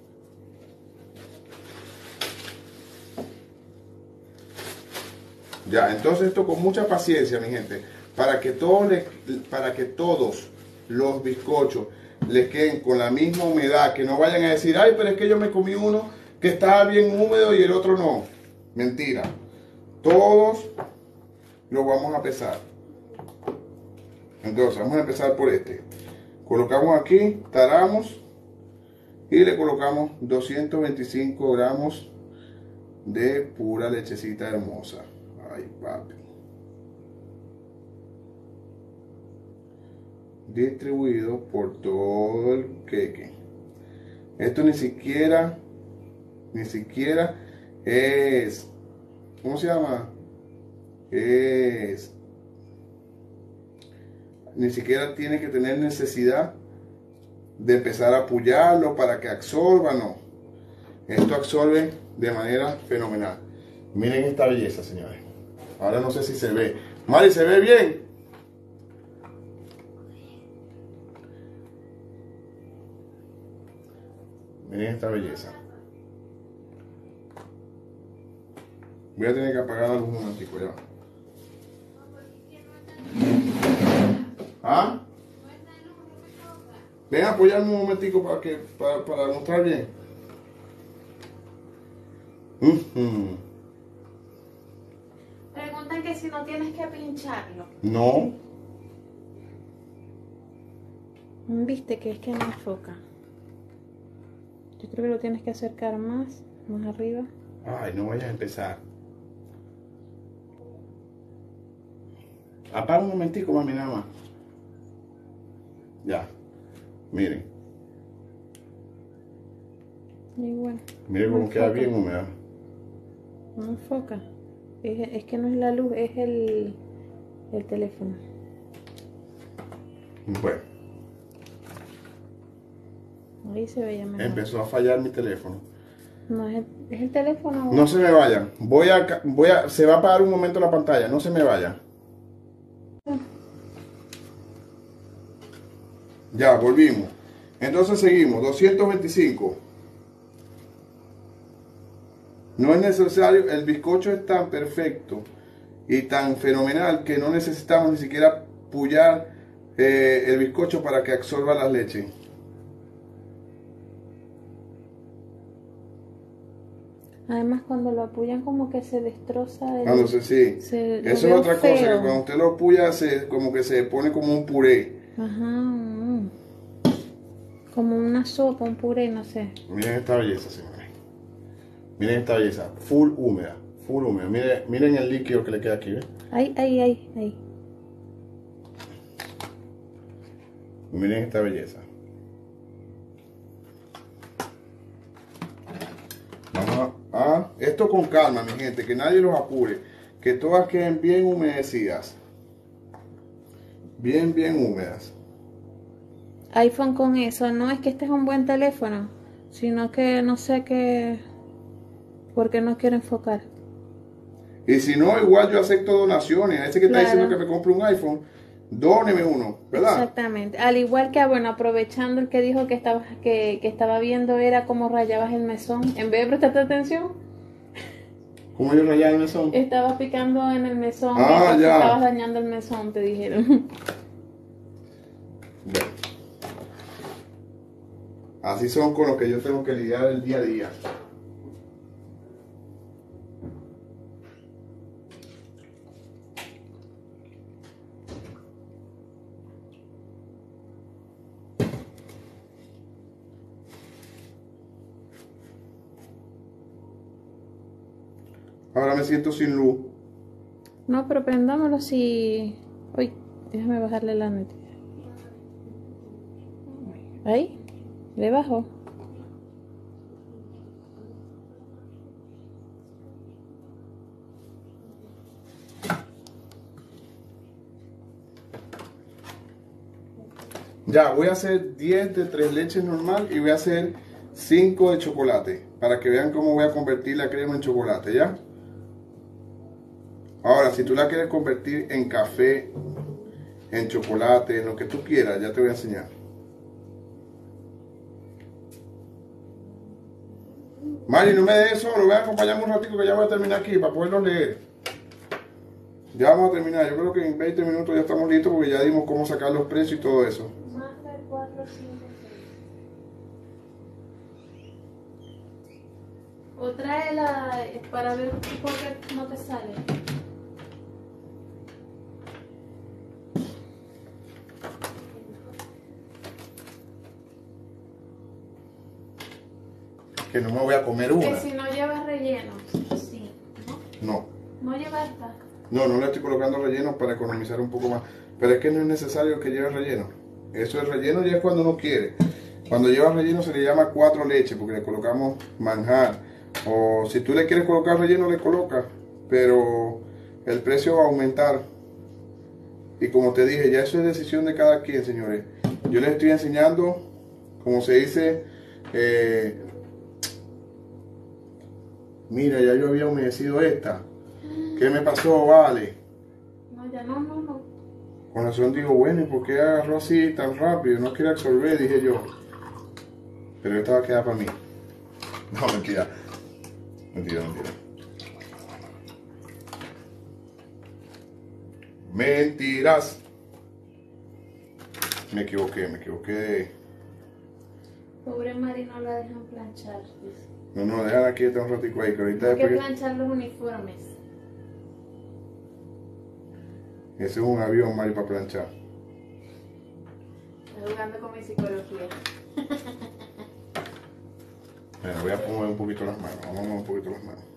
Ya, entonces esto con mucha paciencia, mi gente, para que todos los bizcochos les queden con la misma humedad, que no vayan a decir, ay, pero es que yo me comí uno que estaba bien húmedo y el otro no. Mentira. Todos los vamos a pesar. Entonces, vamos a empezar por este. Colocamos aquí, taramos y le colocamos 225 gramos de pura lechecita hermosa. Ay, papi. Distribuido por todo el queque. Esto ni siquiera es, ¿cómo se llama? Ni siquiera tiene que tener necesidad de empezar a apoyarlo para que absorba, no. Esto absorbe de manera fenomenal. Miren esta belleza, señores. Ahora no sé si se ve. Mari, ¿se ve bien? Miren esta belleza. Voy a tener que apagar la luz un momentico ya. ¿Ah? Ven a apoyarme un momentico para mostrar bien. Preguntan que si no tienes que pincharlo. No. Viste que es que no enfoca. Yo creo que lo tienes que acercar más arriba. Ay, no vayas a empezar. Apaga un momentico, mami, nada más. Ya. Miren. Igual. Miren cómo queda bien húmeda. No enfoca. Es que no es la luz, es el teléfono. Bueno. Ahí se veía mejor. Empezó a fallar mi teléfono. No, es el teléfono. No se me vayan. Se va a apagar un momento la pantalla. No se me vayan. Ya, volvimos. Entonces seguimos. 225. No es necesario. El bizcocho es tan perfecto y tan fenomenal que no necesitamos ni siquiera pullar el bizcocho para que absorba las leches. Además, cuando lo apoyan como que se destroza el... Cuando sí. Eso es otra cosa, que cuando usted lo apoya como que se pone como un puré. Ajá. Como una sopa, un puré, no sé. Miren esta belleza, señores. Miren esta belleza. Full húmeda. Full húmeda. Miren el líquido que le queda aquí, ¿ves? Ahí. Miren esta belleza. Vamos a esto con calma, mi gente, que nadie los apure, que todas queden bien humedecidas, bien húmedas. iPhone con eso, no es que este es un buen teléfono, sino que no sé qué, porque no quiero enfocar. Y si no, igual yo acepto donaciones. A ese que está diciendo que me compre un iPhone, dóneme uno, ¿verdad? Exactamente. Al igual que, bueno, aprovechando el que dijo que estaba viendo era cómo rayabas el mesón. En vez de prestarte atención, ¿Cómo yo rayaba el mesón? estabas picando en el mesón. Ah, ya. Estabas dañando el mesón, te dijeron. Bueno. Así son con los que yo tengo que lidiar el día a día. Ahora me siento sin luz. No, pero prendámoslo si... Uy, déjame bajarle la neta. Ahí, le bajo. Ya, voy a hacer 10 de 3 leches normal y voy a hacer 5 de chocolate. Para que vean cómo voy a convertir la crema en chocolate, ¿ya? Ahora, si tú la quieres convertir en café, en chocolate, en lo que tú quieras, ya te voy a enseñar. Mari, no me dejes solo, voy a acompañarme un ratito que ya voy a terminar aquí para poderlo leer. Ya vamos a terminar, yo creo que en 20 minutos ya estamos listos porque ya dimos cómo sacar los precios y todo eso. Master 456. O tráela para ver por qué no te sale. Que no me voy a comer Que una. si no lleva relleno. Sí, ¿no? No. No lleva esta. No, no le estoy colocando relleno para economizar un poco más. Pero es que no es necesario que lleve relleno. Eso es relleno ya es cuando uno quiere. Cuando lleva relleno se le llama 4 leches porque le colocamos manjar. O si tú le quieres colocar relleno le colocas. Pero el precio va a aumentar. Y como te dije, ya eso es decisión de cada quien, señores. Yo les estoy enseñando, como se dice, mira, ya yo había humedecido esta. ¿Qué me pasó, Vale? No, ya no. Con razón digo, bueno, ¿y por qué agarró así tan rápido? No quiere absorber, dije yo. Pero esta va a quedar para mí. No, mentira. Mentira. Mentiras. Me equivoqué. Pobre Mari no la dejan planchar. Dice. No, déjala quieta un ratico ahí, que ahorita Hay que después... planchar los uniformes. Ese es un avión, Mari, para planchar. Estoy jugando con mi psicología. Bueno, voy a mover un poquito las manos. Vamos a mover un poquito las manos.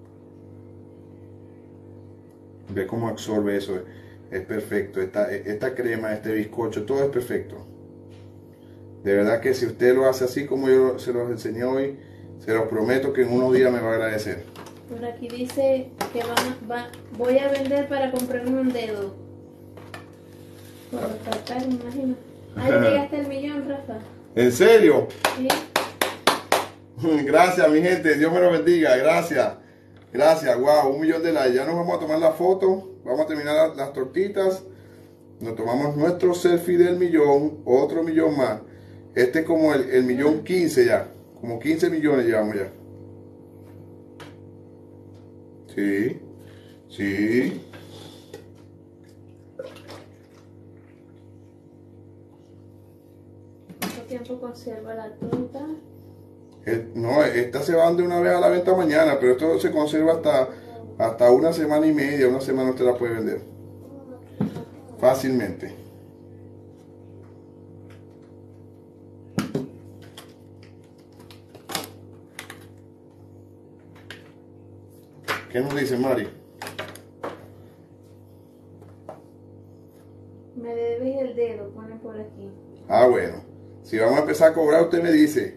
Ve cómo absorbe eso. Es perfecto. Esta crema, este bizcocho, todo es perfecto. De verdad que si usted lo hace así como yo se los enseñé hoy, se los prometo que en unos días me va a agradecer. Por aquí dice que voy a vender para comprarme un dedo. Por faltar, me imagino. Ahí llegaste al millón, Rafa. ¿En serio? ¿Sí? Gracias, mi gente. Dios me lo bendiga. Gracias. Wow, 1 millón de likes. Ya nos vamos a tomar la foto. Vamos a terminar las tortitas. Nos tomamos nuestro selfie del millón. Otro millón más. Este es como el millón 15 ya. Como 15 millones llevamos ya. Sí. ¿Cuánto tiempo conserva la torta? No, estas se van de una vez a la venta mañana, pero esto se conserva hasta 1 semana y media. 1 semana usted la puede vender fácilmente. ¿Qué nos dice Mari? Me debes el dedo, ponen por aquí. Ah, bueno. Si vamos a empezar a cobrar, usted me dice.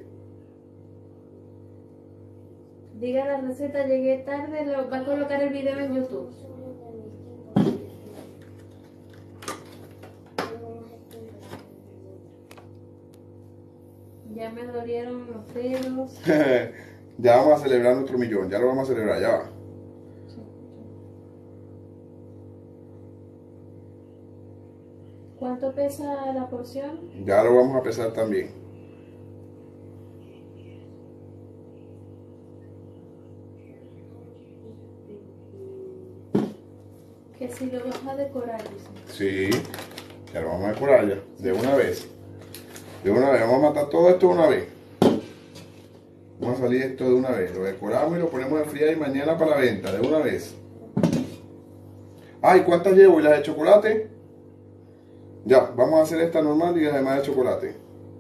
Diga la receta, llegué tarde, va a colocar el video en YouTube. Ya me dolieron los dedos. Ya vamos a celebrar nuestro millón. Ya lo vamos a celebrar, ya va. ¿Cuánto pesa la porción? Ya lo vamos a pesar también. Que si lo vas a decorar, dice. Sí, ya lo vamos a decorar ya, de una vez. Vamos a matar todo esto de una vez. Vamos a salir esto de una vez. Lo decoramos y lo ponemos a enfriar y mañana para la venta, de una vez. Ay, ¿cuántas llevo? ¿Y las de chocolate? Ya, vamos a hacer esta normal y las demás de chocolate.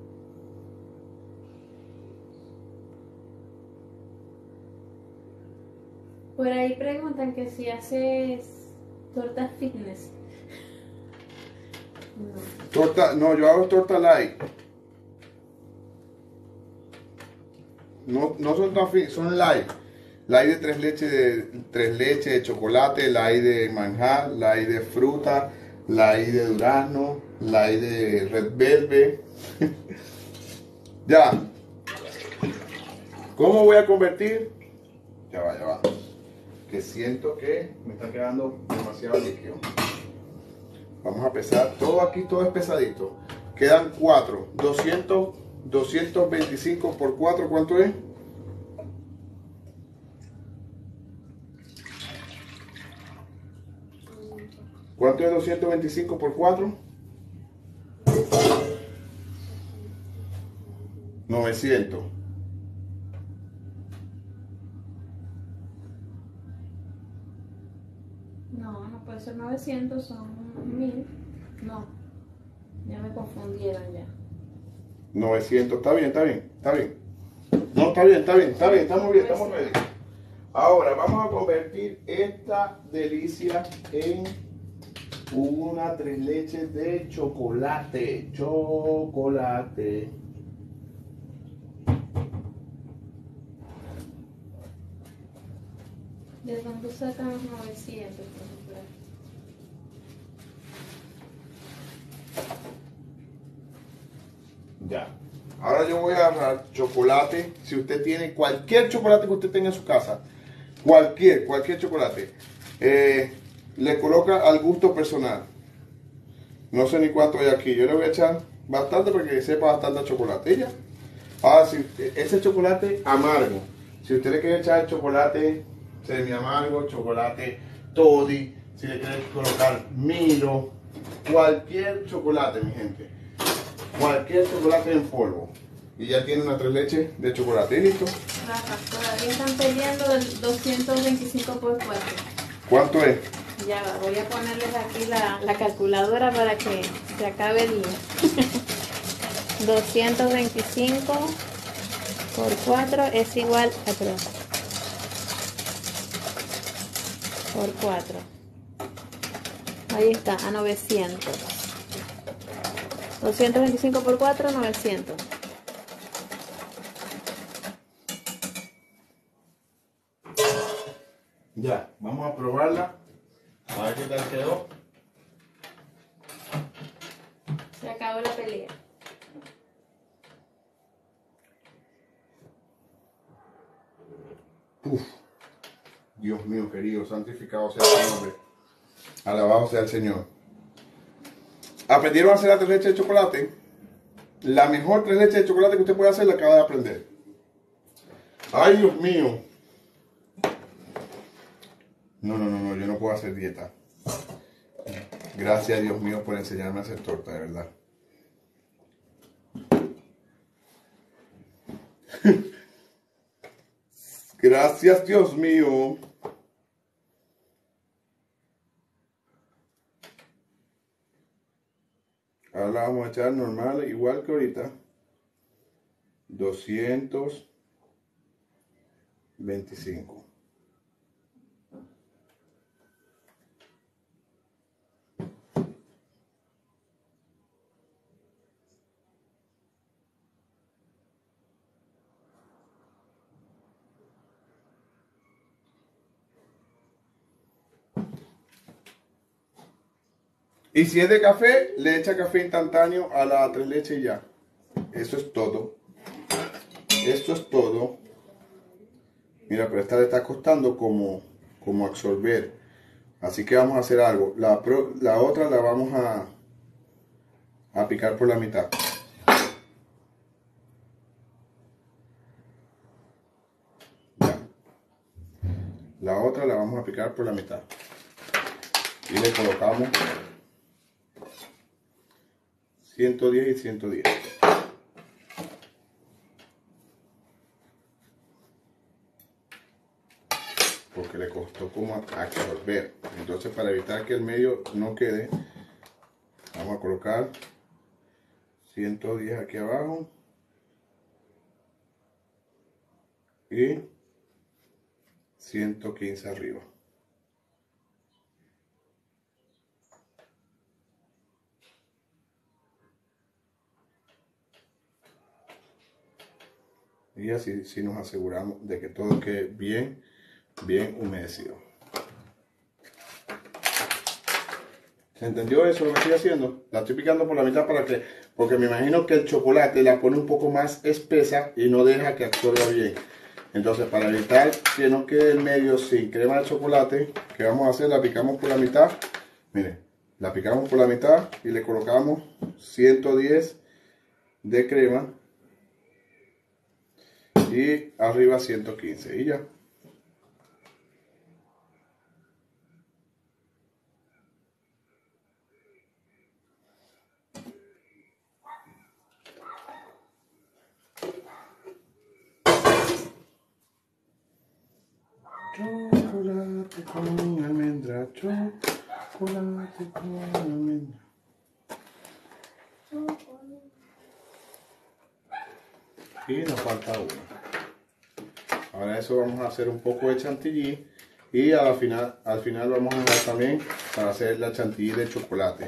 Por ahí preguntan que si haces tortas fitness. No, yo hago torta light. No son tan fin, son light. Light de 3 leches, de chocolate, light de manjar, light de fruta, light de durazno, light de red velvet. Ya. ¿Cómo voy a convertir? Ya va. Que siento que me está quedando demasiado líquido. Vamos a pesar. Todo aquí, todo es pesadito. Quedan 4. 225 por 4, ¿cuánto es? ¿Cuánto es 225 por 4? 900. puede ser 900, son 1000. No, ya me confundieron ya. 900, está bien, está bien, está bien. No, está bien, está bien, está bien, estamos bien, estamos ready. Ahora vamos a convertir esta delicia en una tres leches de chocolate. Chocolate. ¿De dónde sacan los 900, por ejemplo? Ya. Ahora yo voy a agarrar chocolate. Si usted tiene cualquier chocolate que usted tenga en su casa, cualquier chocolate, le coloca al gusto personal. No sé ni cuánto hay aquí. Yo le voy a echar bastante para que sepa bastante a chocolate. ¿Y ya? Ahora, si ese chocolate amargo, si usted le quiere echar chocolate semi amargo, chocolate toddy, si le quiere colocar Milo, cualquier chocolate, mi gente. Cualquier chocolate en polvo. Y ya tiene una tres leches de chocolate. ¿Y listo? Rafa, todavía están peleando el 225 por 4. ¿Cuánto es? Ya va, voy a ponerles aquí la calculadora para que se acabe el día. 225 por 4 es igual a, perdón, por 4. Ahí está, a 900. 225 por 4, 900. Ya, vamos a probarla. A ver qué tal quedó. Se acabó la pelea. Uf. Dios mío querido, santificado sea su nombre. Alabado sea el Señor. ¿Aprendieron a hacer la tres leches de chocolate? La mejor tres leches de chocolate que usted puede hacer la acaba de aprender. Ay, Dios mío. No, yo no puedo hacer dieta. Gracias, Dios mío, por enseñarme a hacer torta, de verdad. Gracias, Dios mío. Ahora la vamos a echar normal, igual que ahorita. 225. Y si es de café, le echa café instantáneo a la tres leches y ya. Eso es todo. Esto es todo. Mira, pero esta le está costando como absorber. Así que vamos a hacer algo. La otra la vamos a picar por la mitad. Ya. La otra la vamos a picar por la mitad. Y le colocamos 110 y 110. Porque le costó como absorber. Entonces, para evitar que el medio no quede, vamos a colocar 110 aquí abajo y 115 arriba. Y así nos aseguramos de que todo quede bien humedecido. ¿Se entendió eso lo que estoy haciendo? La estoy picando por la mitad porque me imagino que el chocolate la pone un poco más espesa y no deja que absorba bien. Entonces, para evitar que nos quede el medio sin crema de chocolate, ¿qué vamos a hacer? La picamos por la mitad. Miren, la picamos por la mitad y le colocamos 110 de crema y arriba 115 y ya. Chocolate con almendra, Chocolate con almendra. Y nos falta una. Ahora eso vamos a hacer un poco de chantilly y al final vamos a dejar también para hacer la chantilly de chocolate.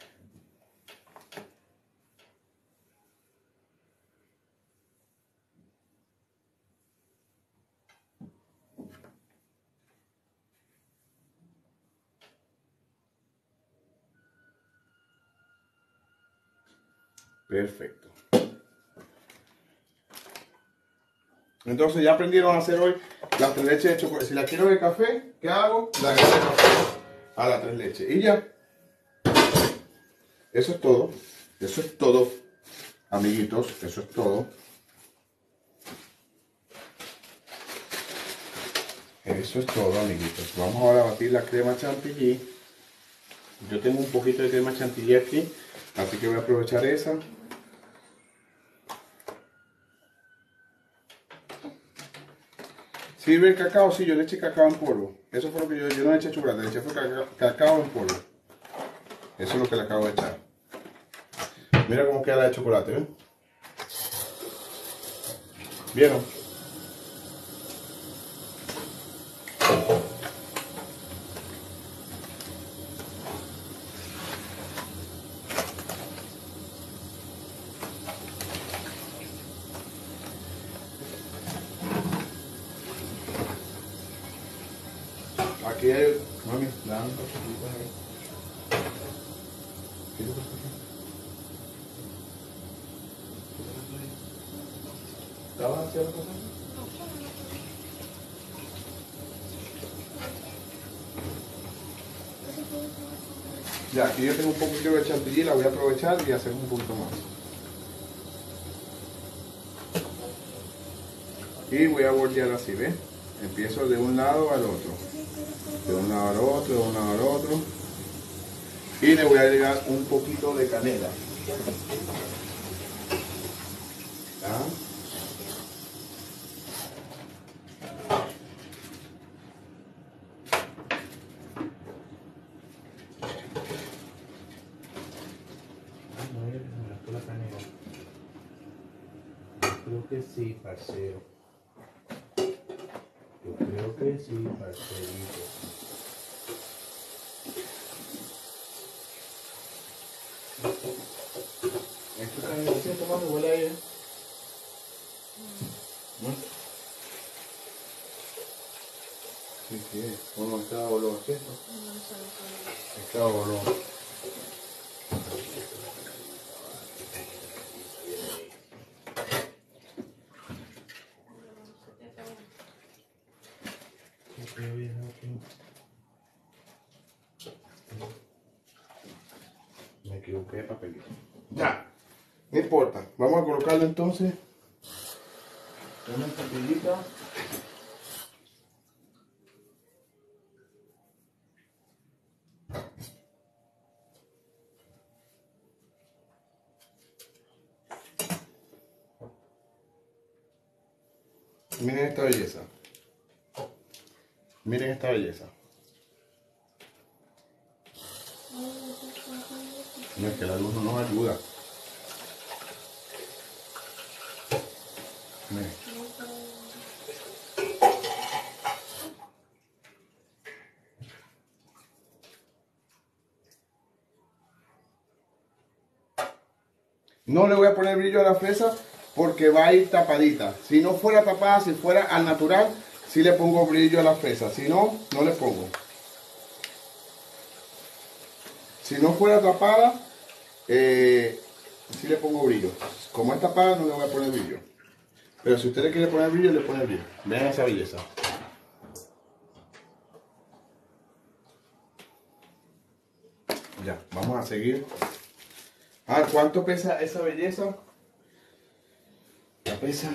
Perfecto. Entonces ya aprendieron a hacer hoy las tres leches de chocolate. Si la quiero de café, ¿qué hago? La agrego de café a las tres leches. Y ya. Eso es todo. Eso es todo, amiguitos. Eso es todo. Eso es todo, amiguitos. Vamos ahora a batir la crema chantilly. Yo tengo un poquito de crema chantilly aquí, así que voy a aprovechar esa. ¿Sirve el cacao? Sí, yo le eché cacao en polvo. Eso fue lo que yo no le eché chocolate, le eché fue cacao en polvo. Eso es lo que le acabo de echar. Mira cómo queda la de chocolate, ¿ven? ¿Vieron? Aquí hay, mami, dame un poquito ahí. ¿Qué te pasa aquí? ¿Estabas haciendo cosas? Ya, aquí yo tengo un poquito de chantilly, la voy a aprovechar y hacer un poquito más. Y voy a bordear así, ¿ves? Empiezo de un lado al otro. De un lado al otro, de un lado al otro. Y le voy a agregar un poquito de canela. ¿Ya? La canela. Creo que sí, parcero. Yo creo que sí, parcerito. Esto está en el asiento, mami, huele ahí, ¿eh? ¿No? Sí, sí, bueno, está olor, ¿cierto? Está olor. Me equivoqué de papelito. Ya, no importa. Vamos a colocarle entonces una papelita. Miren esta belleza. Miren esta belleza. No, es que la luz no nos ayuda. Miren. No le voy a poner brillo a la fresa porque va a ir tapadita. Si no fuera tapada, si fuera al natural, sí le pongo brillo a la fresa. Si no, no le pongo. Si no fuera tapada, sí le pongo brillo. Como es tapada, no le voy a poner brillo. Pero si usted le quiere poner brillo, le pone brillo. Vean esa belleza. Ya, vamos a seguir. Ah, ¿cuánto pesa esa belleza? La pesa.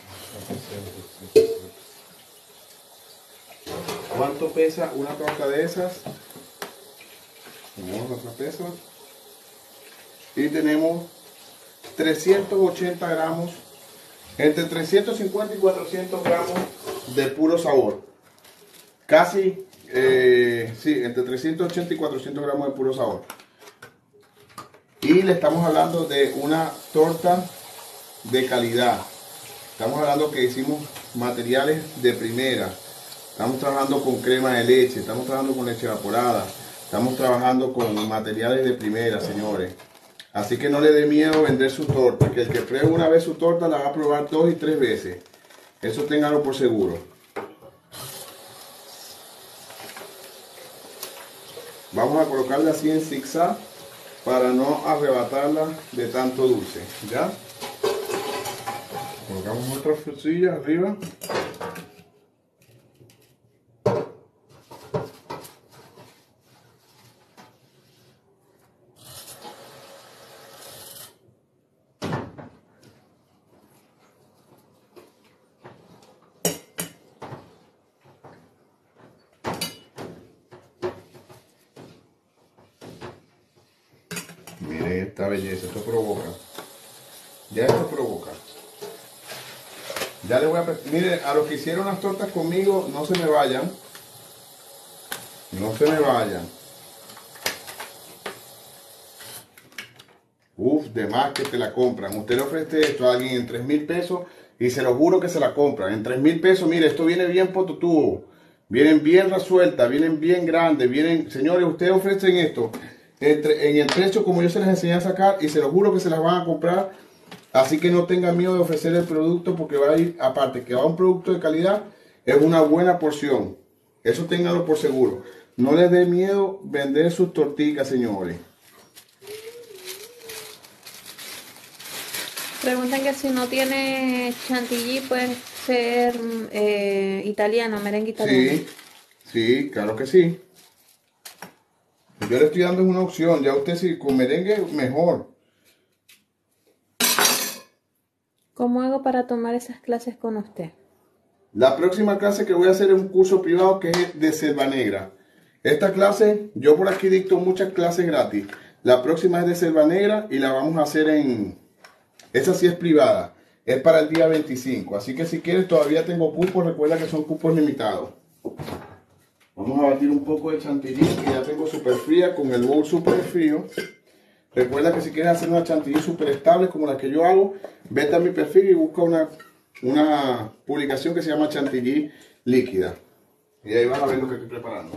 ¿Cuánto pesa una torta de esas? Tenemos otra pesa. Y tenemos 380 gramos, entre 350 y 400 gramos de puro sabor. Casi Sí, entre 380 y 400 gramos de puro sabor. Y le estamos hablando de una torta de calidad. Estamos hablando que hicimos materiales de primera. Estamos trabajando con crema de leche, estamos trabajando con leche evaporada, estamos trabajando con materiales de primera, señores. Así que no le dé miedo vender su torta, que el que pruebe una vez su torta la va a probar 2 y 3 veces. Eso ténganlo por seguro. Vamos a colocarla así en zigzag para no arrebatarla de tanto dulce, ¿ya? Colocamos otra frutilla arriba. Miren esta belleza, esto provoca. Ya esto provoca. Ya les voy a... Miren, a los que hicieron las tortas conmigo, no se me vayan. No se me vayan. Uf, de más que te la compran. Usted le ofrece esto a alguien en 3,000 pesos y se lo juro que se la compran. En 3,000 pesos, mire, esto viene bien potutudo. Vienen bien resueltas, vienen bien grandes, vienen... Señores, ustedes ofrecen esto en el precio como yo se les enseñé a sacar y se lo juro que se las van a comprar. Así que no tengan miedo de ofrecer el producto porque va a ir, aparte que va a un producto de calidad, es una buena porción. Eso ténganlo por seguro. No les dé miedo vender sus tortillas, señores. Preguntan que si no tiene chantilly puede ser italiano, merengue italiano. Sí, sí, claro que sí. Yo le estoy dando una opción. Ya usted si con merengue, mejor. ¿Cómo hago para tomar esas clases con usted? La próxima clase que voy a hacer es un curso privado que es de selva negra. Esta clase, yo por aquí dicto muchas clases gratis. La próxima es de selva negra y la vamos a hacer en... Esa sí es privada. Es para el día 25. Así que si quieres todavía tengo cupos. Recuerda que son cupos limitados. Vamos a batir un poco de chantilly que ya tengo súper fría con el bowl súper frío. Recuerda que si quieres hacer una chantilly súper estable como la que yo hago, vete a mi perfil y busca una publicación que se llama chantilly líquida. Y ahí vas a ver lo que estoy preparando.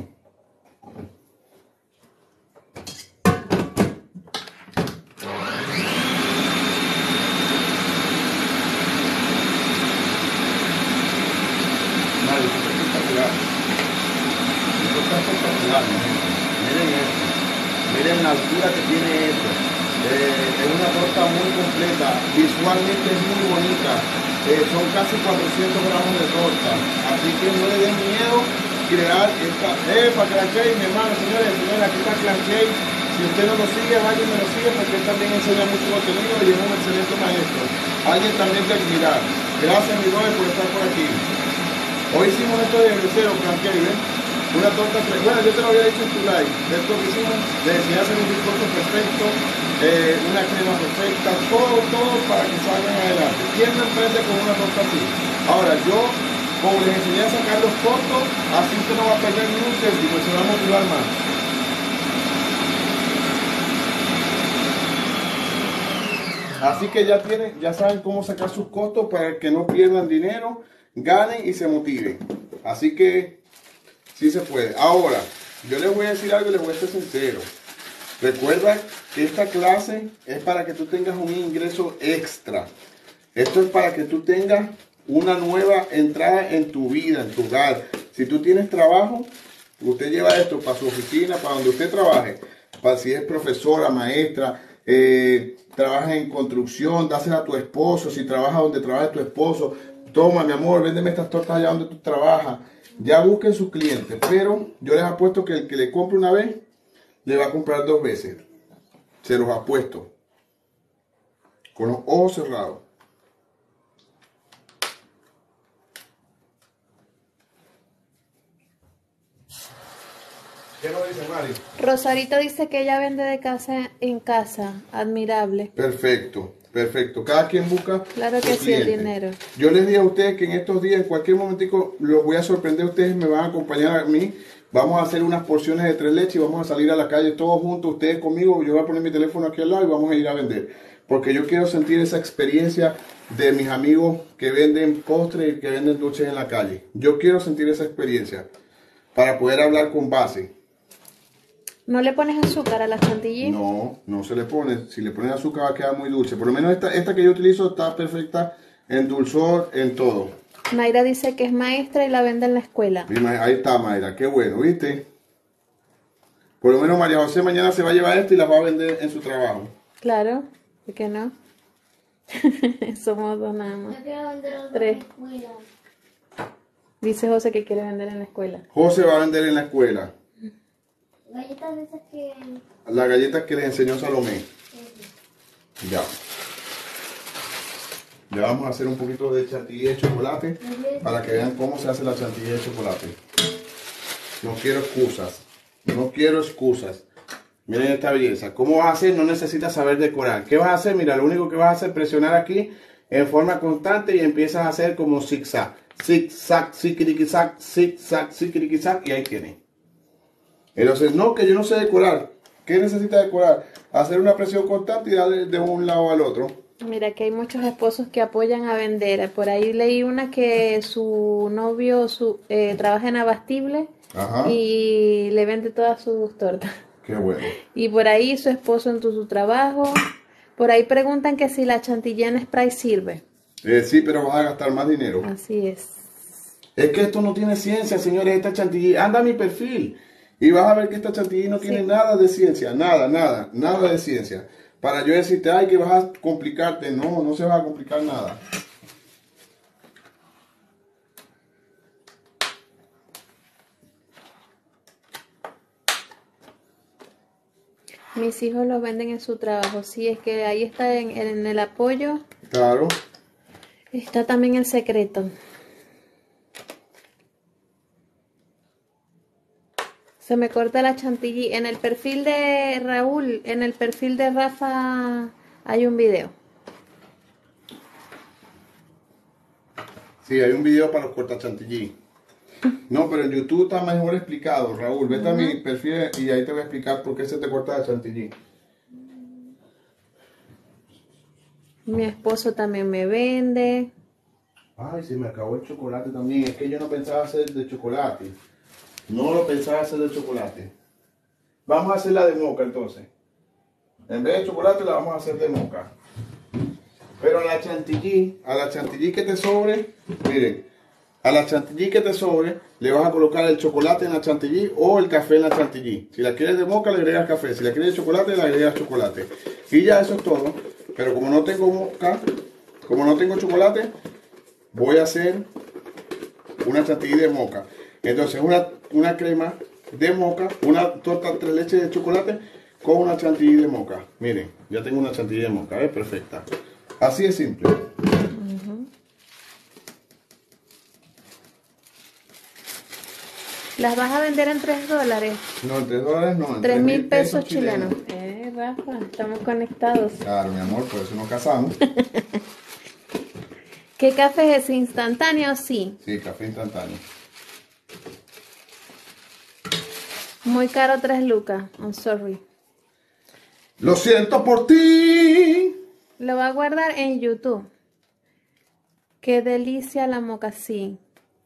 Vale, esto es espectacular. Esto está espectacular, miren esto. Miren la altura que tiene esto. Es una torta muy completa. Visualmente es muy bonita. Son casi 400 gramos de torta. Así que no le den miedo crear esta. Para Clanchey, mi hermano, señores, aquí está Clanchey. Si usted no lo sigue, alguien me lo sigue porque él también enseña mucho contenido y es un excelente maestro. Alguien también de admirar. Gracias, mi brother, por estar por aquí. Hoy hicimos esto de crucero, Clanchey, ¿ven? Una torta, bueno, yo te lo había dicho en tu live, de esto que hicimos, le enseñé a hacer un bizcocho perfecto, una crema perfecta, todo para que salgan adelante. ¿Quién me emprende con una torta así? Ahora, yo, como les enseñé a sacar los costos, así usted no va a perder ni un céntimo, se va a motivar más. Así que ya saben cómo sacar sus costos para que no pierdan dinero, ganen y se motiven. Así que sí se puede. Ahora, yo les voy a decir algo y les voy a ser sincero. Recuerda que esta clase es para que tú tengas un ingreso extra. Esto es para que tú tengas una nueva entrada en tu vida, en tu hogar. Si tú tienes trabajo, usted lleva esto para su oficina, para donde usted trabaje. Para si es profesora, maestra, trabaja en construcción, dásela a tu esposo. Si trabaja donde trabaja tu esposo, toma, mi amor, véndeme estas tortas allá donde tú trabajas. Ya busquen sus clientes, pero yo les apuesto que el que le compre una vez, le va a comprar 2 veces. Se los apuesto. Con los ojos cerrados. ¿Qué nos dice Mari? Rosarito dice que ella vende de casa en casa. Admirable. Perfecto, perfecto. Cada quien busca Claro su que sí, el cliente. dinero. Yo les dije a ustedes que en estos días, en cualquier momentico, los voy a sorprender. Ustedes me van a acompañar a mí Vamos a hacer unas porciones de 3 leches y vamos a salir a la calle todos juntos, ustedes conmigo. Yo voy a poner mi teléfono aquí al lado y vamos a ir a vender. Porque yo quiero sentir esa experiencia de mis amigos que venden postres y que venden dulces en la calle. Yo quiero sentir esa experiencia para poder hablar con base. ¿No le pones azúcar a la chantilly? No, no se le pone. Si le pones azúcar va a quedar muy dulce. Por lo menos esta que yo utilizo está perfecta en dulzor, en todo. Mayra dice que es maestra y la vende en la escuela. Y ahí está, Mayra, qué bueno, ¿viste? Por lo menos María José mañana se va a llevar esto y las va a vender en su trabajo. Claro, ¿por qué no? Somos 2 nada más. Yo quiero vender algo 3. en la escuela. Dice José que quiere vender en la escuela. José va a vender en la escuela Galletas de esas que... las galletas que les enseñó Salomé. Ya. Le vamos a hacer un poquito de chantilly de chocolate para que vean cómo se hace la chantilly de chocolate. No quiero excusas. No quiero excusas. Miren esta belleza. ¿Cómo vas a hacer? No necesitas saber decorar. ¿Qué vas a hacer? Mira, lo único que vas a hacer es presionar aquí en forma constante y empiezas a hacer como zigzag. Zigzag, zigzag, zigzag, zigzag y ahí tiene. Entonces, no, que yo no sé decorar. ¿Qué necesita decorar? Hacer una presión constante y darle de un lado al otro. Mira que hay muchos esposos que apoyan a vender. Por ahí leí una que su novio trabaja en Abastible. Ajá. Y le vende todas sus tortas. Qué bueno. Y por ahí su esposo en su trabajo. Por ahí preguntan que si la chantilly en spray sirve. Sí, pero vas a gastar más dinero. Así es. Es que esto no tiene ciencia, señores. Esta chantilly, anda a mi perfil y vas a ver que esta chantilly no tiene nada de ciencia. Nada de ciencia. Para yo decirte, ay, que vas a complicarte. No, no se va a complicar nada. Mis hijos los venden en su trabajo. Sí, es que ahí está en el apoyo. Claro. Está también el secreto. Se me corta la chantilly. En el perfil de Raúl, en el perfil de Rafa hay un video. Sí, hay un video para los corta chantilly. No, pero en YouTube está mejor explicado, Raúl. Vete a mi perfil y ahí te voy a explicar por qué se te corta la chantilly. Mi esposo también me vende. Ay, se me acabó el chocolate también. Es que yo no pensaba hacer de chocolate. No lo pensaba hacer de chocolate. Vamos a hacer la de moca entonces. En vez de chocolate la vamos a hacer de moca. Pero a la chantilly que te sobre, miren, a la chantilly que te sobre, le vas a colocar el chocolate en la chantilly o el café en la chantilly. Si la quieres de moca, le agregas café. Si la quieres de chocolate, le agregas chocolate. Y ya eso es todo. Pero como no tengo moca, como no tengo chocolate, voy a hacer una chantilly de moca. Entonces una crema de moca, una torta 3 leches de chocolate con una chantilly de moca. Miren, ya tengo una chantilly de moca, es perfecta. Así es simple. ¿Las vas a vender en $3? No, en $3 no, en 3.000 pesos chilenos. Rafa, estamos conectados. Claro, mi amor, por eso nos casamos. ¿Qué café es ese? ¿Instantáneo? Sí. Sí, café instantáneo. Muy caro, 3 lucas. I'm sorry. Lo siento por ti. Lo va a guardar en YouTube. Qué delicia la mocasín.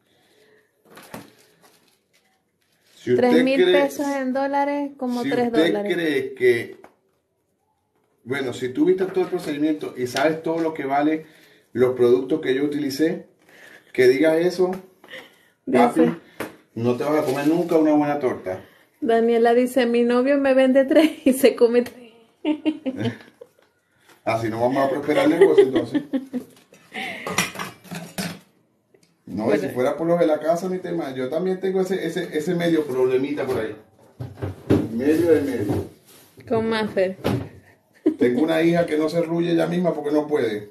Si usted 3.000 cree- pesos en dólares, como si $3. usted cree que, bueno, si tú viste todo el procedimiento y sabes todo lo que vale los productos que yo utilicé, que digas eso, papi, Dice. no te vas a comer nunca una buena torta. Daniela dice, mi novio me vende 3 y se come 3. Así no vamos a prosperar el negocio entonces. No, y Bueno. si fuera por los de la casa, ni tema. Yo también tengo ese medio problemita por ahí. Medio de medio. Con Maffer. Tengo una hija que no se ruye ella misma porque no puede.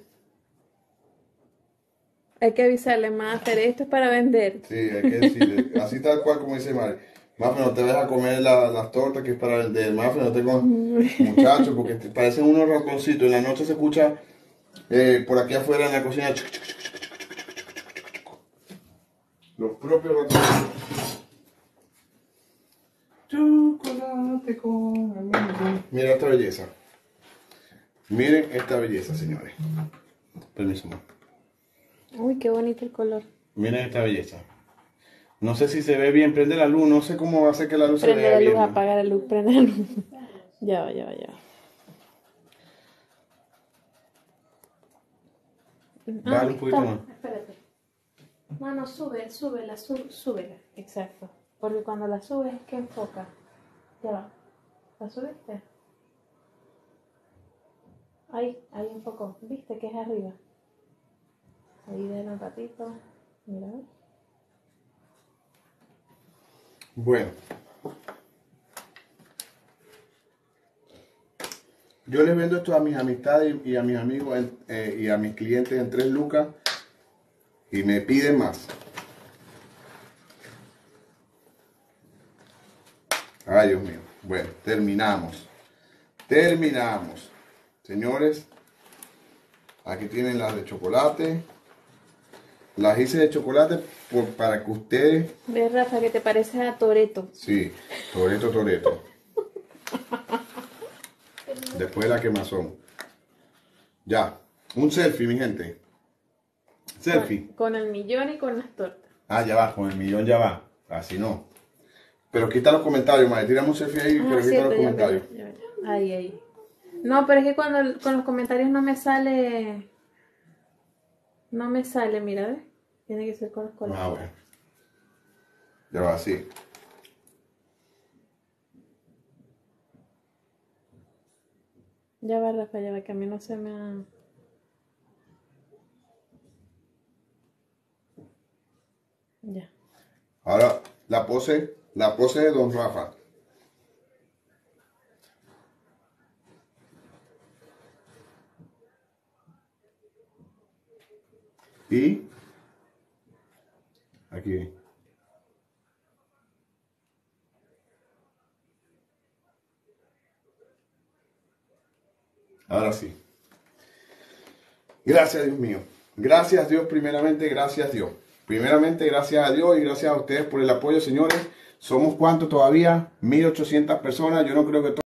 Hay que avisarle, Maffer, esto es para vender. Sí, hay que decirle. Así tal cual como dice Mari. Mafe, no te vayas a comer las tortas que es para vender. Mafe, no te comas, muchachos, porque te parecen unos ratoncitos. En la noche se escucha por aquí afuera en la cocina. Los propios ratoncitos. Levántate con el mundo. Mira esta belleza. Miren esta belleza, señores. Permiso, ma. Uy, qué bonito el color. Miren esta belleza. No sé si se ve bien. Prende la luz. No sé cómo va a hacer que la luz se Prende vea la luz, bien. apaga la luz, prende la luz. Ya va, ya va, ya va. Dale un poquito más. Espérate. No, súbela. Exacto. Porque cuando la subes es que enfoca. Ya va. ¿La subiste? Ahí enfocó. ¿Viste que es arriba? Ahí déjalo un ratito. Mira. Bueno. Yo les vendo esto a mis amistades y a mis amigos y a mis clientes en 3 lucas y me piden más. Ay, Dios mío. Bueno, terminamos. Señores, aquí tienen las de chocolate. Las hice de chocolate para que ustedes... ¿Ves, Rafa, que te pareces a Toretto? Sí, Toreto. Después de la quemazón. Ya, un selfie, mi gente. Selfie. Con el millón y con las tortas. Ah, ya va, con el millón ya va. Así no. Pero quita los comentarios, madre. Tiramos un selfie ahí, pero quita cierto, los comentarios. ya. Ahí. No, pero es que cuando con los comentarios no me sale... No me sale, mira, ¿ves? Tiene que ser con los colores. Ah, bueno. Ya va, así. Ya va, Rafa, ya va, que a mí no se me ha... Ya. Ahora, la pose de Don Rafa. Y aquí. Ahora sí. Gracias, Dios mío. Gracias, Dios, primeramente, gracias, Dios. Primeramente, gracias a Dios y gracias a ustedes por el apoyo, señores. Somos cuántos todavía, 1800 personas. Yo no creo que